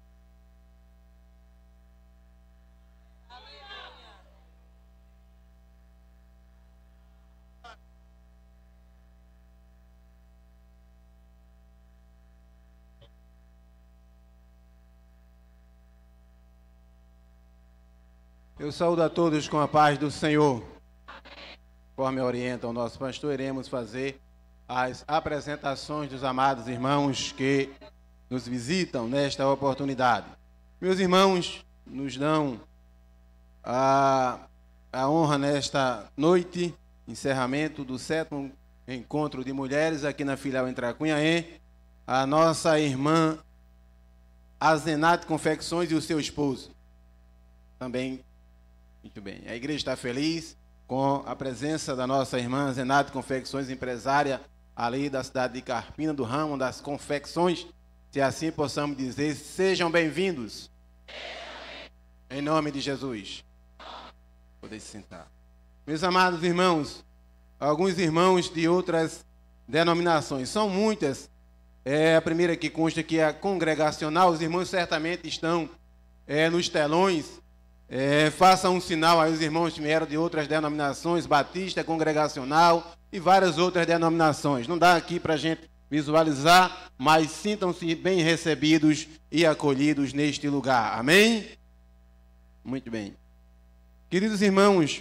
Eu saúdo a todos com a paz do Senhor. Conforme orienta o nosso pastor, iremos fazer as apresentações dos amados irmãos que nos visitam nesta oportunidade. Meus irmãos nos dão a, a honra nesta noite, encerramento do sétimo encontro de mulheres aqui na filial em Tracunhaém, a nossa irmã Azenate Confecções e o seu esposo. Também, muito bem, a igreja está feliz com a presença da nossa irmã Azenate Confecções, empresária ali da cidade de Carpina, do ramo das confecções, se assim possamos dizer. Sejam bem-vindos. Em nome de Jesus. Podem se sentar. Meus amados irmãos, alguns irmãos de outras denominações, são muitas. É, a primeira que consta que é a congregacional, os irmãos certamente estão é, nos telões. É, façam um sinal aí os irmãos que vieram de outras denominações, batista, congregacional e várias outras denominações. Não dá aqui para a gente visualizar, mas sintam-se bem recebidos e acolhidos neste lugar. Amém? Muito bem. Queridos irmãos,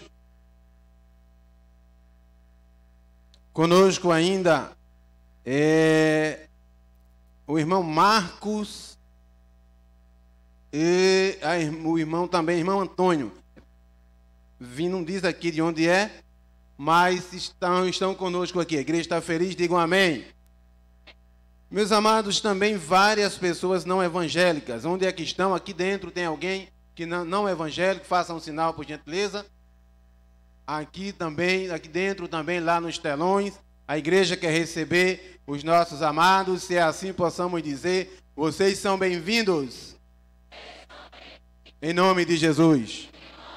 conosco ainda é o irmão Marcos e a, o irmão também, irmão Antônio. Vim, não diz aqui de onde é, mas estão, estão conosco aqui. A igreja está feliz, digam amém. Meus amados, também várias pessoas não evangélicas. Onde é que estão? Aqui dentro tem alguém que não, não é evangélico? Faça um sinal, por gentileza. Aqui também, aqui dentro também, lá nos telões. A igreja quer receber os nossos amados, se assim possamos dizer. Vocês são bem-vindos. Em nome de Jesus.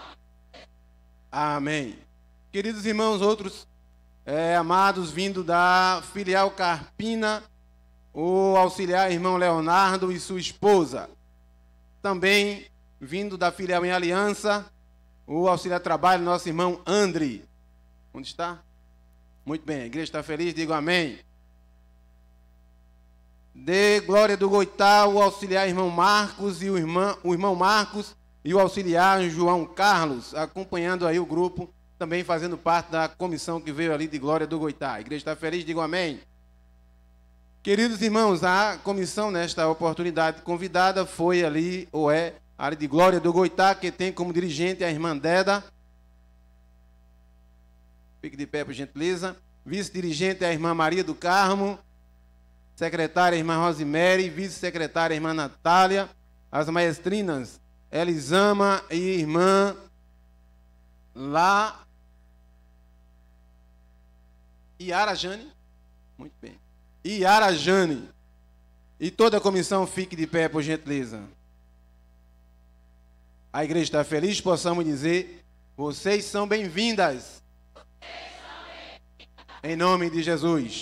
Amém. Queridos irmãos, outros é, amados vindo da filial Carpina, o auxiliar irmão Leonardo e sua esposa. Também vindo da filial em Aliança, o auxiliar trabalho, nosso irmão André. Onde está? Muito bem, a igreja está feliz, digo amém. De Glória do Goitá, o auxiliar irmão Marcos e o irmão, o irmão Marcos e o auxiliar João Carlos, acompanhando aí o grupo, também fazendo parte da comissão que veio ali de Glória do Goitá. A igreja está feliz, digo amém. Queridos irmãos, a comissão nesta oportunidade convidada foi ali, ou é, a área de Glória do Goitá, que tem como dirigente a irmã Deda. Fique de pé, por gentileza. vice-dirigente é a irmã Maria do Carmo, secretária a irmã Rosemary, vice-secretária a irmã Natália, as maestrinas Elisama e irmã Lá Iara Jane, muito bem, Iara Jane, e toda a comissão fique de pé, por gentileza. A igreja está feliz, possamos dizer, vocês são bem-vindas. Em nome de Jesus.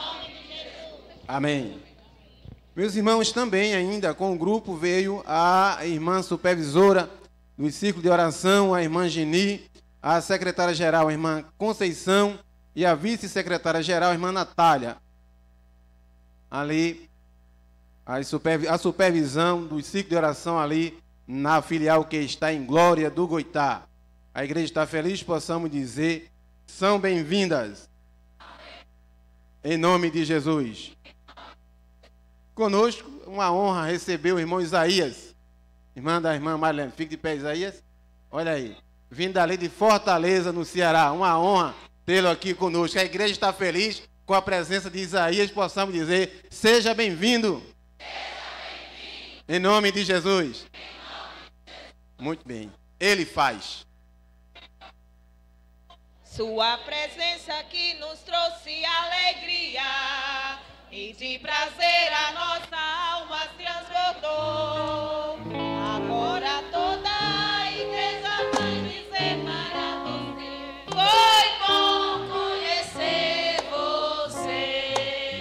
Amém. Meus irmãos, também ainda com o grupo veio a irmã supervisora do círculo de oração, a irmã Geni, a secretária-geral, a irmã Conceição, e a vice-secretária-geral, a irmã Natália. Ali, a, supervi a supervisão do ciclo de oração ali na filial que está em Glória do Goitá. A igreja está feliz, possamos dizer, são bem-vindas. Em nome de Jesus. Conosco, uma honra receber o irmão Isaías, irmã da irmã Marilene. Fique de pé, Isaías. Olha aí, vindo dali de Fortaleza, no Ceará. Uma honra tê-lo aqui conosco. A igreja está feliz com a presença de Isaías, possamos dizer, seja bem-vindo. Em nome de Jesus. Muito bem. Ele faz. Sua presença que nos trouxe alegria e de prazer a nossa alma transbordou. Agora toda a igreja vai dizer para você: foi bom conhecer você.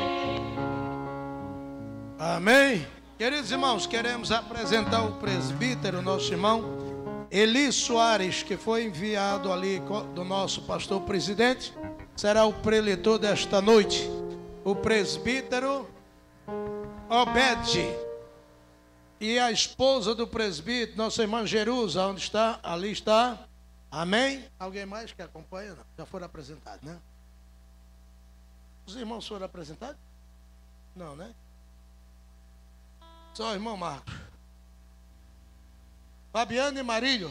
Amém. Queridos irmãos, queremos apresentar o presbítero, nosso irmão Eli Soares, que foi enviado ali do nosso pastor presidente, será o preletor desta noite. O presbítero Obed e a esposa do presbítero, nossa irmã Jerusa, onde está? Ali está. Amém? Alguém mais que acompanha? Não. Já foram apresentados, né? Os irmãos foram apresentados? Não, né? Só o irmão Marcos. Fabiano e Marílio.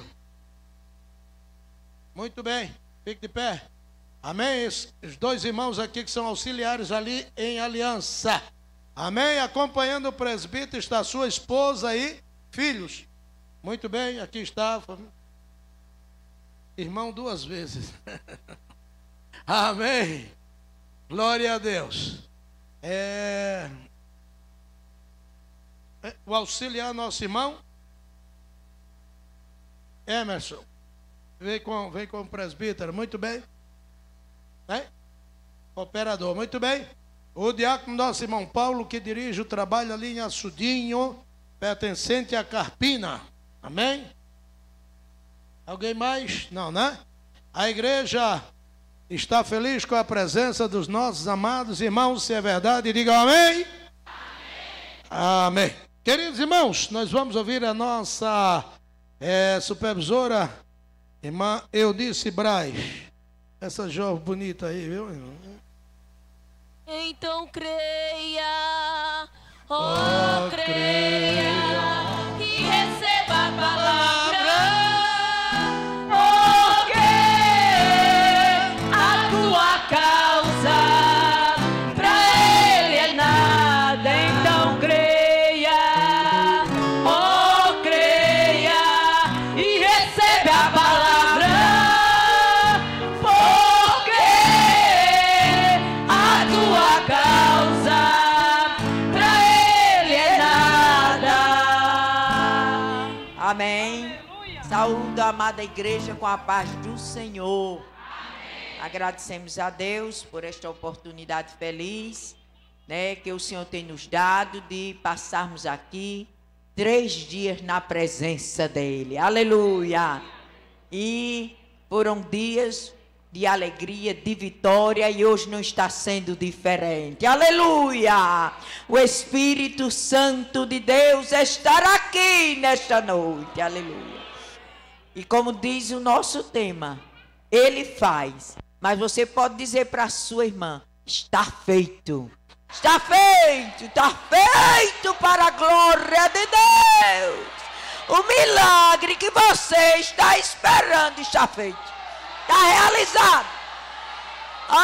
Muito bem, fique de pé. Amém? Os dois irmãos aqui que são auxiliares ali em aliança. Amém? Acompanhando o presbítero está a sua esposa e filhos. Muito bem, aqui está. Irmão duas vezes. Amém? Glória a Deus. É... O auxiliar nosso irmão Emerson, vem com, vem com o presbítero, muito bem. Né? Operador, muito bem. O diácono nosso irmão Paulo, que dirige o trabalho ali em Açudinho, pertencente a Carpina. Amém? Alguém mais? Não, né? A igreja está feliz com a presença dos nossos amados irmãos, se é verdade, digam amém. Amém. Amém. Queridos irmãos, nós vamos ouvir a nossa É, supervisora, irmã Eunice Braz. Essa jovem bonita aí, viu, irmão? Então creia, oh, oh creia, e receba a palavra, porque a tua causa pra ele é nada. Então creia. Amém. Saúdo a amada igreja com a paz do Senhor. Amém. Agradecemos a Deus por esta oportunidade feliz, né, que o Senhor tem nos dado de passarmos aqui três dias na presença dEle. Aleluia. E foram dias de alegria, de vitória, e hoje não está sendo diferente. Aleluia! O Espírito Santo de Deus estará aqui nesta noite. Aleluia! E como diz o nosso tema, Ele faz. Mas você pode dizer para a sua irmã: está feito. Está feito, está feito para a glória de Deus. O milagre que você está esperando está feito. Está realizado. Aleluia,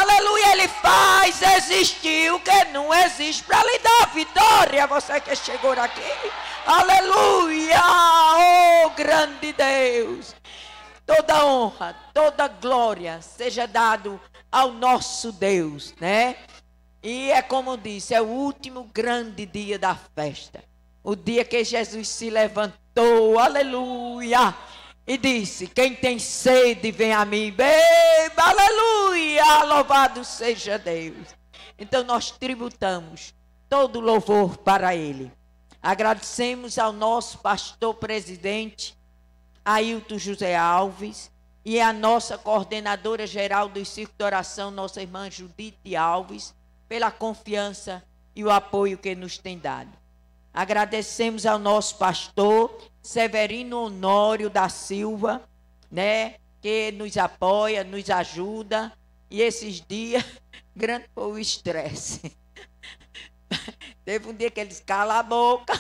Ele faz existir o que não existe para lhe dar vitória. Você que chegou aqui. Aleluia! Oh, grande Deus! Toda honra, toda glória seja dado ao nosso Deus, né? E é como disse, é o último grande dia da festa. O dia que Jesus se levantou, aleluia, e disse, quem tem sede, vem a mim, beba, aleluia, louvado seja Deus. Então nós tributamos todo louvor para Ele. Agradecemos ao nosso pastor presidente, Ailton José Alves, e a nossa coordenadora geral do Círculo de Oração, nossa irmã Judite Alves, pela confiança e o apoio que nos tem dado. Agradecemos ao nosso pastor Severino Honório da Silva, né, que nos apoia, nos ajuda, e esses dias, grande foi o estresse. Teve um dia que eles calam a boca,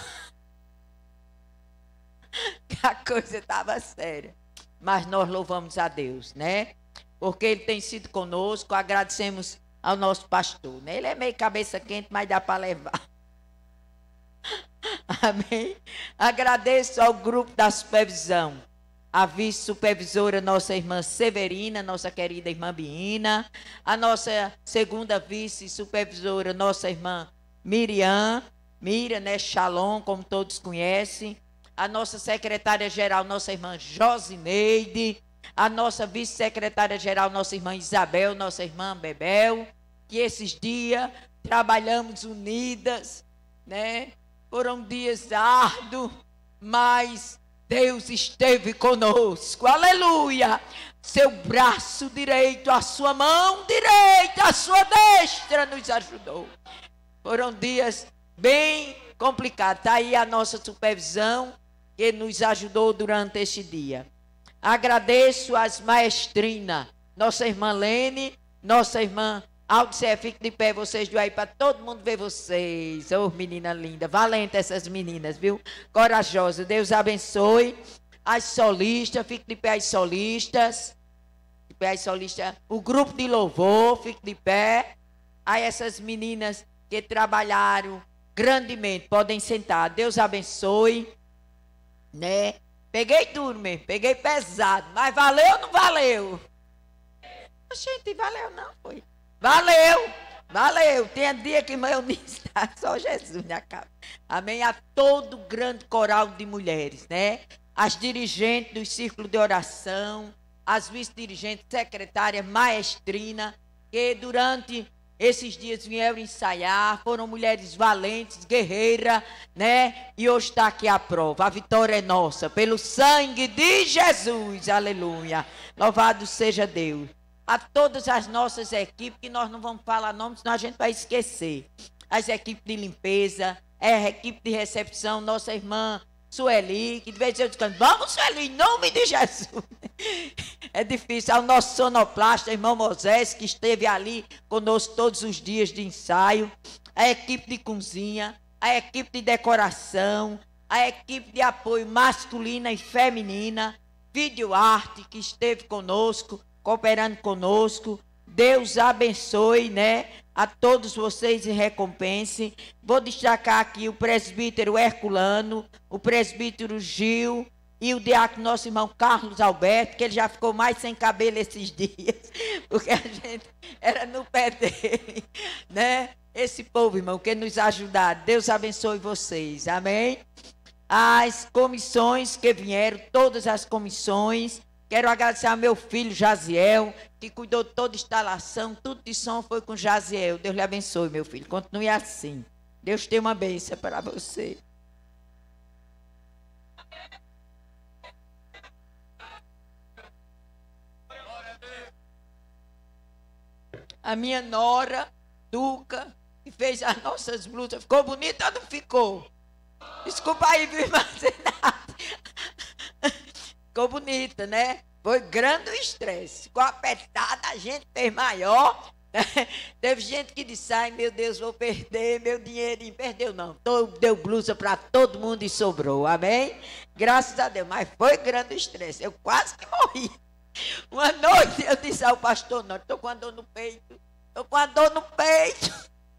que a coisa estava séria. Mas nós louvamos a Deus, né? Porque Ele tem sido conosco, agradecemos ao nosso pastor, né? Ele é meio cabeça quente, mas dá para levar. Amém? Agradeço ao grupo da supervisão, a vice-supervisora, nossa irmã Severina, nossa querida irmã Bina, a nossa segunda vice-supervisora, nossa irmã Miriam, Miriam, né, Shalom, como todos conhecem, a nossa secretária-geral, nossa irmã Josineide, a nossa vice-secretária-geral, nossa irmã Isabel, nossa irmã Bebel, que esses dias trabalhamos unidas, né? Foram dias árduos, mas Deus esteve conosco, aleluia! Seu braço direito, a sua mão direita, a sua destra nos ajudou. Foram dias bem complicados. Está aí a nossa supervisão que nos ajudou durante este dia. Agradeço às maestrinas, nossa irmã Lene, nossa irmã Aldice, fique de pé, vocês dois aí, para todo mundo ver vocês. Ô, oh, menina linda, valente essas meninas, viu? Corajosas, Deus abençoe. As solistas, fique de pé as solistas. De pé as solistas. O grupo de louvor, fique de pé. Aí essas meninas que trabalharam grandemente, podem sentar. Deus abençoe, né? Peguei duro mesmo, peguei pesado, mas valeu ou não valeu? Gente, valeu não, foi. Valeu, valeu. Tem dia que eu me está só Jesus na casa. Amém? A todo grande coral de mulheres, né? As dirigentes do círculo de oração, as vice-dirigentes, secretárias, maestrina, que durante esses dias vieram ensaiar, foram mulheres valentes, guerreiras, né? E hoje está aqui a prova. A vitória é nossa, pelo sangue de Jesus. Aleluia. Louvado seja Deus. A todas as nossas equipes, que nós não vamos falar nome, senão a gente vai esquecer. As equipes de limpeza, a equipe de recepção, nossa irmã Sueli, que de vez em quando, vamos Sueli, em nome de Jesus. É difícil. Ao nosso sonoplasta, irmão Moisés, que esteve ali conosco todos os dias de ensaio. A equipe de cozinha, a equipe de decoração, a equipe de apoio masculina e feminina, videoarte, que esteve conosco, cooperando conosco. Deus abençoe, né, a todos vocês e recompense. Vou destacar aqui o presbítero Herculano, o presbítero Gil e o diácono nosso irmão Carlos Alberto, que ele já ficou mais sem cabelo esses dias, porque a gente era no pé dele, né? Esse povo, irmão, que nos ajudaram. Deus abençoe vocês, amém? As comissões que vieram, todas as comissões. Quero agradecer ao meu filho Jaziel, que cuidou de toda a instalação, tudo de som foi com Jaziel. Deus lhe abençoe, meu filho. Continue assim. Deus tem uma bênção para você. A minha nora, Duca, que fez as nossas blusas. Ficou bonita ou não ficou? Desculpa aí, viu, irmã? Ficou bonita, né? Foi grande o estresse. Ficou apertada, a gente fez maior. Né? Teve gente que disse, ai meu Deus, vou perder meu dinheirinho. Perdeu não. Todo, deu blusa para todo mundo e sobrou. Amém? Graças a Deus. Mas foi grande o estresse. Eu quase que morri. Uma noite eu disse ao pastor, não, estou com a dor no peito. Estou com a dor no peito.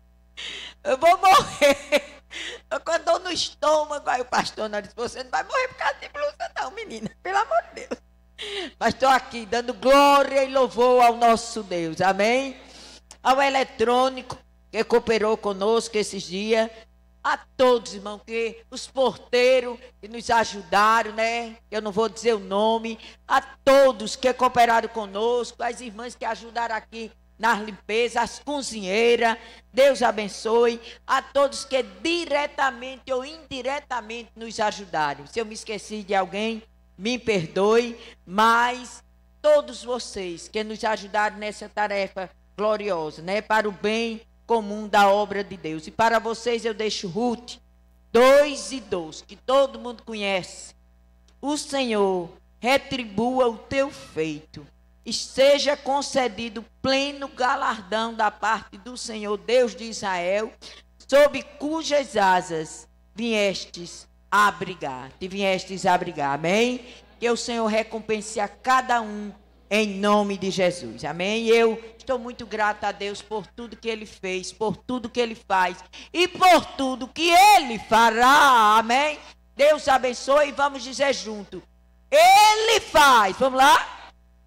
Eu vou morrer. Estou com a dor no estômago. Aí o pastor não disse, você não vai morrer por causa de blusa não, menina. Pelo amor de Deus. Mas estou aqui dando glória e louvor ao nosso Deus. Amém? Ao eletrônico que cooperou conosco esses dias. A todos, irmão, que os porteiros que nos ajudaram, né? Eu não vou dizer o nome. A todos que cooperaram conosco. As irmãs que ajudaram aqui nas limpezas, as cozinheiras. Deus abençoe. A todos que diretamente ou indiretamente nos ajudaram. Se eu me esqueci de alguém, me perdoe. Mas todos vocês que nos ajudaram nessa tarefa gloriosa, né? Para o bem comum da obra de Deus. E para vocês eu deixo Ruth dois e dois, que todo mundo conhece. O Senhor retribua o teu feito e seja concedido pleno galardão da parte do Senhor Deus de Israel, sob cujas asas viestes a abrigar. Te viestes a abrigar, amém? Que o Senhor recompense a cada um em nome de Jesus, amém? Eu estou muito grata a Deus por tudo que Ele fez, por tudo que Ele faz e por tudo que Ele fará, amém? Deus abençoe e vamos dizer junto, Ele faz, vamos lá?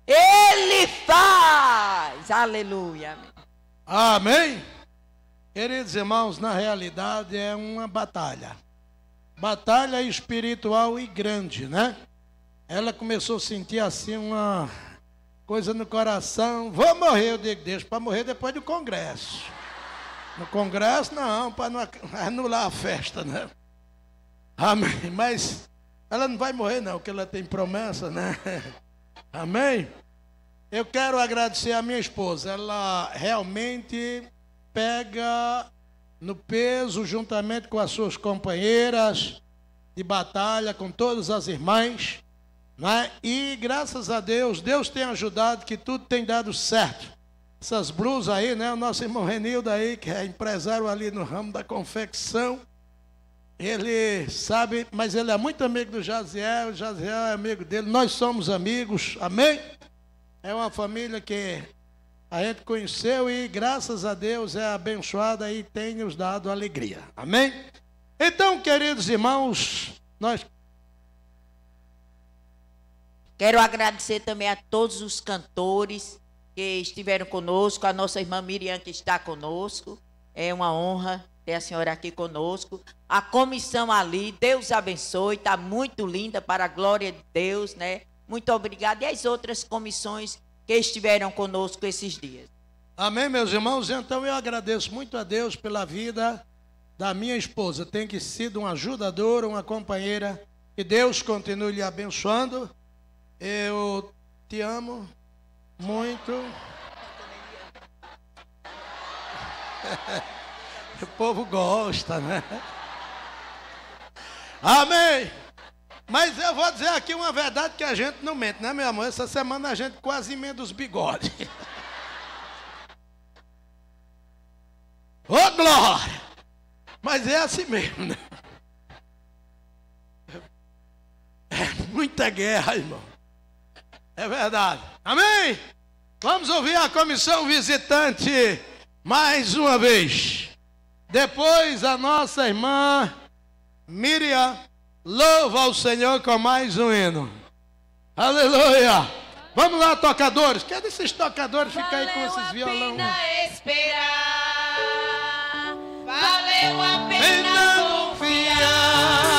Ele faz, aleluia. Amém? Queridos irmãos, na realidade é uma batalha, batalha espiritual e grande, né? Ela começou a sentir assim uma coisa no coração, vou morrer, eu digo, deixa para morrer depois do congresso. No congresso não, para não anular a festa, né? Amém, mas ela não vai morrer não, porque ela tem promessa, né? Amém? Eu quero agradecer a minha esposa, ela realmente pega no peso, juntamente com as suas companheiras de batalha, com todas as irmãs, né? E graças a Deus, Deus tem ajudado, que tudo tem dado certo. Essas blusas aí, né? O nosso irmão Renildo aí, que é empresário ali no ramo da confecção, ele sabe, mas ele é muito amigo do Jaziel, o Jaziel é amigo dele, nós somos amigos, amém? É uma família que a gente conheceu e graças a Deus é abençoada e tem nos dado alegria, amém? Então, queridos irmãos, nós... Quero agradecer também a todos os cantores que estiveram conosco, a nossa irmã Miriam que está conosco, é uma honra ter a senhora aqui conosco, a comissão ali, Deus abençoe, está muito linda para a glória de Deus, né? Muito obrigada, e as outras comissões que estiveram conosco esses dias. Amém, meus irmãos? Então eu agradeço muito a Deus pela vida da minha esposa, tem que sido uma ajudadora, uma companheira, que Deus continue lhe abençoando. Eu te amo muito. O povo gosta, né? Amém. Mas eu vou dizer aqui uma verdade que a gente não mente, né, meu amor? Essa semana a gente quase emenda os bigodes. Ô, glória! Mas é assim mesmo, né? É muita guerra, irmão. É verdade. Amém? Vamos ouvir a comissão visitante mais uma vez. Depois a nossa irmã Miriam louva ao Senhor com mais um hino. Aleluia. Vamos lá, tocadores. Cadê esses tocadores? Fica aí com esses violão. Esperar. Valeu a pena confiar.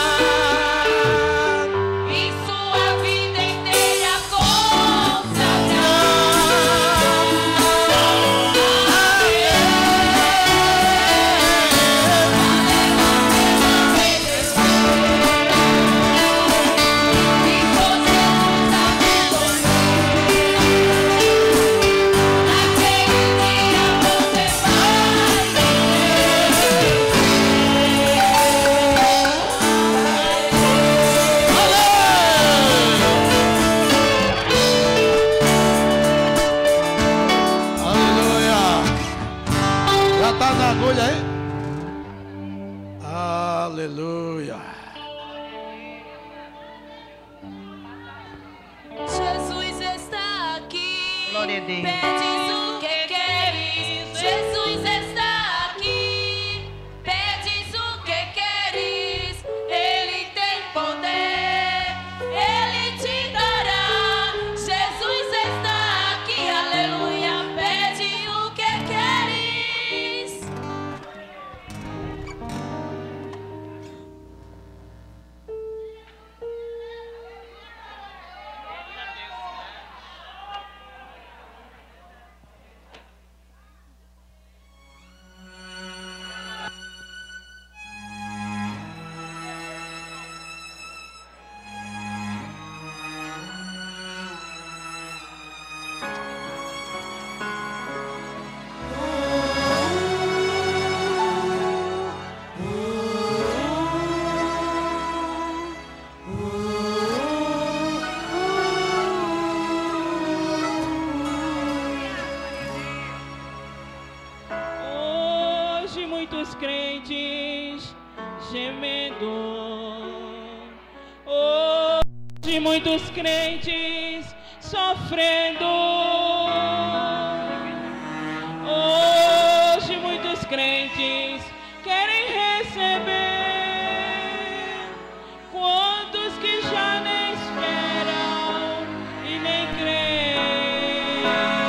Aleluia. Jesus está aqui. Glória a Deus. Pedes o que queres, muitos crentes gemendo. Hoje muitos crentes sofrendo. Hoje muitos crentes querem receber. Quantos que já nem esperam e nem creem.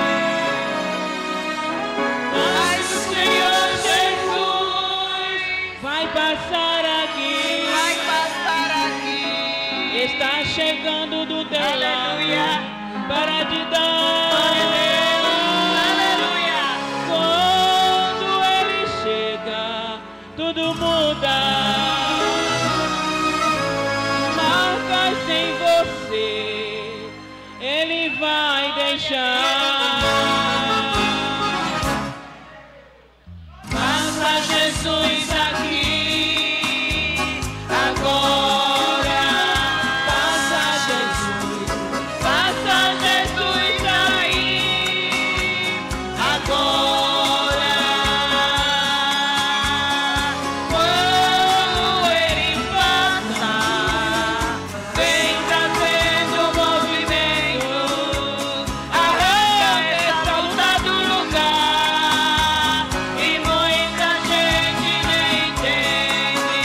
Mas o Senhor Jesus vai passar aqui. Vai passar aqui. Está chegando do teu lado para te dar. Aleluia. Quando ele chega, tudo muda. Marcas em você, ele vai deixar. Passa Jesus aqui agora. Passa Jesus, passa Jesus aí agora. Quando ele passar, vem trazendo movimento, arranca essa do lugar e muita gente nem entende.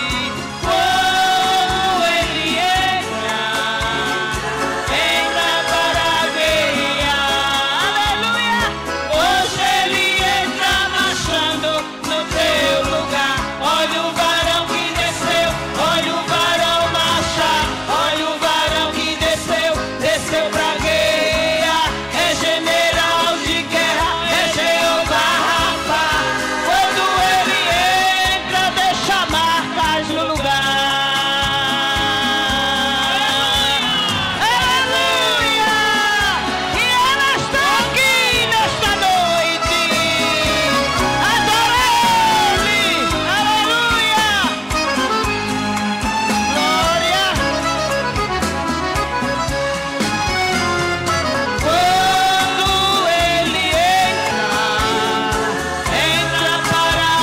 Quando ele entra, entra para guerrear. Aleluia! Hoje ele entra marchando no teu lugar. Olha o varão que desceu, olha o varão marchar. Olha o varão que desceu, desceu pra guerrear. É general de guerra, é Jeová Rafa. Quando ele entra, deixa marcas no lugar. Aleluia! E elas estão aqui nesta noite. Adora ele! Aleluia! Glória! Quando ele entra, entra para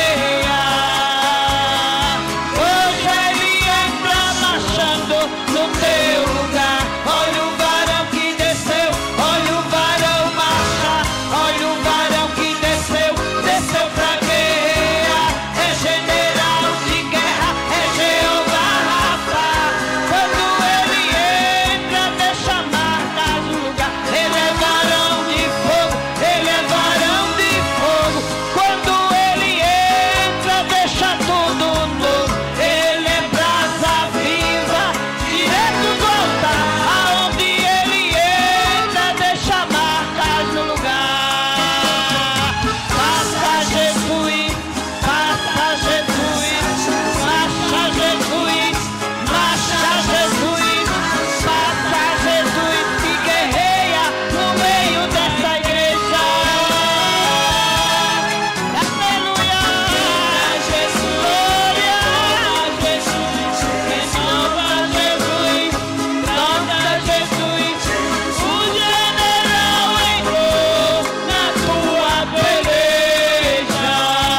guerrear. Hoje ele entra marchando no teu lugar. Olha o varão que desceu, olha o varão marchar. Olha o varão que desceu, desceu pra guerrear. É general de guerra, é Jeová Rafa. Quando ele entra, deixa marcas no lugar. Ele é varão de fogo, ele é varão de fogo. Quando ele entra, deixa tudo novo. Ele é brasa viva, direto do altar. Aonde ele entra, deixa marcas no lugar. Passa Jesus, passa Jesus, marcha Jesus, marcha Jesus, passa Jesus que guerreia no meio dessa igreja. Aleluia! Jesus, glória a Jesus, renova Jesus, nota Jesus. O general entrou na tua peleja.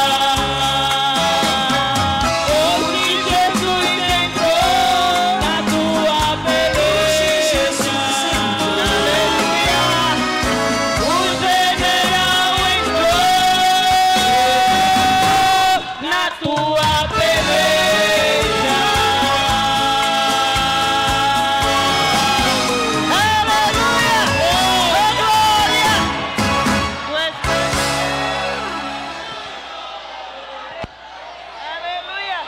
Hoje Jesus entrou na tua peleja. Aleluia! O general entrou na tua peleja. Aleluia! Oh, glória! Aleluia!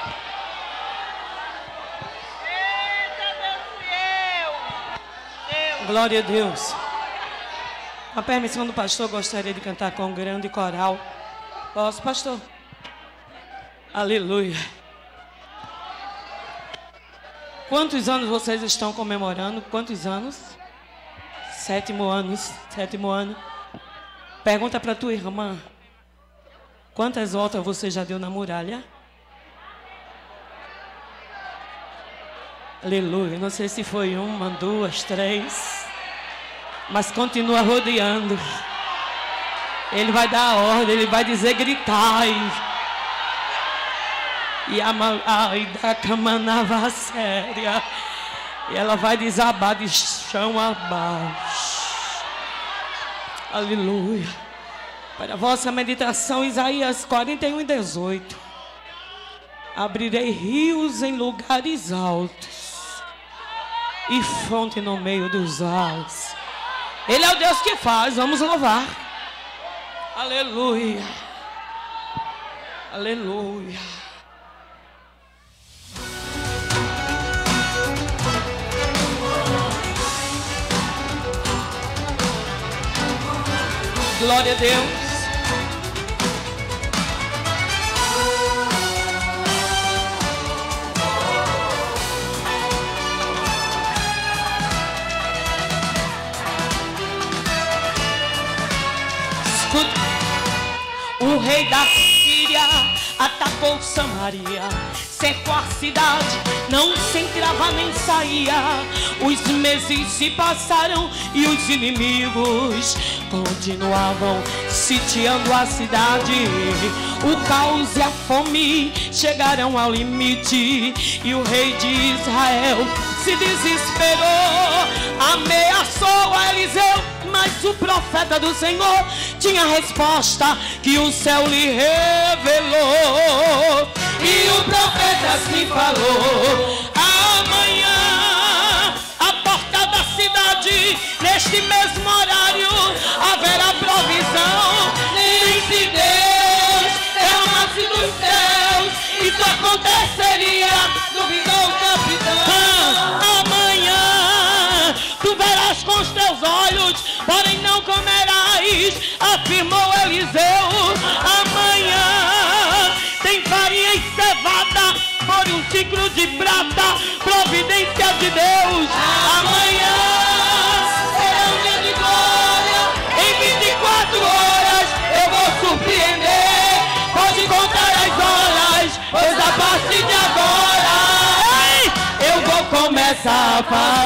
Eita, Deus, Glória a Deus. Com a permissão do pastor, gostaria de cantar com um grande coral. Posso, pastor? Aleluia. Quantos anos vocês estão comemorando? Quantos anos? Sétimo ano. Sétimo ano. Pergunta para tua irmã. Quantas voltas você já deu na muralha? Aleluia. Não sei se foi uma, duas, três. Mas continua rodeando. Ele vai dar a ordem, ele vai dizer gritai. E a malai da camanava séria. E ela vai desabar de chão abaixo. Aleluia. Para a vossa meditação, Isaías quarenta e um e dezoito. Abrirei rios em lugares altos e fonte no meio dos vales. Ele é o Deus que faz, vamos louvar. Aleluia. Aleluia. Glória a Deus. O rei da Síria atacou Samaria, cercou a cidade, não se entrava nem saía. Os meses se passaram e os inimigos continuavam sitiando a cidade. O caos e a fome chegaram ao limite e o rei de Israel se desesperou, ameaçou a Eliseu, mas o profeta do Senhor tinha a resposta que o céu lhe revelou. E o profeta assim falou: amanhã, à porta da cidade, neste mesmo horário, haverá provisão. Nem se Deus derramasse dos céus, isso aconteceria, duvidou o capitão. Amanhã tu verás com os teus olhos, porém não comerás, afirmou Eliseu. Amanhã tem farinha e cevada por um ciclo de prata, providência de Deus. Amanhã será um dia de glória, em vinte e quatro horas eu vou surpreender. Pode contar as horas, pois a partir de agora, ei, eu vou começar a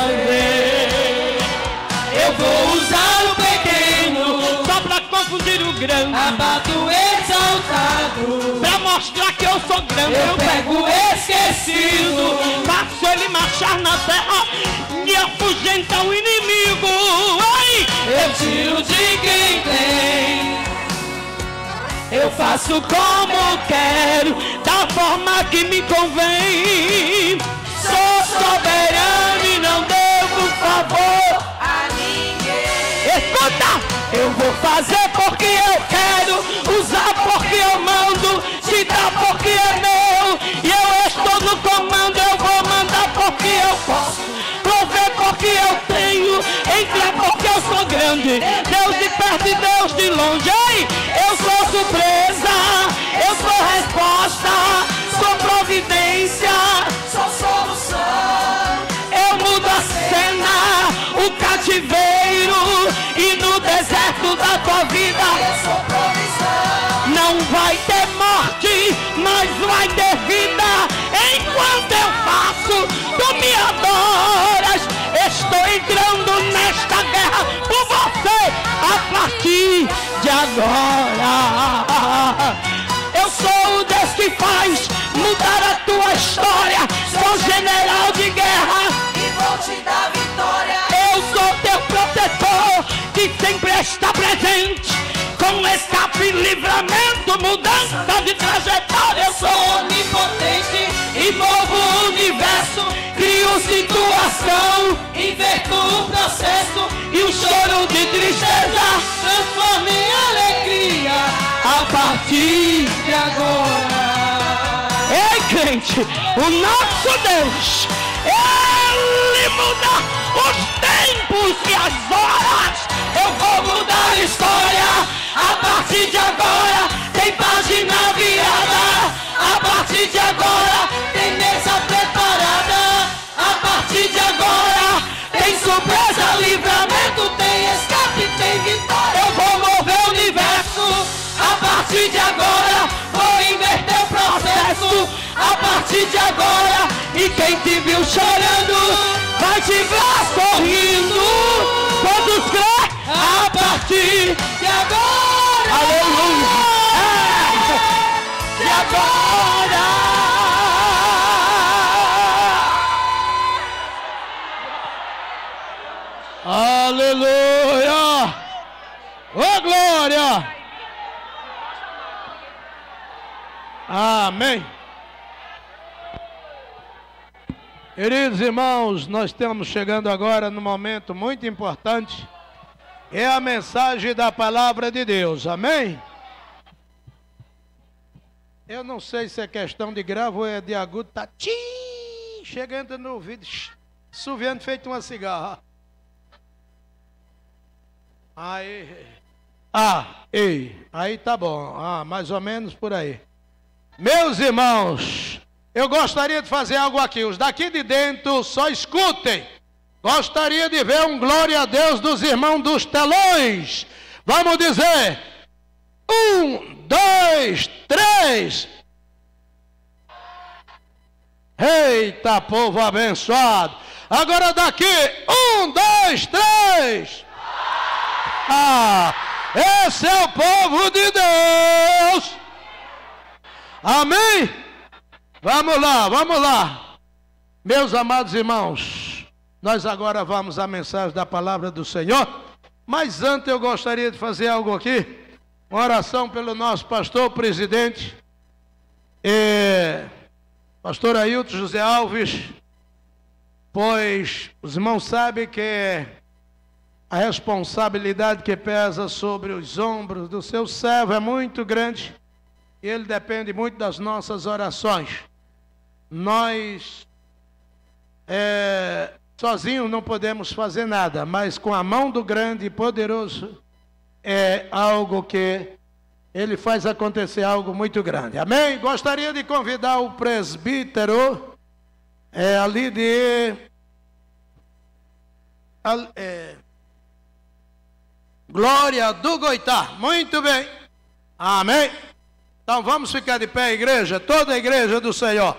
fazer. Eu vou usar o pequeno só pra confundir o grande, abato exaltado pra mostrar que eu sou grande. Eu pego esquecido, faço ele marchar na terra e afugenta o inimigo. Ai! Eu tiro de quem tem, eu faço como quero, da forma que me convém. Sou soberano e não devo favor a ninguém. Escuta! Eu vou fazer porque eu quero, usar porque eu mando, te dar porque é meu. E eu estou no comando, eu vou mandar porque eu posso, prover porque eu tenho, entrar porque eu sou grande. Deus de perto e Deus de longe. Ei, eu sou surpresa, eu sou resposta, sou providência, sou solução. Eu mudo a cena, o cativeiro, e no deserto da tua vida eu sou provisão. Não vai ter morte, mas vai ter vida. Enquanto eu faço, tu me adoras. Estou entrando nesta guerra por você a partir de agora. Eu sou o Deus que faz mudar a tua história. Sou general de guerra e vou te dar vitória. Eu sou teu protetor que sempre está presente, com escape, livramento, mudança de trajetória. Eu sou onipotente e movo o universo, crio situação, inverto o processo e o choro de tristeza transforma em alegria a partir de agora. Ei, crente, o nosso Deus, Ele muda os tempos e as horas. Eu vou mudar a história a partir de agora. Tem página virada a partir de agora. Tem mesa preparada a partir de agora. Tem surpresa, livramento, tem escape, tem vitória. Eu vou mover o universo a partir de agora. Vou inverter o processo a partir de agora. E quem te viu chorando vai te ver sorrindo. Todos crê a partir de agora. Aleluia. É. De agora. Aleluia! Ô glória! Amém. Queridos irmãos, nós estamos chegando agora num momento muito importante. É a mensagem da palavra de Deus. Amém? Eu não sei se é questão de grave ou é de agudo. Tá tchim, chegando no ouvido, suviando feito uma cigarra. Aí. Ah, ei. Aí tá bom. Ah, mais ou menos por aí. Meus irmãos, eu gostaria de fazer algo aqui. Os daqui de dentro só escutem. Gostaria de ver um glória a Deus dos irmãos dos telões. Vamos dizer. Um, dois, três. Eita, povo abençoado. Agora daqui. Um, dois, três. Ah, esse é o povo de Deus. Amém? Vamos lá, vamos lá. Meus amados irmãos, nós agora vamos à mensagem da palavra do Senhor. Mas antes eu gostaria de fazer algo aqui. Uma oração pelo nosso pastor presidente, é, pastor Ailton José Alves, pois os irmãos sabem que a responsabilidade que pesa sobre os ombros do seu servo é muito grande. E ele depende muito das nossas orações. Nós, é, sozinhos não podemos fazer nada, mas com a mão do grande e poderoso, é algo que ele faz acontecer algo muito grande. Amém? Gostaria de convidar o presbítero, é, ali de... É, Glória do Goitá. Muito bem. Amém? Então vamos ficar de pé, igreja, toda a igreja do Senhor.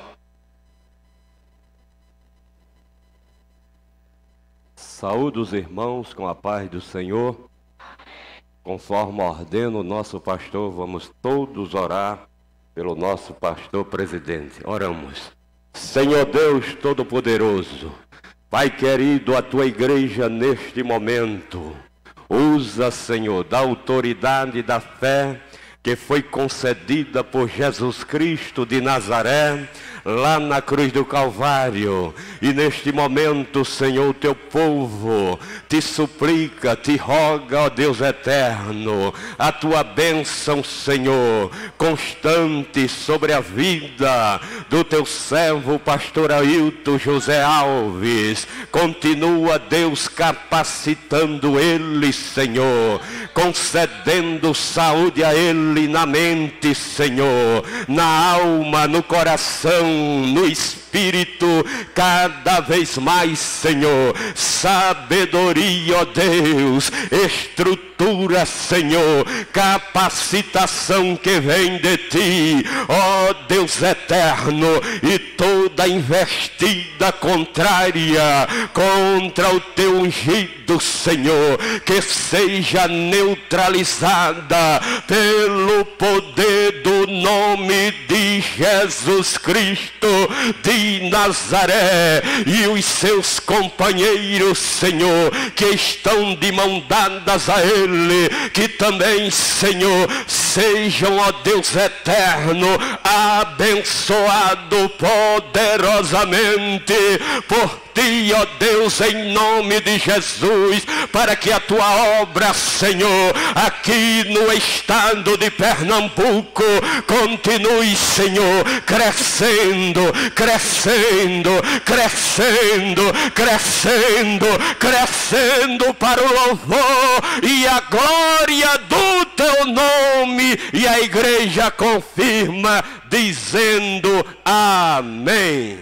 Saúde os irmãos com a paz do Senhor. Conforme ordena o nosso pastor, vamos todos orar pelo nosso pastor presidente. Oramos. Senhor Deus Todo-Poderoso, Pai querido, a tua igreja neste momento, usa, Senhor, da autoridade da fé que foi concedida por Jesus Cristo de Nazaré, lá na cruz do Calvário. E neste momento, Senhor, teu povo te suplica, te roga, ó Deus eterno, a tua bênção, Senhor, constante sobre a vida do teu servo, pastor Ailton José Alves. Continua, Deus, capacitando ele, Senhor, concedendo saúde a ele na mente, Senhor, na alma, no coração, no espírito, cada vez mais, Senhor, sabedoria, ó Deus, estrutura, Senhor, capacitação que vem de ti, ó Deus eterno, e toda investida contrária contra o teu ungido, Senhor, que seja neutralizada pelo poder do nome de Jesus Cristo de Nazaré. E os seus companheiros, Senhor, que estão de mão dadas a ele, que também, Senhor, sejam, ó Deus eterno, abençoado poderosamente por ti, ó Deus, em nome de Jesus, para que a tua obra, Senhor, aqui no estado de Pernambuco, continue, Senhor, crescendo, crescendo, crescendo, crescendo, crescendo para o louvor e a glória do teu nome. E a igreja confirma, dizendo amém.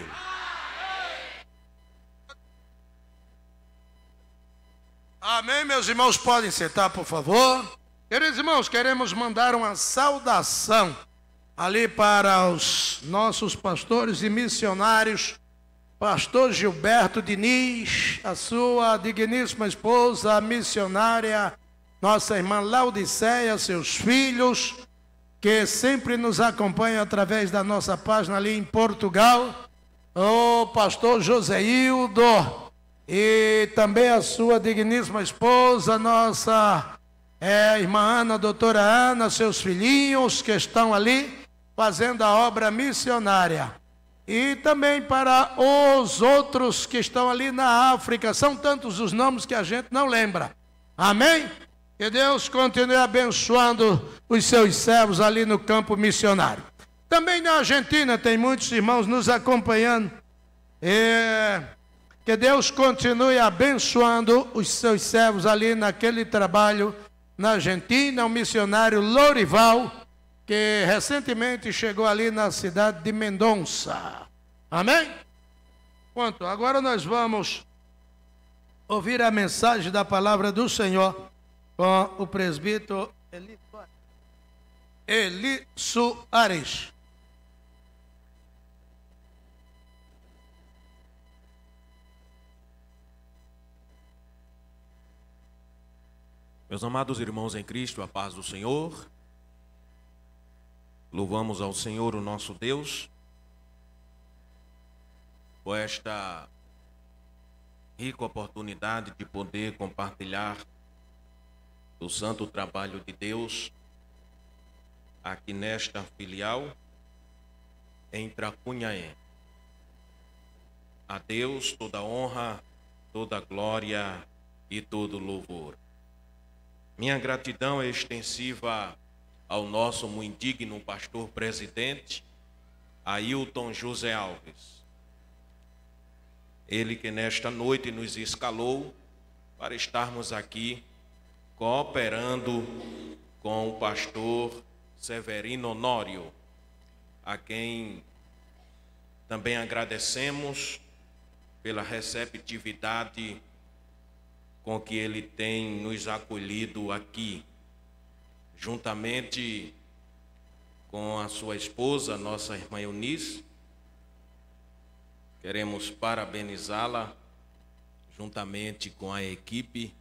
Amém, meus irmãos, podem sentar, por favor. Queridos irmãos, queremos mandar uma saudação ali para os nossos pastores e missionários, pastor Gilberto Diniz, a sua digníssima esposa, a missionária, nossa irmã Laodiceia, seus filhos, que sempre nos acompanham através da nossa página ali em Portugal, o pastor Joseildo, e também a sua digníssima esposa, nossa é, irmã Ana, doutora Ana, seus filhinhos que estão ali fazendo a obra missionária. E também para os outros que estão ali na África, são tantos os nomes que a gente não lembra. Amém? Que Deus continue abençoando os seus servos ali no campo missionário. Também na Argentina tem muitos irmãos nos acompanhando. É, que Deus continue abençoando os seus servos ali naquele trabalho na Argentina. O missionário Lorival, que recentemente chegou ali na cidade de Mendonça. Amém? Pronto, agora nós vamos ouvir a mensagem da palavra do Senhor com o presbítero Eli, Eli Soares. Meus amados irmãos em Cristo, a paz do Senhor. Louvamos ao Senhor, o nosso Deus, por esta rica oportunidade de poder compartilhar do santo trabalho de Deus aqui nesta filial em Tracunhaém. A Deus toda honra, toda glória e todo louvor. Minha gratidão é extensiva ao nosso muito digno pastor presidente, Ailton José Alves. Ele que nesta noite nos escalou para estarmos aqui cooperando com o pastor Severino Honório, a quem também agradecemos pela receptividade com que ele tem nos acolhido aqui, juntamente com a sua esposa, nossa irmã Eunice. Queremos parabenizá-la, juntamente com a equipe,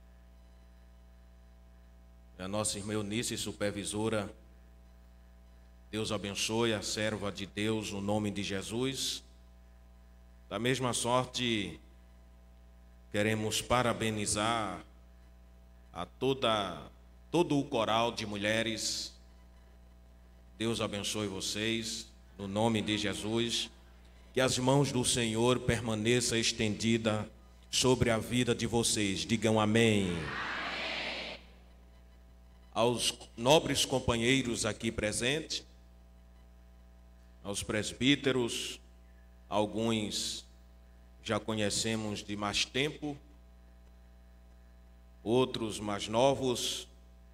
a nossa irmã Eunice, supervisora. Deus abençoe a serva de Deus, no nome de Jesus. Da mesma sorte, queremos parabenizar a toda, todo o coral de mulheres. Deus abençoe vocês, no nome de Jesus. Que as mãos do Senhor permaneçam estendidas sobre a vida de vocês. Digam amém. Amém. Aos nobres companheiros aqui presentes, aos presbíteros, alguns já conhecemos de mais tempo, outros mais novos,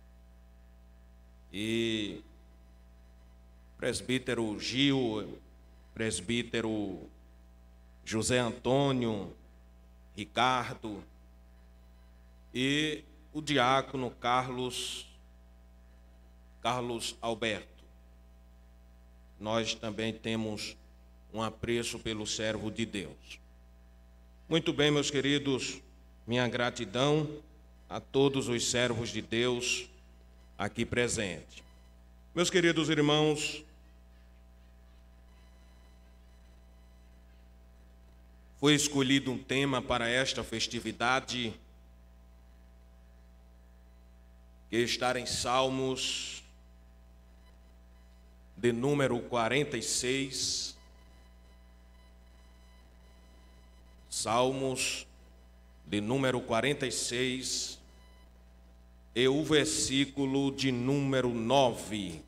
e presbítero Gil, presbítero José Antônio, Ricardo, e o diácono Carlos, Carlos Alberto. Nós também temos um apreço pelo servo de Deus. Muito bem, meus queridos, minha gratidão a todos os servos de Deus aqui presentes. Meus queridos irmãos, foi escolhido um tema para esta festividade que está em Salmos de número quarenta e seis. Salmos de número quarenta e seis e o versículo de número nove.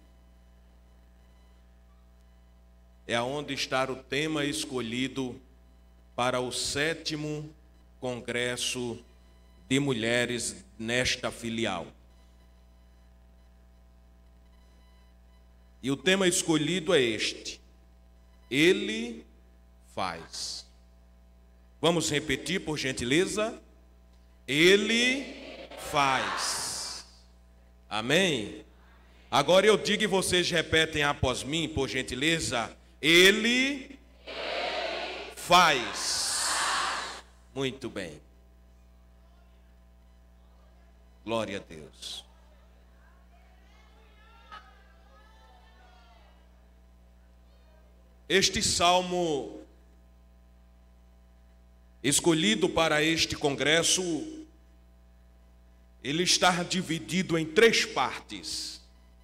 É onde está o tema escolhido para o sétimo Congresso de Mulheres nesta filial. E o tema escolhido é este: Ele faz. Vamos repetir, por gentileza? Ele faz. Amém? Agora eu digo e vocês repetem após mim, por gentileza. Ele, Ele faz. Muito bem. Glória a Deus. Este salmo escolhido para este congresso, ele está dividido em três partes.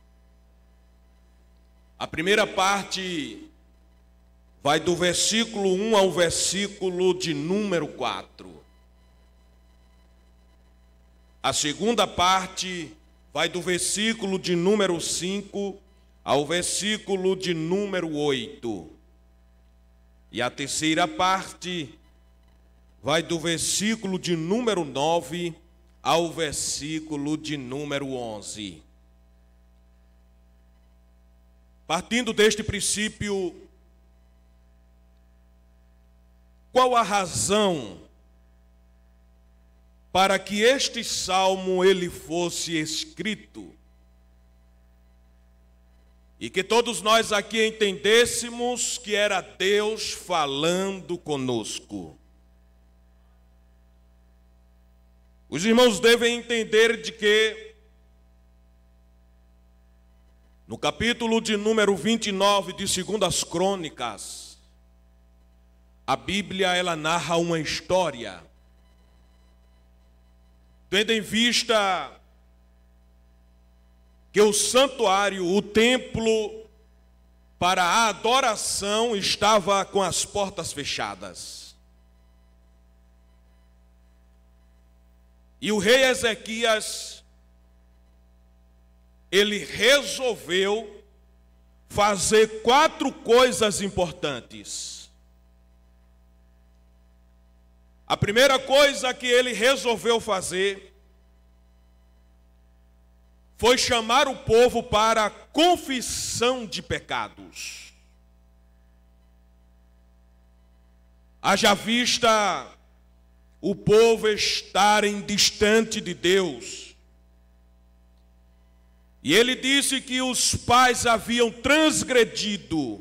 A primeira parte vai do versículo um ao versículo de número quatro. A segunda parte vai do versículo de número cinco ao versículo de número oito. E a terceira parte vai do versículo de número nove ao versículo de número onze. Partindo deste princípio, qual a razão para que este salmo ele fosse escrito? E que todos nós aqui entendêssemos que era Deus falando conosco. Os irmãos devem entender de que no capítulo de número vinte e nove de Segundas Crônicas, a Bíblia ela narra uma história, tendo em vista que o santuário, o templo para a adoração estava com as portas fechadas. E o rei Ezequias, ele resolveu fazer quatro coisas importantes. A primeira coisa que ele resolveu fazer foi chamar o povo para a confissão de pecados. Haja vista o povo estarem distante de Deus. E ele disse que os pais haviam transgredido,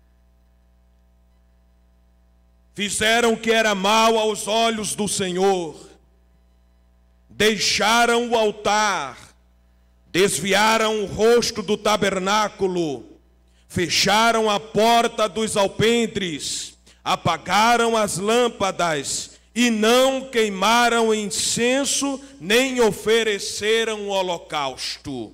fizeram o que era mal aos olhos do Senhor, deixaram o altar, desviaram o rosto do tabernáculo, fecharam a porta dos alpendres, apagaram as lâmpadas e não queimaram incenso, nem ofereceram o holocausto.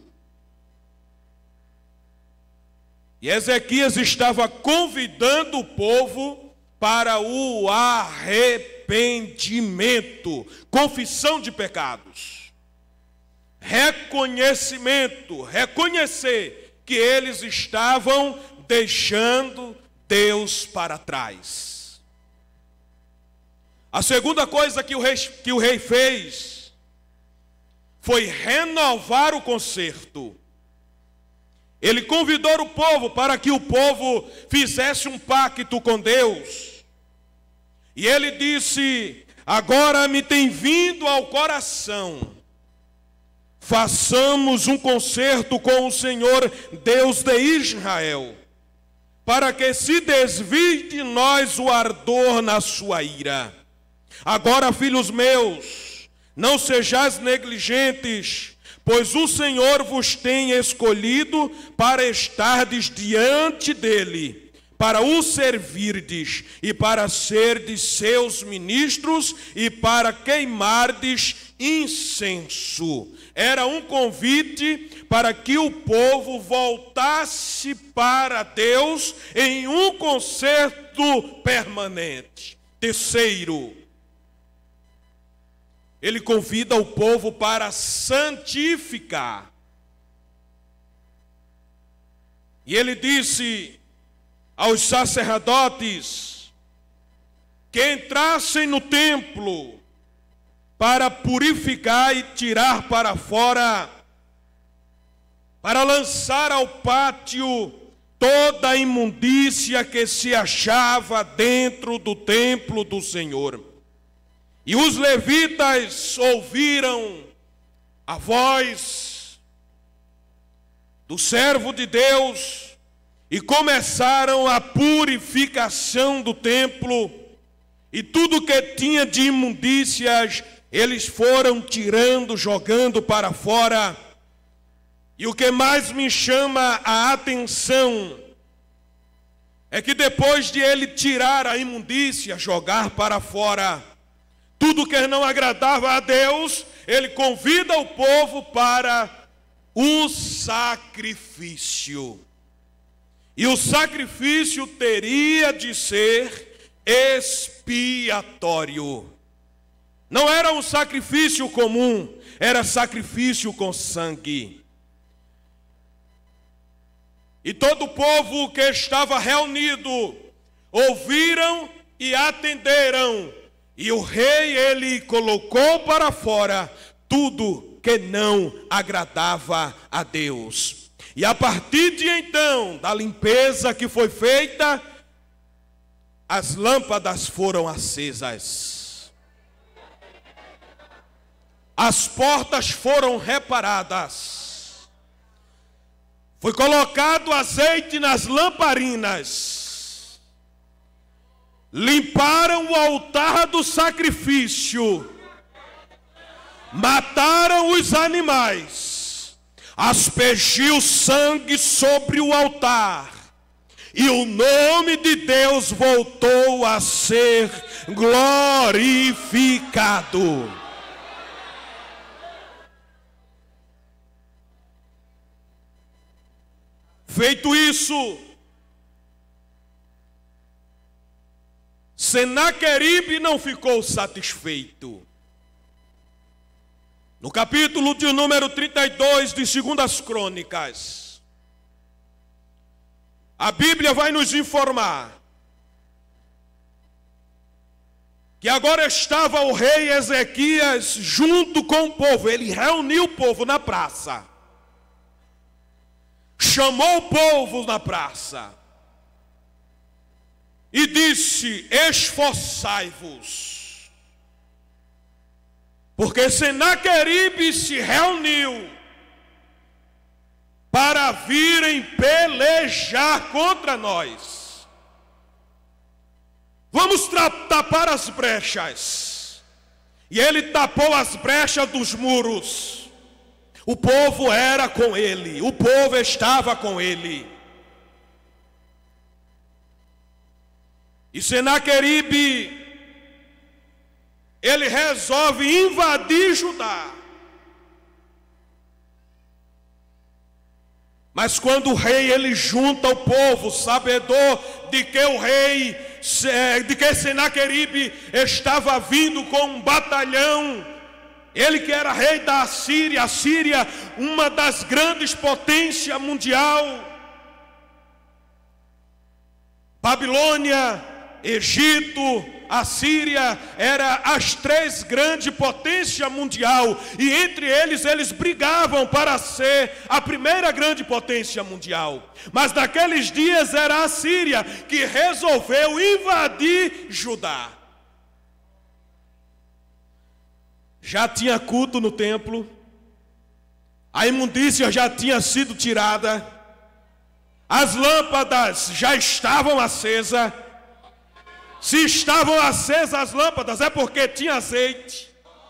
E Ezequias estava convidando o povo para o arrependimento, confissão de pecados, reconhecimento, reconhecer que eles estavam deixando Deus para trás. A segunda coisa que o rei, que o rei fez foi renovar o concerto. Ele convidou o povo para que o povo fizesse um pacto com Deus. E ele disse: agora me tem vindo ao coração, façamos um concerto com o Senhor, Deus de Israel, para que se desvie de nós o ardor na sua ira. Agora, filhos meus, não sejais negligentes, pois o Senhor vos tem escolhido para estardes diante dele, para o servirdes e para serdes seus ministros e para queimardes incenso. Era um convite para que o povo voltasse para Deus em um concerto permanente. Terceiro, ele convida o povo para santificar. E ele disse aos sacerdotes que entrassem no templo para purificar e tirar para fora, para lançar ao pátio toda a imundícia que se achava dentro do templo do Senhor. E os levitas ouviram a voz do servo de Deus e começaram a purificação do templo, e tudo que tinha de imundícias eles foram tirando, jogando para fora. E o que mais me chama a atenção é que depois de ele tirar a imundícia, jogar para fora tudo que não agradava a Deus, ele convida o povo para o sacrifício. E o sacrifício teria de ser expiatório. Não era um sacrifício comum, era sacrifício com sangue. E todo o povo que estava reunido ouviram e atenderam. E o rei, ele colocou para fora tudo que não agradava a Deus. E a partir de então, da limpeza que foi feita, as lâmpadas foram acesas. As portas foram reparadas. Foi colocado azeite nas lamparinas. Limparam o altar do sacrifício. Mataram os animais. Aspergiu sangue sobre o altar. E o nome de Deus voltou a ser glorificado. Feito isso, Senaqueribe não ficou satisfeito. No capítulo de número trinta e dois de Segundas Crônicas, a Bíblia vai nos informar que agora estava o rei Ezequias junto com o povo. Ele reuniu o povo na praça. Chamou o povo na praça e disse: esforçai-vos, porque Senaqueribe se reuniu para virem pelejar contra nós. Vamos tapar as brechas. E ele tapou as brechas dos muros. O povo era com ele, o povo estava com ele. E Senaqueribe, ele resolve invadir Judá. Mas quando o rei, ele junta o povo, sabedor de que o rei, de que Senaqueribe estava vindo com um batalhão, ele que era rei da Assíria, a Síria, uma das grandes potências mundial. Babilônia, Egito, Assíria, eram as três grandes potências mundial. E entre eles, eles brigavam para ser a primeira grande potência mundial. Mas naqueles dias era a Síria que resolveu invadir Judá. Já tinha culto no templo, a imundícia já tinha sido tirada, as lâmpadas já estavam acesas. Se estavam acesas as lâmpadas é porque tinha azeite.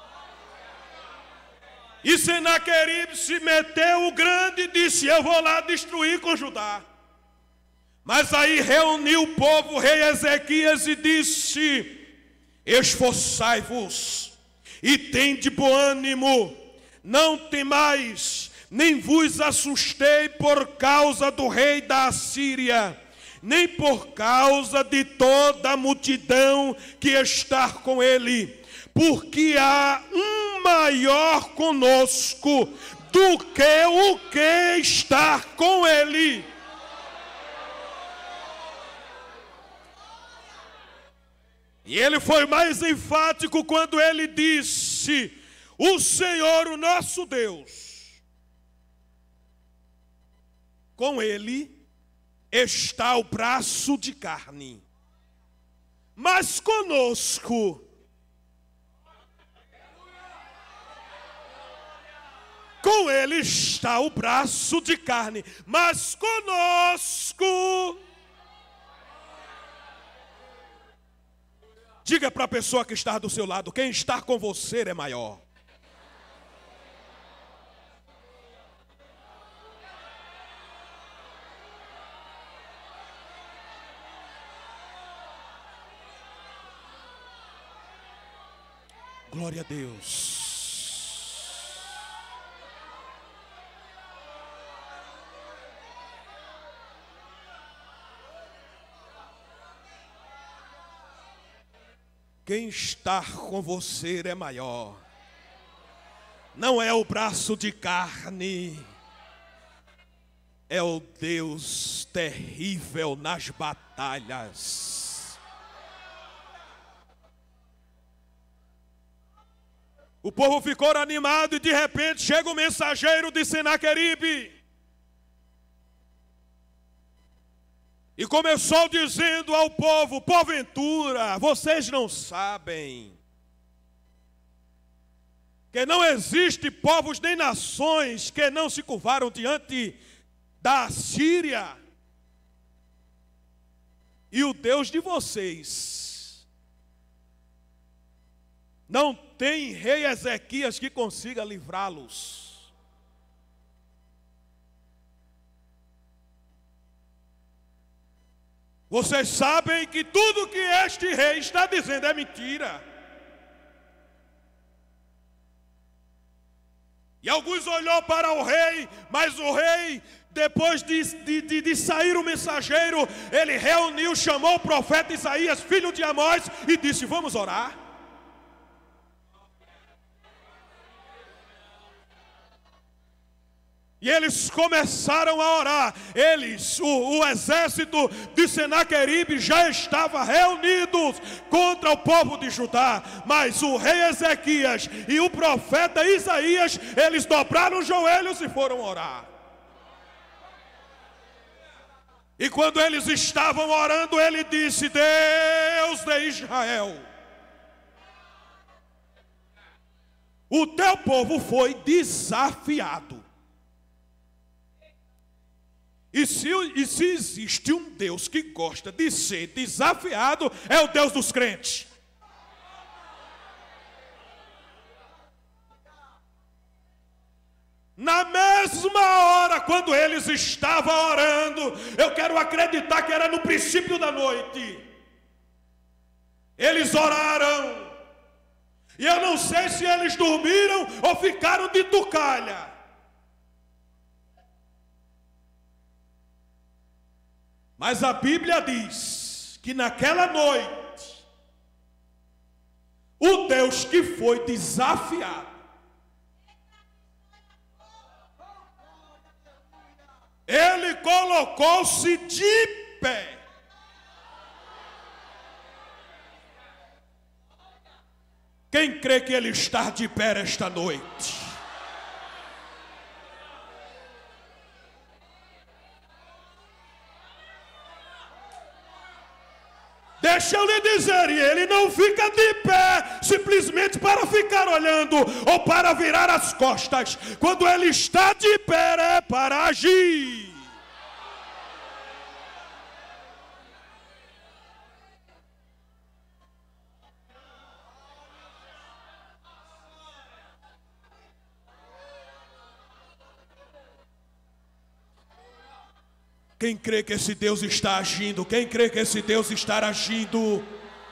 E Senaqueribe se meteu o grande e disse: eu vou lá destruir com Judá. Mas aí reuniu o povo, o rei Ezequias, e disse: esforçai-vos e tende bom ânimo, não temais, nem vos assustei por causa do rei da Assíria, nem por causa de toda a multidão que está com ele, porque há um maior conosco do que o que está com ele. E ele foi mais enfático quando ele disse: o Senhor, o nosso Deus, com ele está o braço de carne, mas conosco com ele está o braço de carne, mas conosco. Diga para a pessoa que está do seu lado: quem está com você é maior. Glória a Deus. Quem está com você é maior. Não é o braço de carne. É o Deus terrível nas batalhas. O povo ficou animado e de repente chega o mensageiro de Senaqueribe. E começou dizendo ao povo: porventura, vocês não sabem que não existe povos nem nações que não se curvaram diante da Síria? E o Deus de vocês não tem rei Ezequias que consiga livrá-los. Vocês sabem que tudo que este rei está dizendo é mentira. E alguns olhou para o rei, mas o rei, depois de, de, de, de sair o mensageiro, ele reuniu, chamou o profeta Isaías, filho de Amós, e disse: vamos orar. E eles começaram a orar. Eles, o, o exército de Senaqueribe já estava reunidos contra o povo de Judá. Mas o rei Ezequias e o profeta Isaías, eles dobraram os joelhos e foram orar. E quando eles estavam orando, ele disse: Deus de Israel, o teu povo foi desafiado. E se, e se existe um Deus que gosta de ser desafiado, é o Deus dos crentes. Na mesma hora, quando eles estavam orando, eu quero acreditar que era no princípio da noite, eles oraram. E eu não sei se eles dormiram ou ficaram de tucalha. Mas a Bíblia diz que naquela noite, o Deus que foi desafiado, ele colocou-se de pé. Quem crê que ele está de pé esta noite? Deixa eu lhe dizer, e ele não fica de pé simplesmente para ficar olhando ou para virar as costas. Quando ele está de pé é para agir. Quem crê que esse Deus está agindo? Quem crê que esse Deus está agindo?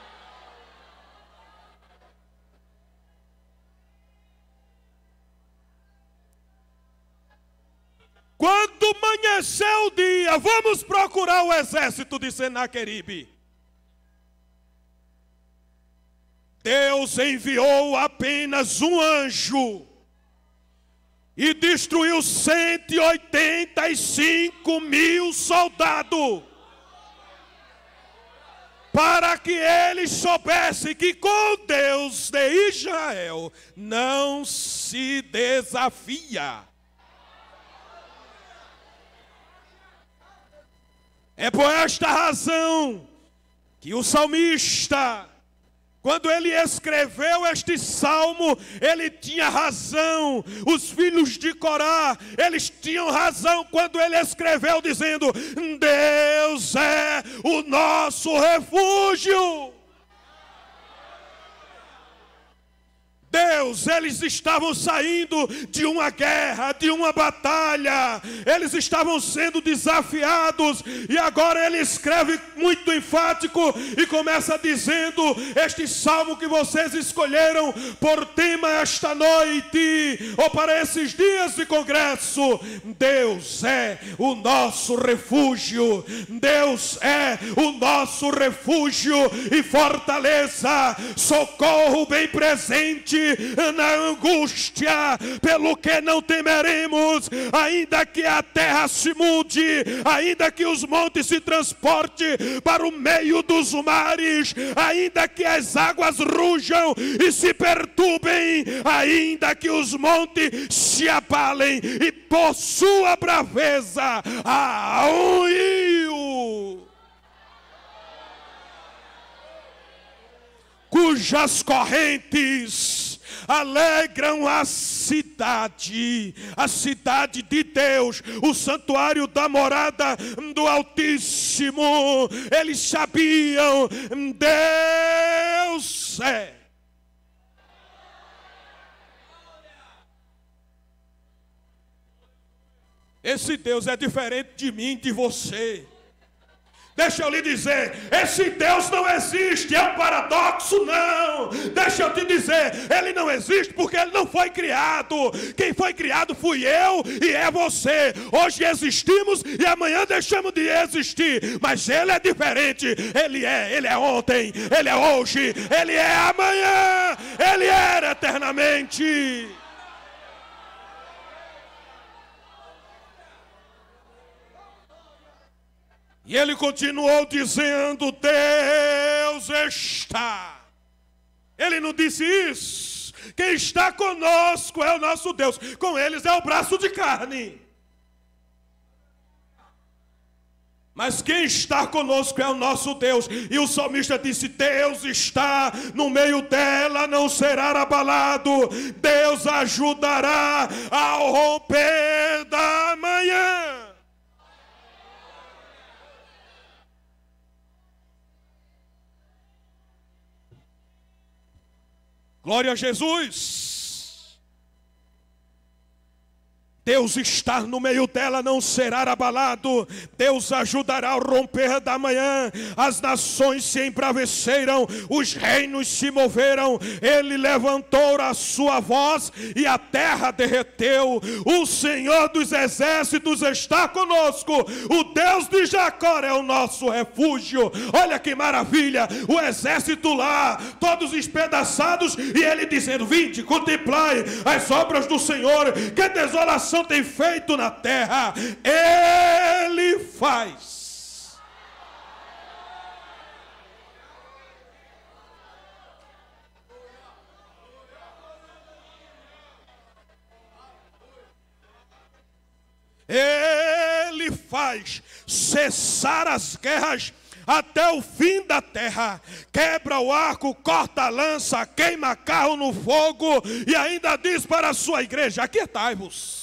Quando amanhecer o dia, vamos procurar o exército de Senaqueribe. Deus enviou apenas um anjo e destruiu cento e oitenta e cinco mil soldados, para que eles soubessem que com Deus de Israel não se desafia. É por esta razão que o salmista, quando ele escreveu este salmo, ele tinha razão. Os filhos de Corá, eles tinham razão quando ele escreveu dizendo: Deus é o nosso refúgio. Deus Deus, eles estavam saindo de uma guerra, de uma batalha, eles estavam sendo desafiados, e agora ele escreve muito enfático e começa dizendo: este salmo que vocês escolheram por tema esta noite, ou para esses dias de congresso: Deus é o nosso refúgio, Deus é o nosso refúgio e fortaleza, socorro bem presente na angústia, pelo que não temeremos, ainda que a terra se mude, ainda que os montes se transportem para o meio dos mares, ainda que as águas rujam e se perturbem, ainda que os montes se abalem, e por sua braveza há um rio cujas correntes alegram a cidade, a cidade de Deus, o santuário da morada do Altíssimo. Eles sabiam: Deus é. Esse Deus é diferente de mim, de você. Deixa eu lhe dizer, esse Deus não existe, é um paradoxo, não. Deixa eu te dizer, ele não existe porque ele não foi criado. Quem foi criado fui eu e é você. Hoje existimos e amanhã deixamos de existir, mas ele é diferente. Ele é, ele é ontem, ele é hoje, ele é amanhã, ele era eternamente. E ele continuou dizendo: Deus está. Ele não disse isso. Quem está conosco é o nosso Deus. Com eles é o braço de carne. Mas quem está conosco é o nosso Deus. E o salmista disse: Deus está no meio dela, não será abalado. Deus ajudará ao romper da manhã. Glória a Jesus. Deus está no meio dela, não será abalado. Deus ajudará ao romper da manhã. As nações se embraveceram, os reinos se moveram. Ele levantou a sua voz e a terra derreteu. O Senhor dos exércitos está conosco. O Deus de Jacó é o nosso refúgio. Olha que maravilha, o exército lá, todos espedaçados, e ele dizendo: vinde, contemplai as obras do Senhor, que desolação tem feito na terra. Ele faz. Ele faz cessar as guerras até o fim da terra. Quebra o arco, corta a lança, queima carro no fogo, e ainda diz para a sua igreja: aquietai-vos.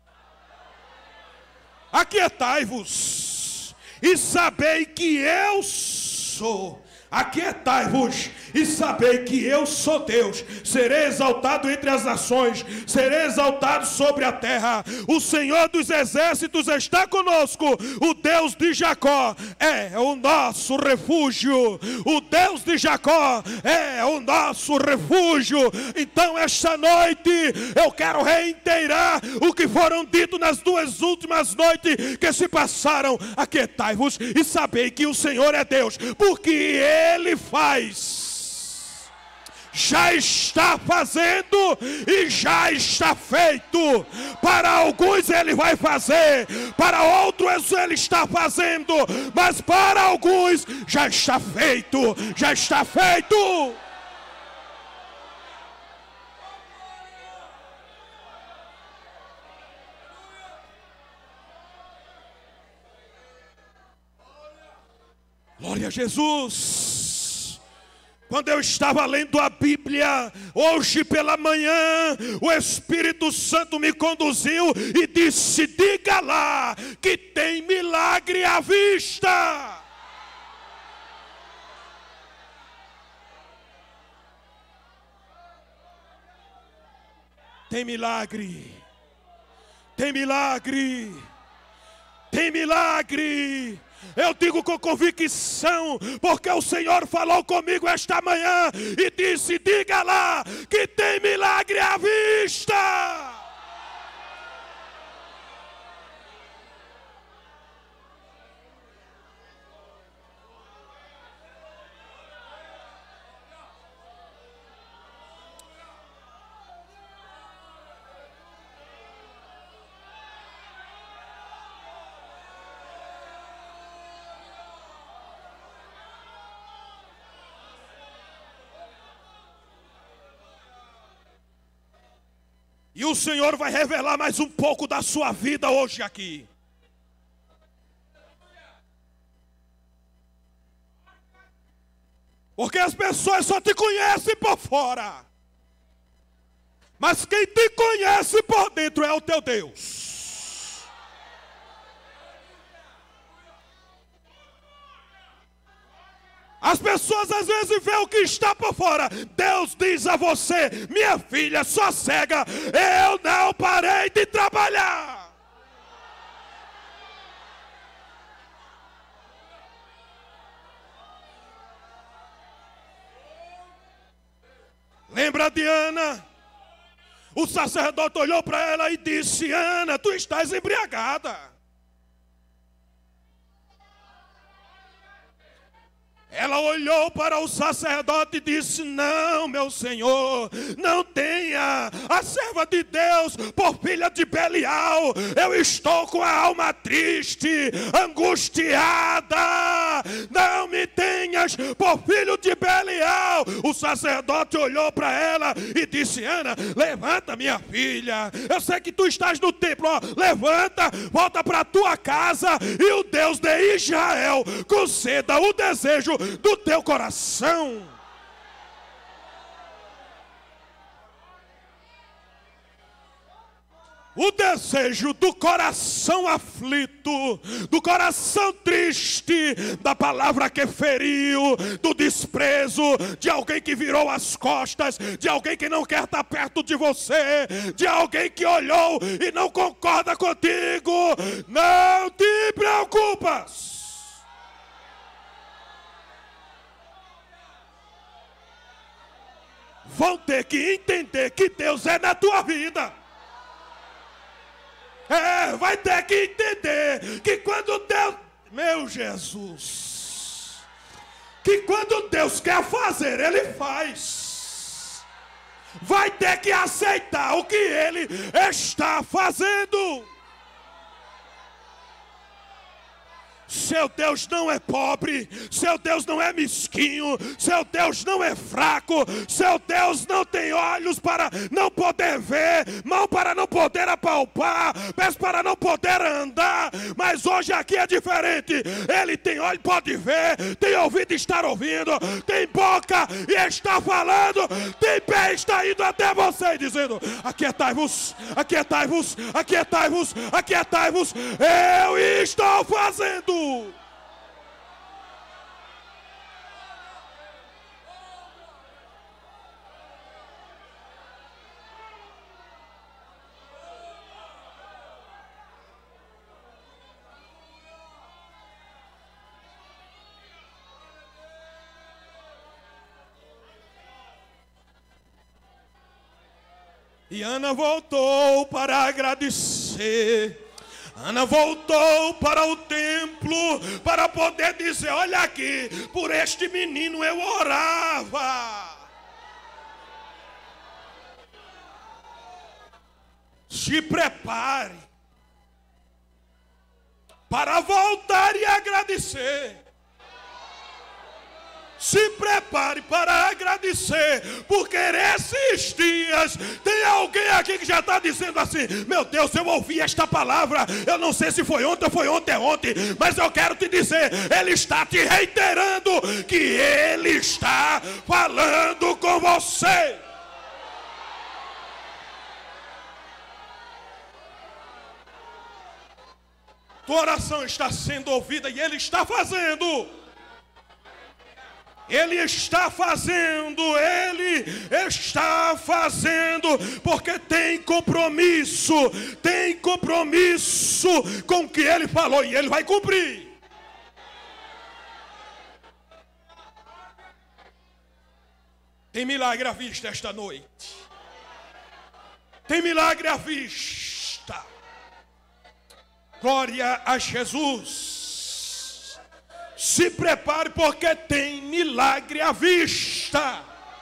Aquietai-vos e sabei que eu sou. Aquietai-vos e sabei que eu sou Deus. Serei exaltado entre as nações, serei exaltado sobre a terra. O Senhor dos exércitos está conosco. O Deus de Jacó é o nosso refúgio. O Deus de Jacó é o nosso refúgio. Então esta noite eu quero reiterar o que foram dito nas duas últimas noites que se passaram. Aquietai-vos e sabei que o Senhor é Deus, porque Ele faz, já está fazendo e já está feito. Para alguns Ele vai fazer, para outros Ele está fazendo, mas para alguns já está feito, já está feito. Glória a Jesus. Quando eu estava lendo a Bíblia, hoje pela manhã, o Espírito Santo me conduziu e disse: diga lá que tem milagre à vista. Tem milagre. Tem milagre. Tem milagre. Eu digo com convicção, porque o Senhor falou comigo esta manhã e disse: diga lá que tem milagre à vista. E o Senhor vai revelar mais um pouco da sua vida hoje aqui. Porque as pessoas só te conhecem por fora. Mas quem te conhece por dentro é o teu Deus. As pessoas às vezes veem o que está por fora. Deus diz a você: minha filha, só cega, eu não parei de trabalhar. Lembra de Ana? O sacerdote olhou para ela e disse: Ana, tu estás embriagada. Ela olhou para o sacerdote e disse: não, meu senhor, não tenha a serva de Deus por filha de Belial. Eu estou com a alma triste, angustiada. Não me tenhas por filho de Belial. O sacerdote olhou para ela e disse: Ana, levanta, minha filha. Eu sei que tu estás no templo, ó, levanta, volta para tua casa e o Deus de Israel conceda o desejo do teu coração. O desejo do coração aflito, do coração triste, da palavra que feriu, do desprezo, de alguém que virou as costas, de alguém que não quer estar perto de você, de alguém que olhou e não concorda contigo. Não te preocupas. Vão ter que entender que Deus é na tua vida. É, vai ter que entender que quando Deus, meu Jesus, que quando Deus quer fazer, Ele faz. Vai ter que aceitar o que Ele está fazendo. Seu Deus não é pobre, seu Deus não é mesquinho, seu Deus não é fraco, seu Deus não tem olhos para não poder ver, mão para não poder apalpar, pés para não poder andar, mas hoje aqui é diferente. Ele tem olho, pode ver, tem ouvido, estar ouvindo, tem boca e está falando, tem pé, está indo até você e dizendo: aquietai-vos, aquietai-vos, aquietai-vos, aquietai-vos, eu estou fazendo. E Ana voltou para agradecer. Ana voltou para o templo para poder dizer: olha aqui, por este menino eu orava. Se prepare para voltar e agradecer. Se prepare para agradecer, porque esses dias tem alguém aqui que já está dizendo assim: meu Deus, eu ouvi esta palavra, eu não sei se foi ontem ou foi ontem, ontem, mas eu quero te dizer, Ele está te reiterando que Ele está falando com você. Tua oração está sendo ouvida e Ele está fazendo. Ele está fazendo, Ele está fazendo, porque tem compromisso, tem compromisso com o que Ele falou e Ele vai cumprir. Tem milagre à vista esta noite. Tem milagre à vista. Glória a Jesus. Se prepare, porque tem milagre à vista.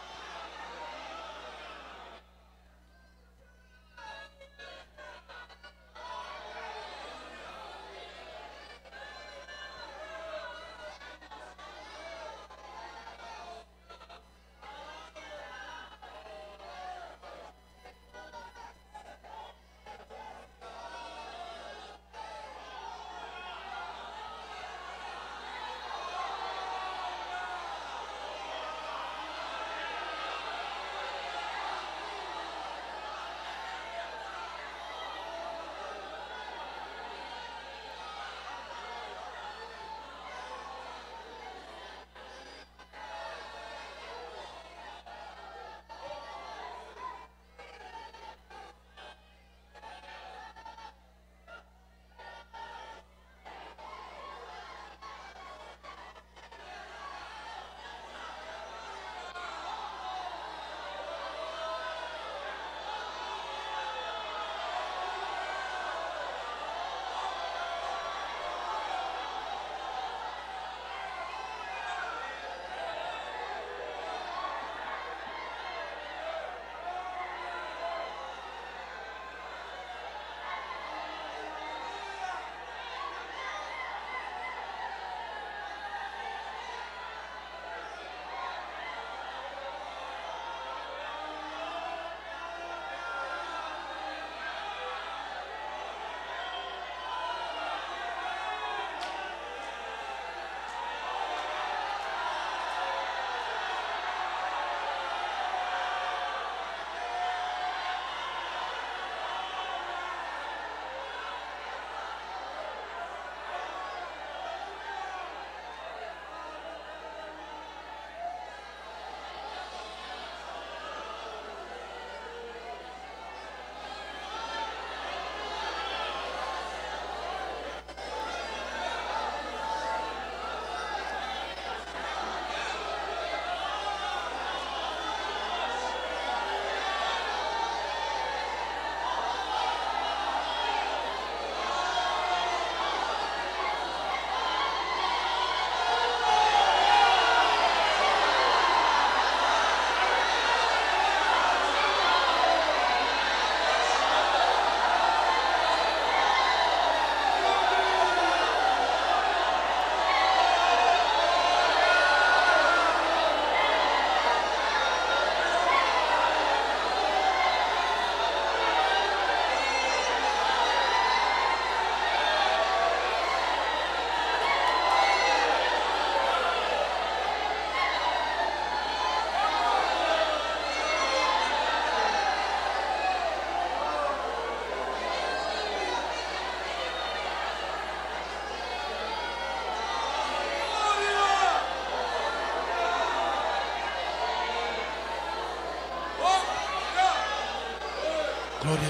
Glória a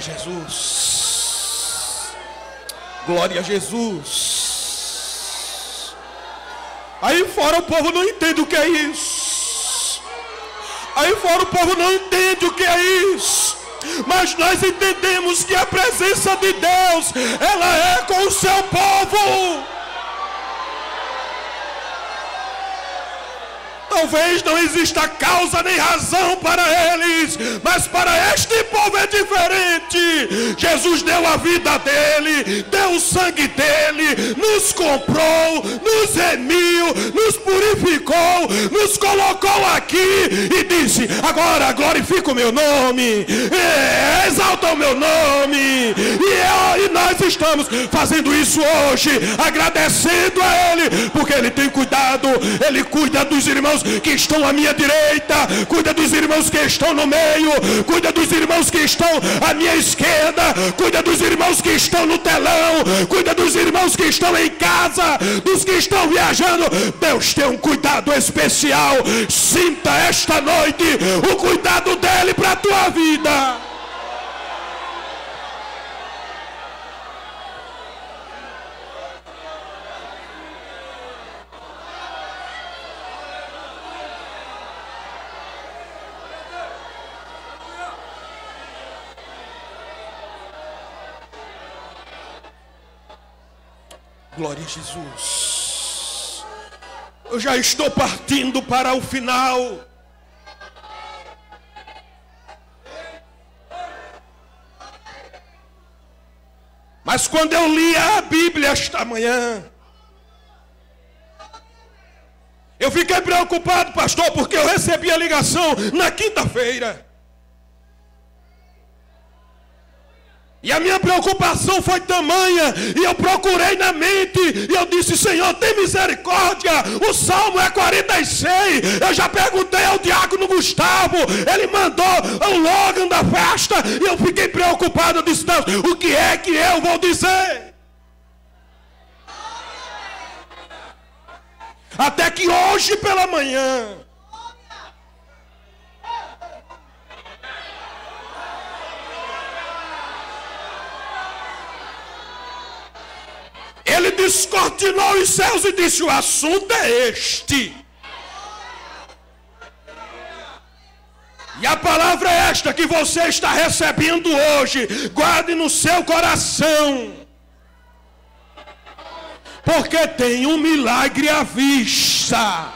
Jesus. Glória a Jesus. Aí fora o povo não entende o que é isso. Aí fora o povo não entende o que é isso. Mas nós entendemos que a presença de Deus, ela é com o seu povo. Talvez não exista causa nem razão para eles, mas para este povo é diferente. Jesus deu a vida dele, deu o sangue dele, nos comprou, nos remiu, nos purificou, nos colocou aqui e disse: agora glorifica o meu nome, é, exalta o meu nome. E, eu, e nós estamos fazendo isso hoje, agradecendo a ele, porque porque Ele tem cuidado. Ele cuida dos irmãos que estão à minha direita, cuida dos irmãos que estão no meio, cuida dos irmãos que estão à minha esquerda, cuida dos irmãos que estão no telão, cuida dos irmãos que estão em casa, dos que estão viajando. Deus tem um cuidado especial. Sinta esta noite o cuidado dele para a tua vida. Glória a Jesus. Eu já estou partindo para o final. Mas quando eu li a Bíblia esta manhã, eu fiquei preocupado, pastor, porque eu recebi a ligação na quinta-feira. E a minha preocupação foi tamanha, e eu procurei na mente, e eu disse: Senhor, tem misericórdia. O Salmo é quarenta e seis. Eu já perguntei ao diácono Gustavo, ele mandou o Logan da festa, e eu fiquei preocupado. Eu disse: Deus, o que é que eu vou dizer? Até que hoje pela manhã, ele descortinou os céus e disse: o assunto é este. E a palavra é esta que você está recebendo hoje. Guarde no seu coração, porque tem um milagre à vista.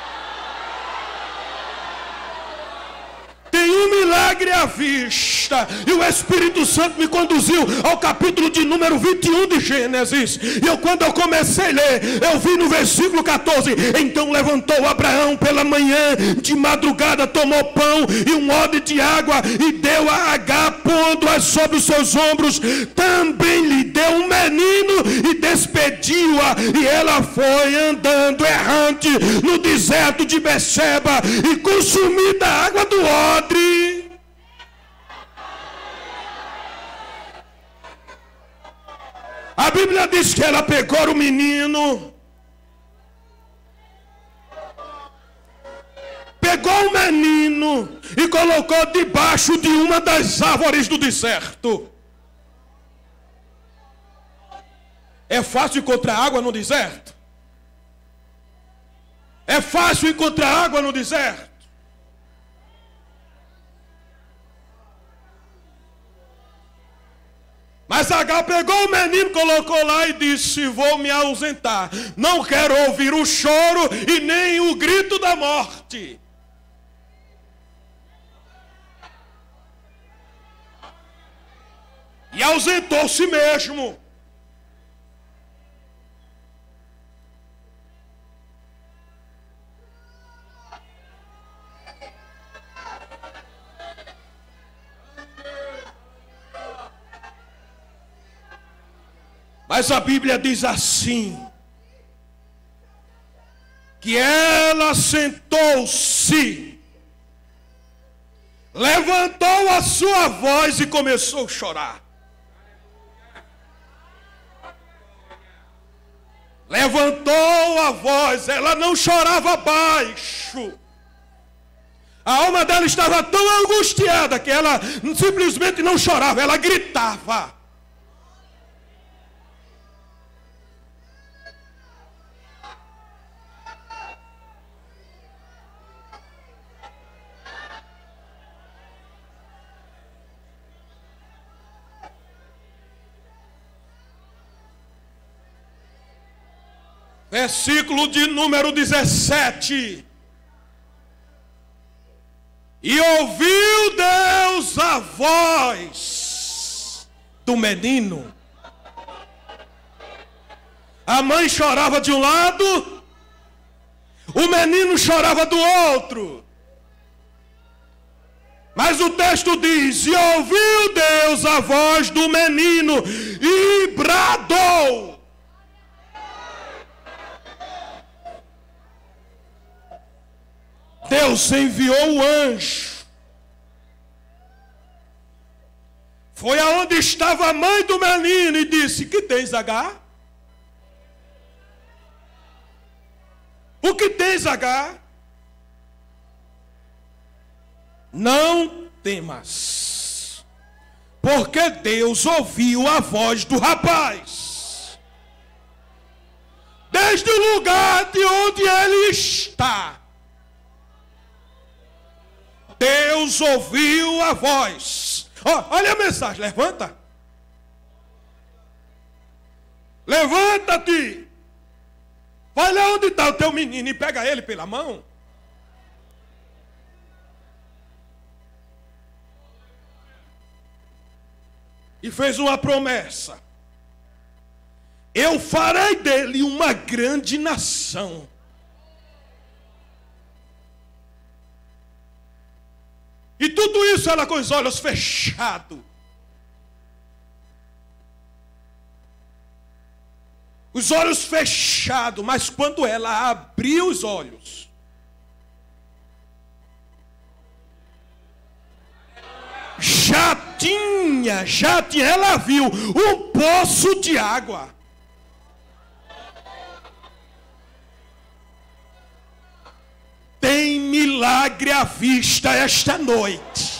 Tem um milagre à vista. E o Espírito Santo me conduziu ao capítulo de número vinte e um de Gênesis. E eu, quando eu comecei a ler, eu vi no versículo catorze: então levantou Abraão pela manhã, de madrugada tomou pão e um odre de água, e deu a Agar, pondo-a sobre os seus ombros. Também lhe deu um menino e despediu-a, e ela foi andando errante no deserto de Beceba, e consumida a água do odre. A Bíblia diz que ela pegou o menino, pegou o menino e colocou debaixo de uma das árvores do deserto. É fácil encontrar água no deserto? É fácil encontrar água no deserto? Mas Agar pegou o menino, colocou lá e disse: vou me ausentar. Não quero ouvir o choro e nem o grito da morte. E ausentou-se mesmo. Mas a Bíblia diz assim, que ela sentou-se, levantou a sua voz e começou a chorar. Levantou a voz, ela não chorava baixo. A alma dela estava tão angustiada que ela simplesmente não chorava, ela gritava. Versículo de número dezessete. E ouviu Deus a voz do menino. A mãe chorava de um lado, o menino chorava do outro. Mas o texto diz: e ouviu Deus a voz do menino e bradou. Deus enviou o anjo. Foi aonde estava a mãe do menino e disse: que tens, Agar? O que tens, Agar? Não temas, porque Deus ouviu a voz do rapaz, desde o lugar de onde ele está. Deus ouviu a voz. Oh, olha a mensagem, levanta. Levanta-te. Vai lá onde está o teu menino e pega ele pela mão. E fez uma promessa: eu farei dele uma grande nação. E tudo isso ela com os olhos fechados. Os olhos fechados, mas quando ela abriu os olhos, já tinha, já tinha, ela viu um poço de água. Tem milagre à vista esta noite.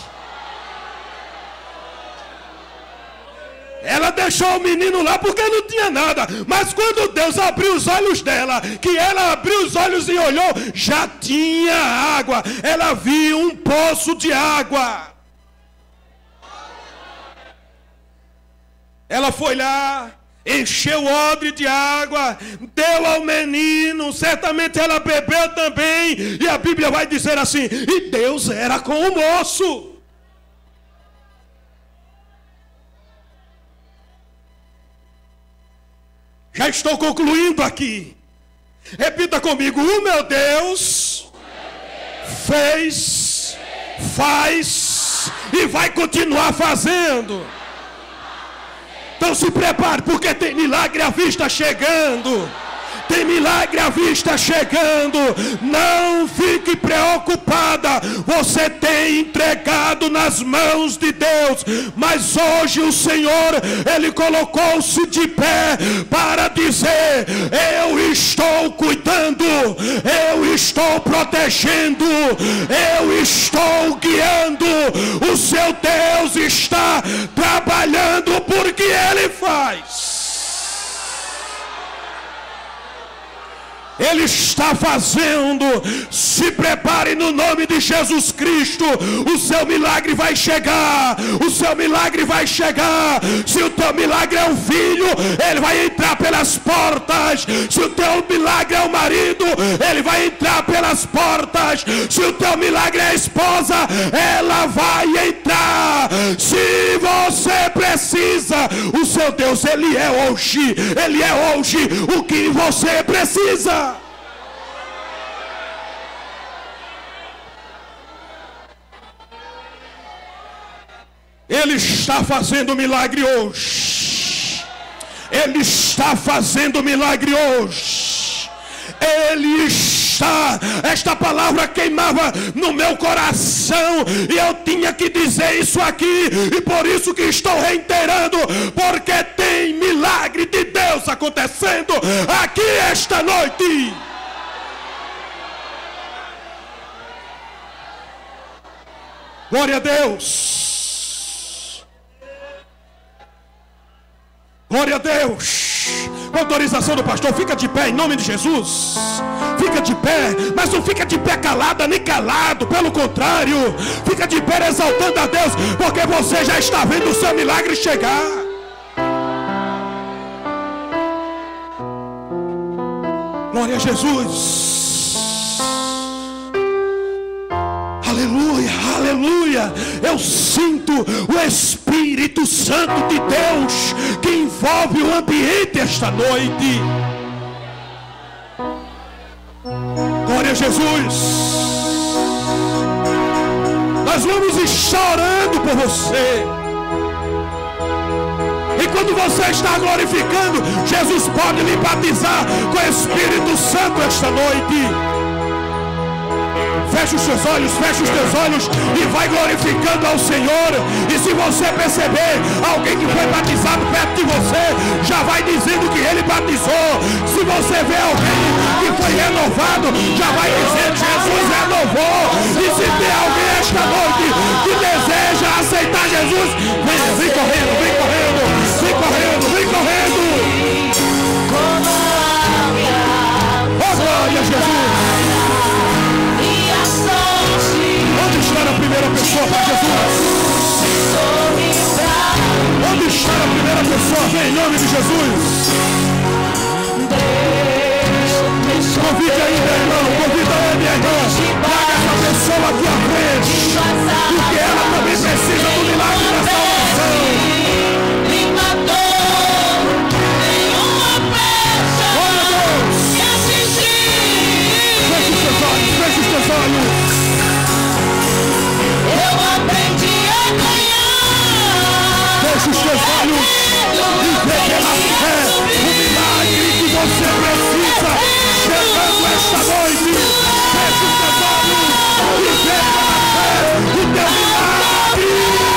Ela deixou o menino lá porque não tinha nada. Mas quando Deus abriu os olhos dela, que ela abriu os olhos e olhou, já tinha água. Ela viu um poço de água. Ela foi lá, encheu o odre de água, deu ao menino, certamente ela bebeu também, e a Bíblia vai dizer assim: e Deus era com o moço. Já estou concluindo aqui. Repita comigo: o meu Deus fez, faz e vai continuar fazendo. Então se prepare, porque tem milagre à vista chegando. Tem milagre à vista chegando. Não fique preocupada. Você tem entregado nas mãos de Deus. Mas hoje o Senhor, Ele colocou-se de pé para dizer: eu estou cuidando, eu estou protegendo, eu estou guiando. O seu Deus está trabalhando porque Ele faz. Ele está fazendo. Se prepare no nome de Jesus Cristo. O seu milagre vai chegar. O seu milagre vai chegar. Se o teu milagre é um filho, ele vai entrar pelas portas. Se o teu milagre é um marido, ele vai entrar pelas portas. Se o teu milagre é a esposa, ela vai entrar. Se você precisa, o seu Deus, ele é hoje. Ele é hoje o que você precisa. Ele está fazendo milagre hoje. Ele está fazendo milagre hoje. Ele está. Esta palavra queimava no meu coração e eu tinha que dizer isso aqui, e por isso que estou reiterando, porque tem milagre de Deus acontecendo aqui esta noite. Glória a Deus. Glória a Deus. Com autorização do pastor, fica de pé em nome de Jesus. Fica de pé, mas não fica de pé calada nem calado. Pelo contrário, fica de pé exaltando a Deus, porque você já está vendo o seu milagre chegar. Glória a Jesus. Aleluia, aleluia. Eu sinto o Espírito Santo de Deus que envolve o ambiente esta noite. Glória a Jesus. Nós vamos estar orando por você. E quando você está glorificando, Jesus pode lhe batizar com o Espírito Santo esta noite. Feche os seus olhos, feche os teus olhos e vai glorificando ao Senhor. E se você perceber alguém que foi batizado perto de você, já vai dizendo que ele batizou. Se você vê alguém que foi renovado, já vai dizendo que Jesus renovou. E se tem alguém esta noite que deseja aceitar Jesus, vem, vem correndo, vem correndo, vem correndo, vem correndo. Oh, glória a Jesus. Onde está a primeira pessoa para Jesus? Onde está a primeira pessoa? Vem em nome de Jesus. Convida aí, meu irmão. Convida aí, minha irmã. Traga essa pessoa aqui à frente. Porque ela também precisa do milagre da salvação. Me matou nenhuma peça. Glória a Deus. Feche os teus olhos, feche os teus olhos. Eu aprendi a ganhar. Feche os teus olhos e vê pela fé o milagre que você precisa chegando esta noite. Feche os teus olhos e vê pela fé o teu milagre.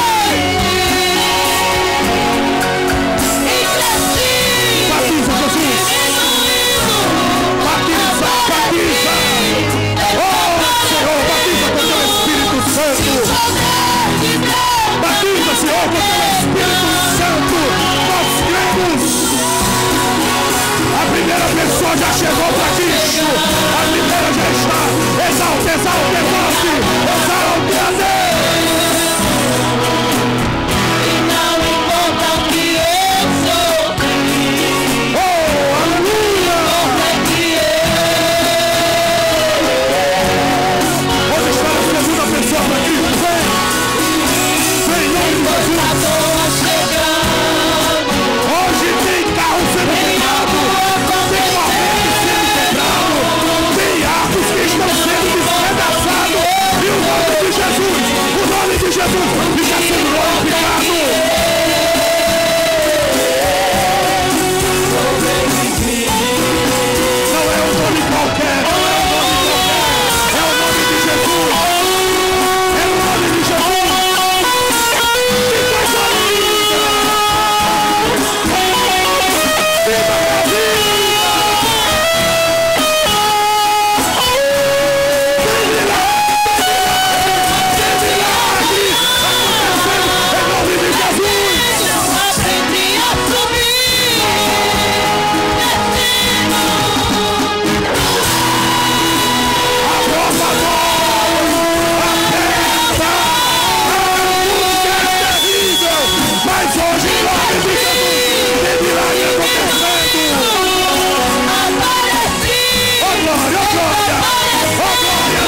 Batiza, Jesus. Batiza, batiza. Oh, Senhor, batiza com teu Espírito Santo. Batiza, Senhor, com teu Espírito Santo. Nós cremos. A primeira pessoa já chegou para Cristo. A primeira já está. Exalte, exalte, exalte. Exalte a Deus. E não importa o que eu sofri. Oh, aleluia. Onde está a segunda pessoa para Cristo? Vem. Vem, em nome de Jesus. Hoje tem carro sendo quebrado. Tem corrente sendo quebrado. Tem árvores que estão sendo despedaçados. E o nome de Jesus, o nome de Jesus está sendo glorificado. Não é um nome qualquer, não é um nome qualquer. É o nome de Jesus. É o nome de Jesus. Que coisa linda! Viva a vida! Mas hoje, em nome de Jesus, tem milagre acontecendo. Apareci. Oh glória, oh glória, oh glória,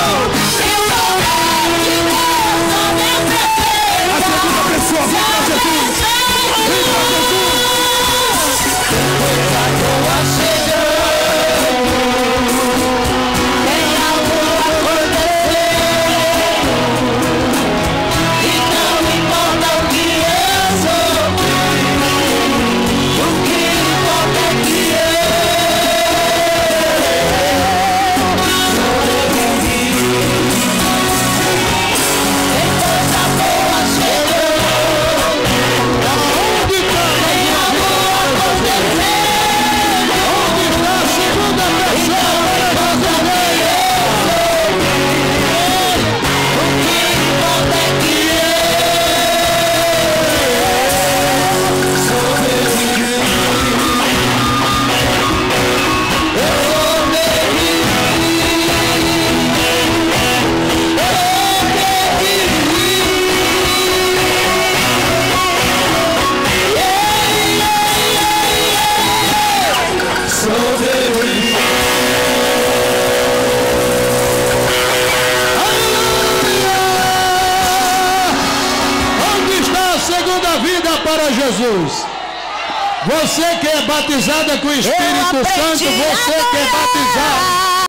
a segunda pessoa, vem para Jesus. Vem para Jesus. Boa chegando. Tem algo acontecendo. E não importa o que eu sofri. O que importa é que eu sobrevivi. Tem coisa boa chegando. Onde está? Tem algo acontecendo. Onde está a segunda pessoa para fazer? O que importa é que Onde está a segunda vida para Jesus? Você que é batizada com o Espírito Santo, você que é batizado